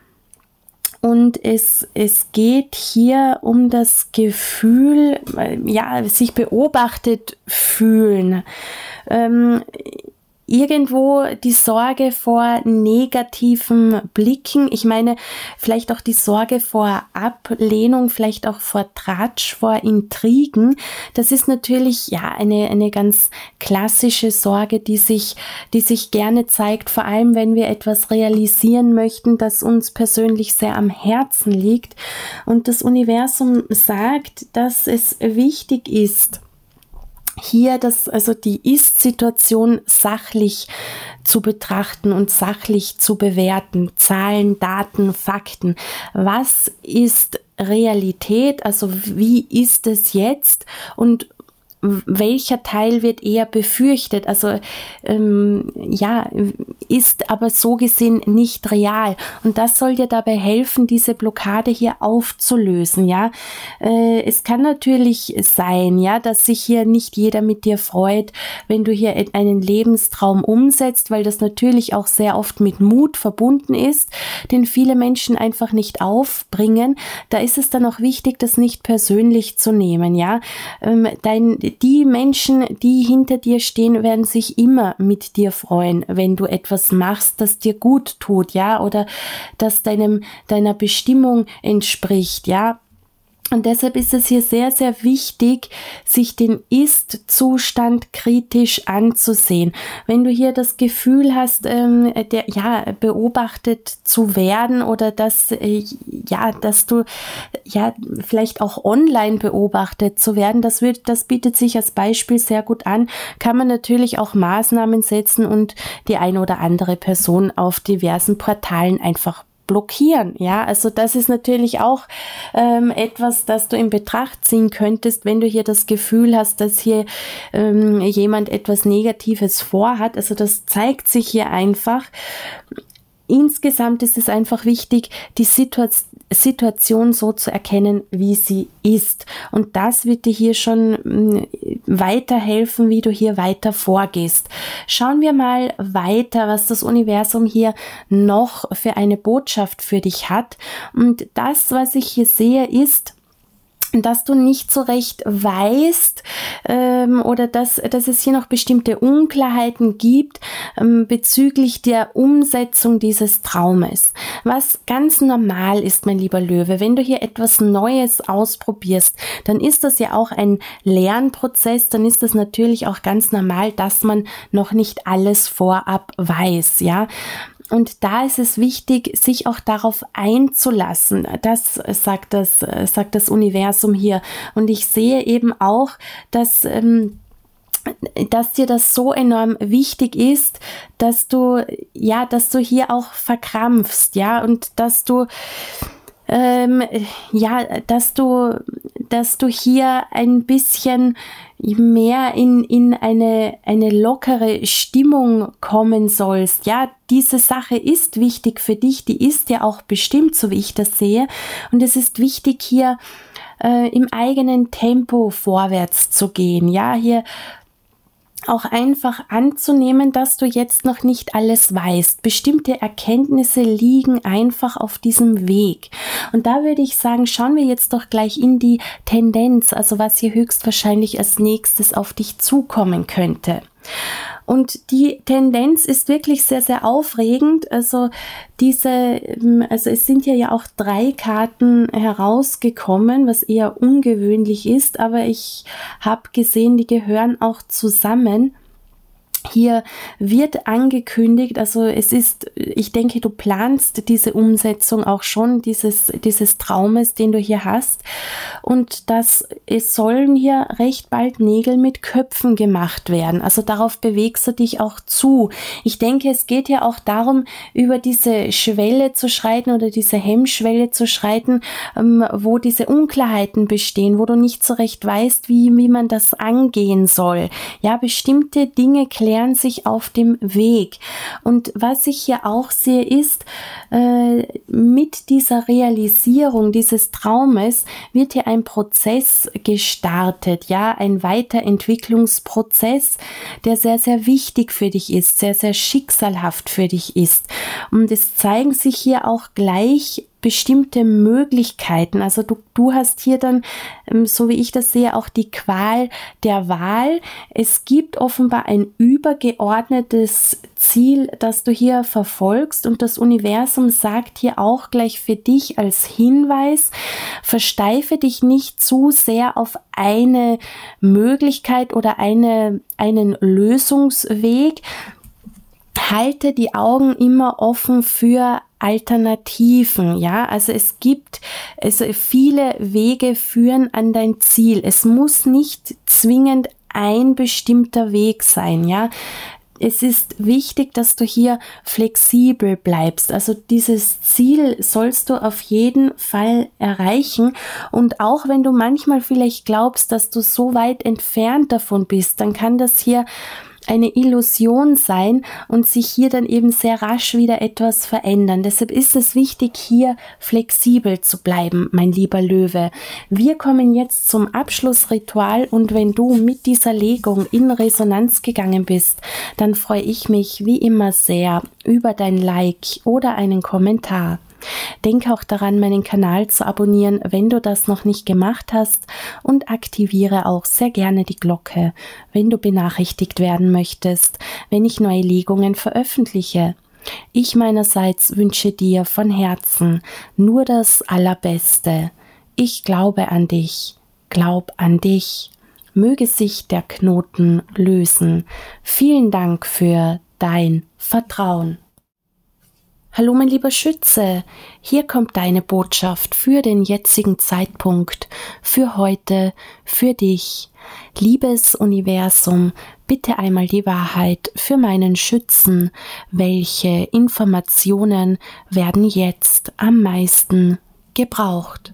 Und es, es geht hier um das Gefühl, ja, sich beobachtet fühlen. Ähm, Irgendwo die Sorge vor negativen Blicken. Ich meine, vielleicht auch die Sorge vor Ablehnung, vielleicht auch vor Tratsch, vor Intrigen. Das ist natürlich ja eine, eine ganz klassische Sorge, die sich, die sich gerne zeigt, vor allem wenn wir etwas realisieren möchten, das uns persönlich sehr am Herzen liegt. Und das Universum sagt, dass es wichtig ist, hier das, also die Ist-Situation sachlich zu betrachten und sachlich zu bewerten. Zahlen, Daten, Fakten. Was ist Realität? Also wie ist es jetzt? Und welcher Teil wird eher befürchtet, also ähm, ja, ist aber so gesehen nicht real. Und das soll dir dabei helfen, diese Blockade hier aufzulösen, ja. Äh, es kann natürlich sein, ja, dass sich hier nicht jeder mit dir freut, wenn du hier einen Lebenstraum umsetzt, weil das natürlich auch sehr oft mit Mut verbunden ist, den viele Menschen einfach nicht aufbringen. Da ist es dann auch wichtig, das nicht persönlich zu nehmen, ja. Ähm, dein Die Menschen, die hinter dir stehen, werden sich immer mit dir freuen, wenn du etwas machst, das dir gut tut, ja, oder das deinem, deiner Bestimmung entspricht, ja. Und deshalb ist es hier sehr, sehr wichtig, sich den Ist-Zustand kritisch anzusehen. Wenn du hier das Gefühl hast, ähm, der, ja, beobachtet zu werden oder dass, äh, ja, dass du, ja, vielleicht auch online beobachtet zu werden, das wird, das bietet sich als Beispiel sehr gut an, kann man natürlich auch Maßnahmen setzen und die eine oder andere Person auf diversen Portalen einfach blockieren, ja, also das ist natürlich auch ähm, etwas, das du in Betracht ziehen könntest, wenn du hier das Gefühl hast, dass hier ähm, jemand etwas Negatives vorhat, also das zeigt sich hier einfach. Insgesamt ist es einfach wichtig, die Situation Situation so zu erkennen, wie sie ist. Und das wird dir hier schon weiterhelfen, wie du hier weiter vorgehst. Schauen wir mal weiter, was das Universum hier noch für eine Botschaft für dich hat. Und das, was ich hier sehe, ist, dass du nicht so recht weißt ähm, oder dass, dass es hier noch bestimmte Unklarheiten gibt ähm, bezüglich der Umsetzung dieses Traumes. Was ganz normal ist, mein lieber Löwe, wenn du hier etwas Neues ausprobierst, dann ist das ja auch ein Lernprozess, dann ist das natürlich auch ganz normal, dass man noch nicht alles vorab weiß, ja. Und da ist es wichtig, sich auch darauf einzulassen. Das sagt das, sagt das Universum hier. Und ich sehe eben auch, dass, ähm, dass dir das so enorm wichtig ist, dass du, ja, dass du hier auch verkrampfst, ja, und dass du, ähm, ja, dass du, dass du hier ein bisschen mehr in, in eine, eine lockere Stimmung kommen sollst. Ja, diese Sache ist wichtig für dich, die ist ja auch bestimmt, so wie ich das sehe. Und es ist wichtig, hier äh, im eigenen Tempo vorwärts zu gehen. Ja, hier auch einfach anzunehmen, dass du jetzt noch nicht alles weißt. Bestimmte Erkenntnisse liegen einfach auf diesem Weg. Und da würde ich sagen, schauen wir jetzt doch gleich in die Tendenz, also was hier höchstwahrscheinlich als nächstes auf dich zukommen könnte. Und die Tendenz ist wirklich sehr, sehr aufregend. Also diese, also es sind ja ja auch drei Karten herausgekommen, was eher ungewöhnlich ist, aber ich habe gesehen, die gehören auch zusammen. Hier wird angekündigt, also es ist, ich denke, du planst diese Umsetzung auch schon, dieses, dieses Traumes, den du hier hast. Und dass es sollen hier recht bald Nägel mit Köpfen gemacht werden. Also darauf bewegst du dich auch zu. Ich denke, es geht ja auch darum, über diese Schwelle zu schreiten oder diese Hemmschwelle zu schreiten, ähm, wo diese Unklarheiten bestehen, wo du nicht so recht weißt, wie, wie man das angehen soll. Ja, bestimmte Dinge klären sich auf dem Weg. Und was ich hier auch sehe, ist, äh, mit dieser Realisierung dieses Traumes wird hier ein Prozess gestartet, ja, ein Weiterentwicklungsprozess, der sehr, sehr wichtig für dich ist, sehr, sehr schicksalhaft für dich ist. Und es zeigen sich hier auch gleich bestimmte Möglichkeiten. Also du, du hast hier dann, so wie ich das sehe, auch die Qual der Wahl. Es gibt offenbar ein übergeordnetes Ziel, das du hier verfolgst, und das Universum sagt hier auch gleich für dich als Hinweis: Versteife dich nicht zu sehr auf eine Möglichkeit oder eine, einen Lösungsweg. Halte die Augen immer offen für Alternativen, ja, also es gibt, also viele Wege führen an dein Ziel. Es muss nicht zwingend ein bestimmter Weg sein, ja. Es ist wichtig, dass du hier flexibel bleibst. Also dieses Ziel sollst du auf jeden Fall erreichen. Und auch wenn du manchmal vielleicht glaubst, dass du so weit entfernt davon bist, dann kann das hier eine Illusion sein und sich hier dann eben sehr rasch wieder etwas verändern. Deshalb ist es wichtig, hier flexibel zu bleiben, mein lieber Löwe. Wir kommen jetzt zum Abschlussritual, und wenn du mit dieser Legung in Resonanz gegangen bist, dann freue ich mich wie immer sehr über dein Like oder einen Kommentar. Denke auch daran, meinen Kanal zu abonnieren, wenn du das noch nicht gemacht hast, und aktiviere auch sehr gerne die Glocke, wenn du benachrichtigt werden möchtest, wenn ich neue Legungen veröffentliche. Ich meinerseits wünsche dir von Herzen nur das Allerbeste. Ich glaube an dich, glaub an dich. Möge sich der Knoten lösen. Vielen Dank für dein Vertrauen. Hallo mein lieber Schütze, hier kommt deine Botschaft für den jetzigen Zeitpunkt, für heute, für dich. Liebes Universum, bitte einmal die Wahrheit für meinen Schützen. Welche Informationen werden jetzt am meisten gebraucht?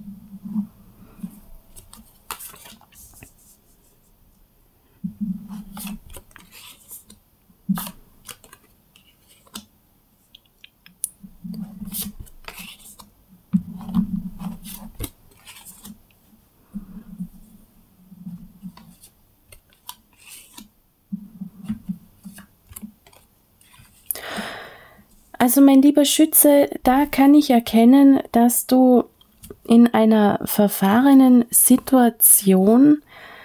Also mein lieber Schütze, da kann ich erkennen, dass du in einer verfahrenen Situation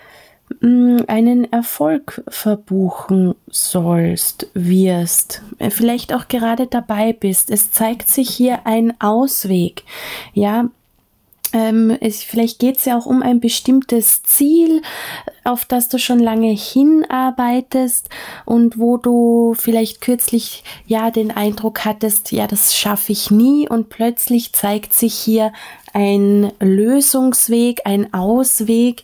mh, einen Erfolg verbuchen sollst, wirst, vielleicht auch gerade dabei bist. Es zeigt sich hier ein Ausweg, ja. Ähm, es, vielleicht geht es ja auch um ein bestimmtes Ziel, auf das du schon lange hinarbeitest und wo du vielleicht kürzlich ja den Eindruck hattest, ja, das schaffe ich nie, und plötzlich zeigt sich hier ein Lösungsweg, ein Ausweg,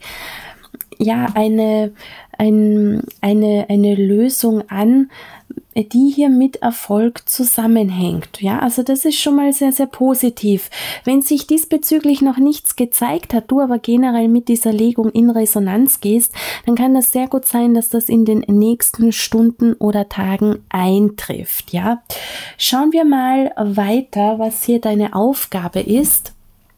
ja, eine, ein, eine, eine Lösung an, die hier mit Erfolg zusammenhängt. Ja, also das ist schon mal sehr, sehr positiv. Wenn sich diesbezüglich noch nichts gezeigt hat, du aber generell mit dieser Legung in Resonanz gehst, dann kann das sehr gut sein, dass das in den nächsten Stunden oder Tagen eintrifft. Ja, schauen wir mal weiter, was hier deine Aufgabe ist.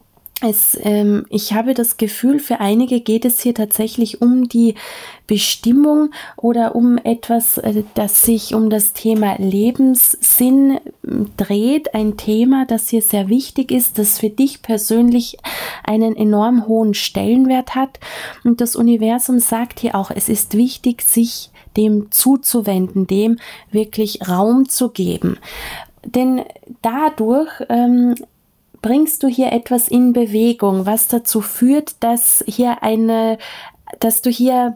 Es, ähm, ich habe das Gefühl, für einige geht es hier tatsächlich um die Bestimmung oder um etwas, äh, das sich um das Thema Lebenssinn dreht. Ein Thema, das hier sehr wichtig ist, das für dich persönlich einen enorm hohen Stellenwert hat. Und das Universum sagt hier auch, es ist wichtig, sich dem zuzuwenden, dem wirklich Raum zu geben. Denn dadurch ähm, bringst du hier etwas in Bewegung, was dazu führt, dass hier eine, dass du hier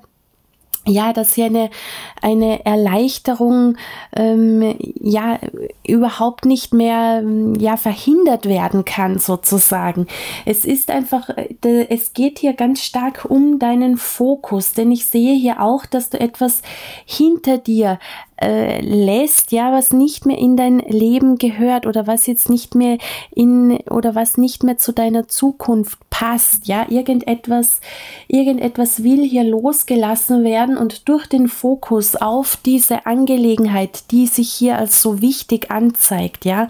ja, dass hier eine, eine Erleichterung ähm, ja überhaupt nicht mehr ja verhindert werden kann, sozusagen. Es ist einfach, es geht hier ganz stark um deinen Fokus, denn ich sehe hier auch, dass du etwas hinter dir äh, lässt, ja, was nicht mehr in dein Leben gehört oder was jetzt nicht mehr in oder was nicht mehr zu deiner Zukunft passt, ja, irgendetwas, irgendetwas will hier losgelassen werden, und durch den Fokus auf diese Angelegenheit, die sich hier als so wichtig anzeigt, ja,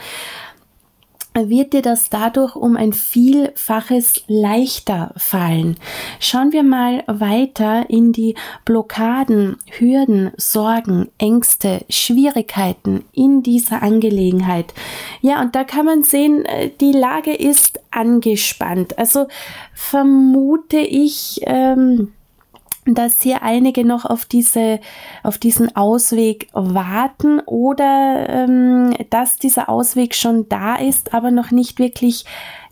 wird dir das dadurch um ein Vielfaches leichter fallen. Schauen wir mal weiter in die Blockaden, Hürden, Sorgen, Ängste, Schwierigkeiten in dieser Angelegenheit. Ja, und da kann man sehen, die Lage ist angespannt. Also vermute ich, ähm, dass hier einige noch auf diese, auf diesen Ausweg warten oder ähm, dass dieser Ausweg schon da ist, aber noch nicht wirklich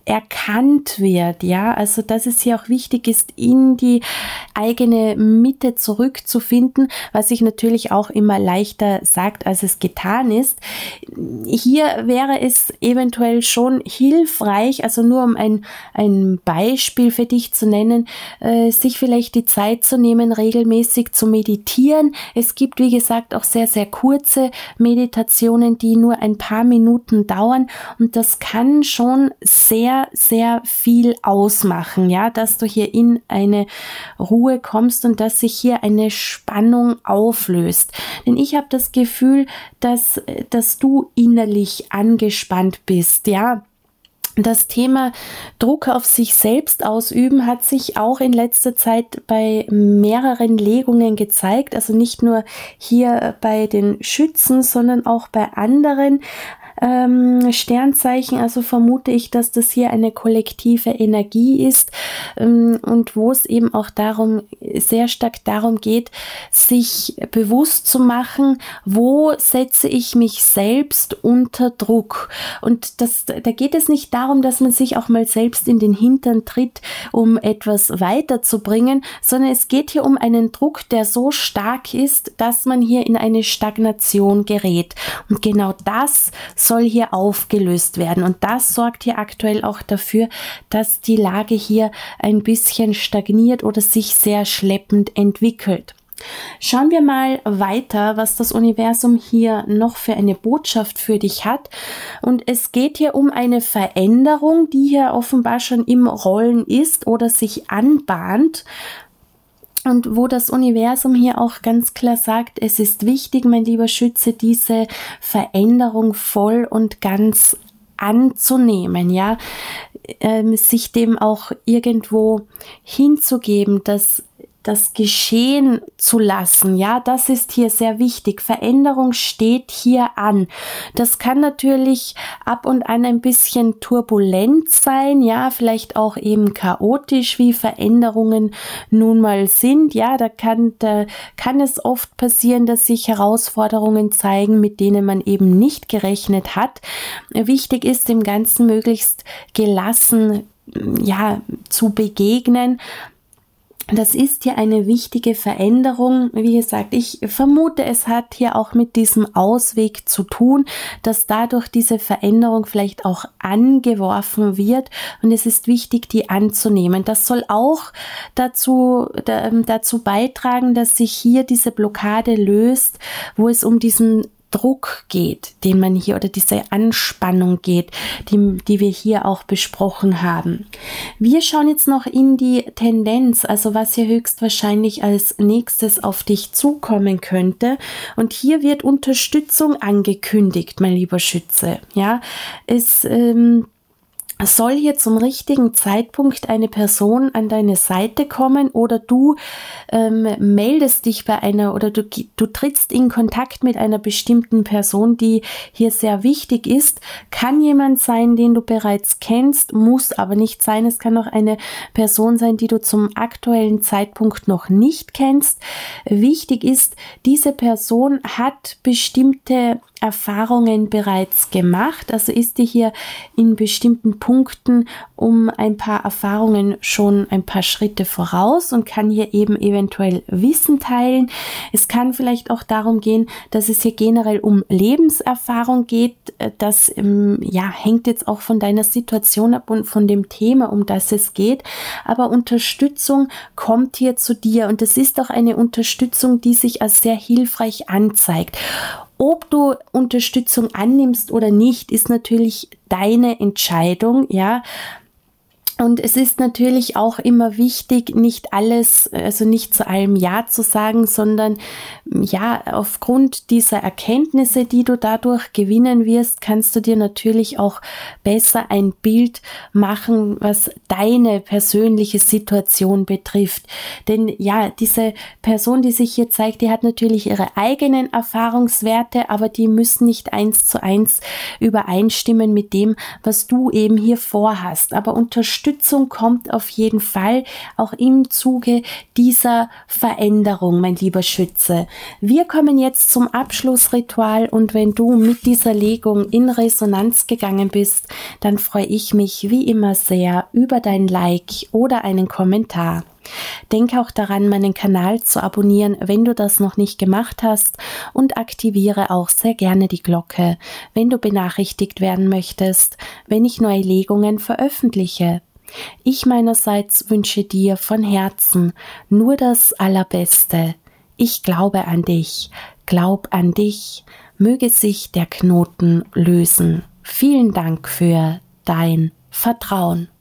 erkannt wird, ja, also dass es hier auch wichtig ist, in die eigene Mitte zurückzufinden, was sich natürlich auch immer leichter sagt, als es getan ist. Hier wäre es eventuell schon hilfreich, also nur um ein, ein Beispiel für dich zu nennen, äh, sich vielleicht die Zeit zu nehmen, regelmäßig zu meditieren. Es gibt, wie gesagt, auch sehr, sehr kurze Meditationen, die nur ein paar Minuten dauern, und das kann schon sehr sehr viel ausmachen, ja, dass du hier in eine Ruhe kommst und dass sich hier eine Spannung auflöst. Denn ich habe das Gefühl, dass, dass du innerlich angespannt bist, ja. Das Thema Druck auf sich selbst ausüben hat sich auch in letzter Zeit bei mehreren Legungen gezeigt, also nicht nur hier bei den Schützen, sondern auch bei anderen Ähm, Sternzeichen, also vermute ich, dass das hier eine kollektive Energie ist, ähm, und wo es eben auch darum, sehr stark darum geht, sich bewusst zu machen, wo setze ich mich selbst unter Druck. Und das, da geht es nicht darum, dass man sich auch mal selbst in den Hintern tritt, um etwas weiterzubringen, sondern es geht hier um einen Druck, der so stark ist, dass man hier in eine Stagnation gerät. Und genau das soll hier aufgelöst werden, und das sorgt hier aktuell auch dafür, dass die Lage hier ein bisschen stagniert oder sich sehr schleppend entwickelt. Schauen wir mal weiter, was das Universum hier noch für eine Botschaft für dich hat. Und es geht hier um eine Veränderung, die hier offenbar schon im Rollen ist oder sich anbahnt. Und wo das Universum hier auch ganz klar sagt, es ist wichtig, mein lieber Schütze, diese Veränderung voll und ganz anzunehmen, ja, ähm, sich dem auch irgendwo hinzugeben, dass das geschehen zu lassen. Ja, das ist hier sehr wichtig. Veränderung steht hier an. Das kann natürlich ab und an ein bisschen turbulent sein, ja, vielleicht auch eben chaotisch, wie Veränderungen nun mal sind. Ja, da kann, da kann es oft passieren, dass sich Herausforderungen zeigen, mit denen man eben nicht gerechnet hat. Wichtig ist, dem Ganzen möglichst gelassen, ja, zu begegnen. Das ist hier eine wichtige Veränderung. Wie gesagt, ich vermute, es hat hier auch mit diesem Ausweg zu tun, dass dadurch diese Veränderung vielleicht auch angeworfen wird, und es ist wichtig, die anzunehmen. Das soll auch dazu, da, dazu beitragen, dass sich hier diese Blockade löst, wo es um diesen Druck geht, den man hier, oder diese Anspannung geht, die, die wir hier auch besprochen haben. Wir schauen jetzt noch in die Tendenz, also was hier höchstwahrscheinlich als nächstes auf dich zukommen könnte. Und hier wird Unterstützung angekündigt, mein lieber Schütze. Ja, es ähm, soll hier zum richtigen Zeitpunkt eine Person an deine Seite kommen, oder du ähm, meldest dich bei einer, oder du, du trittst in Kontakt mit einer bestimmten Person, die hier sehr wichtig ist. Kann jemand sein, den du bereits kennst, muss aber nicht sein. Es kann auch eine Person sein, die du zum aktuellen Zeitpunkt noch nicht kennst. Wichtig ist, diese Person hat bestimmte Erfahrungen bereits gemacht, also ist die hier in bestimmten Punkten um ein paar Erfahrungen schon ein paar Schritte voraus und kann hier eben eventuell Wissen teilen. Es kann vielleicht auch darum gehen, dass es hier generell um Lebenserfahrung geht. Das ähm, ja, hängt jetzt auch von deiner Situation ab und von dem Thema, um das es geht. Aber Unterstützung kommt hier zu dir, und es ist auch eine Unterstützung, die sich als sehr hilfreich anzeigt. Ob du Unterstützung annimmst oder nicht, ist natürlich deine Entscheidung, ja. Und es ist natürlich auch immer wichtig, nicht alles, also nicht zu allem Ja zu sagen, sondern ja, aufgrund dieser Erkenntnisse, die du dadurch gewinnen wirst, kannst du dir natürlich auch besser ein Bild machen, was deine persönliche Situation betrifft. Denn ja, diese Person, die sich hier zeigt, die hat natürlich ihre eigenen Erfahrungswerte, aber die müssen nicht eins zu eins übereinstimmen mit dem, was du eben hier vorhast. Aber Unterstützung kommt auf jeden Fall auch im Zuge dieser Veränderung, mein lieber Schütze. Wir kommen jetzt zum Abschlussritual, und wenn du mit dieser Legung in Resonanz gegangen bist, dann freue ich mich wie immer sehr über dein Like oder einen Kommentar. Denke auch daran, meinen Kanal zu abonnieren, wenn du das noch nicht gemacht hast, und aktiviere auch sehr gerne die Glocke, wenn du benachrichtigt werden möchtest, wenn ich neue Legungen veröffentliche. Ich meinerseits wünsche dir von Herzen nur das Allerbeste. Ich glaube an dich, glaub an dich, möge sich der Knoten lösen. Vielen Dank für dein Vertrauen.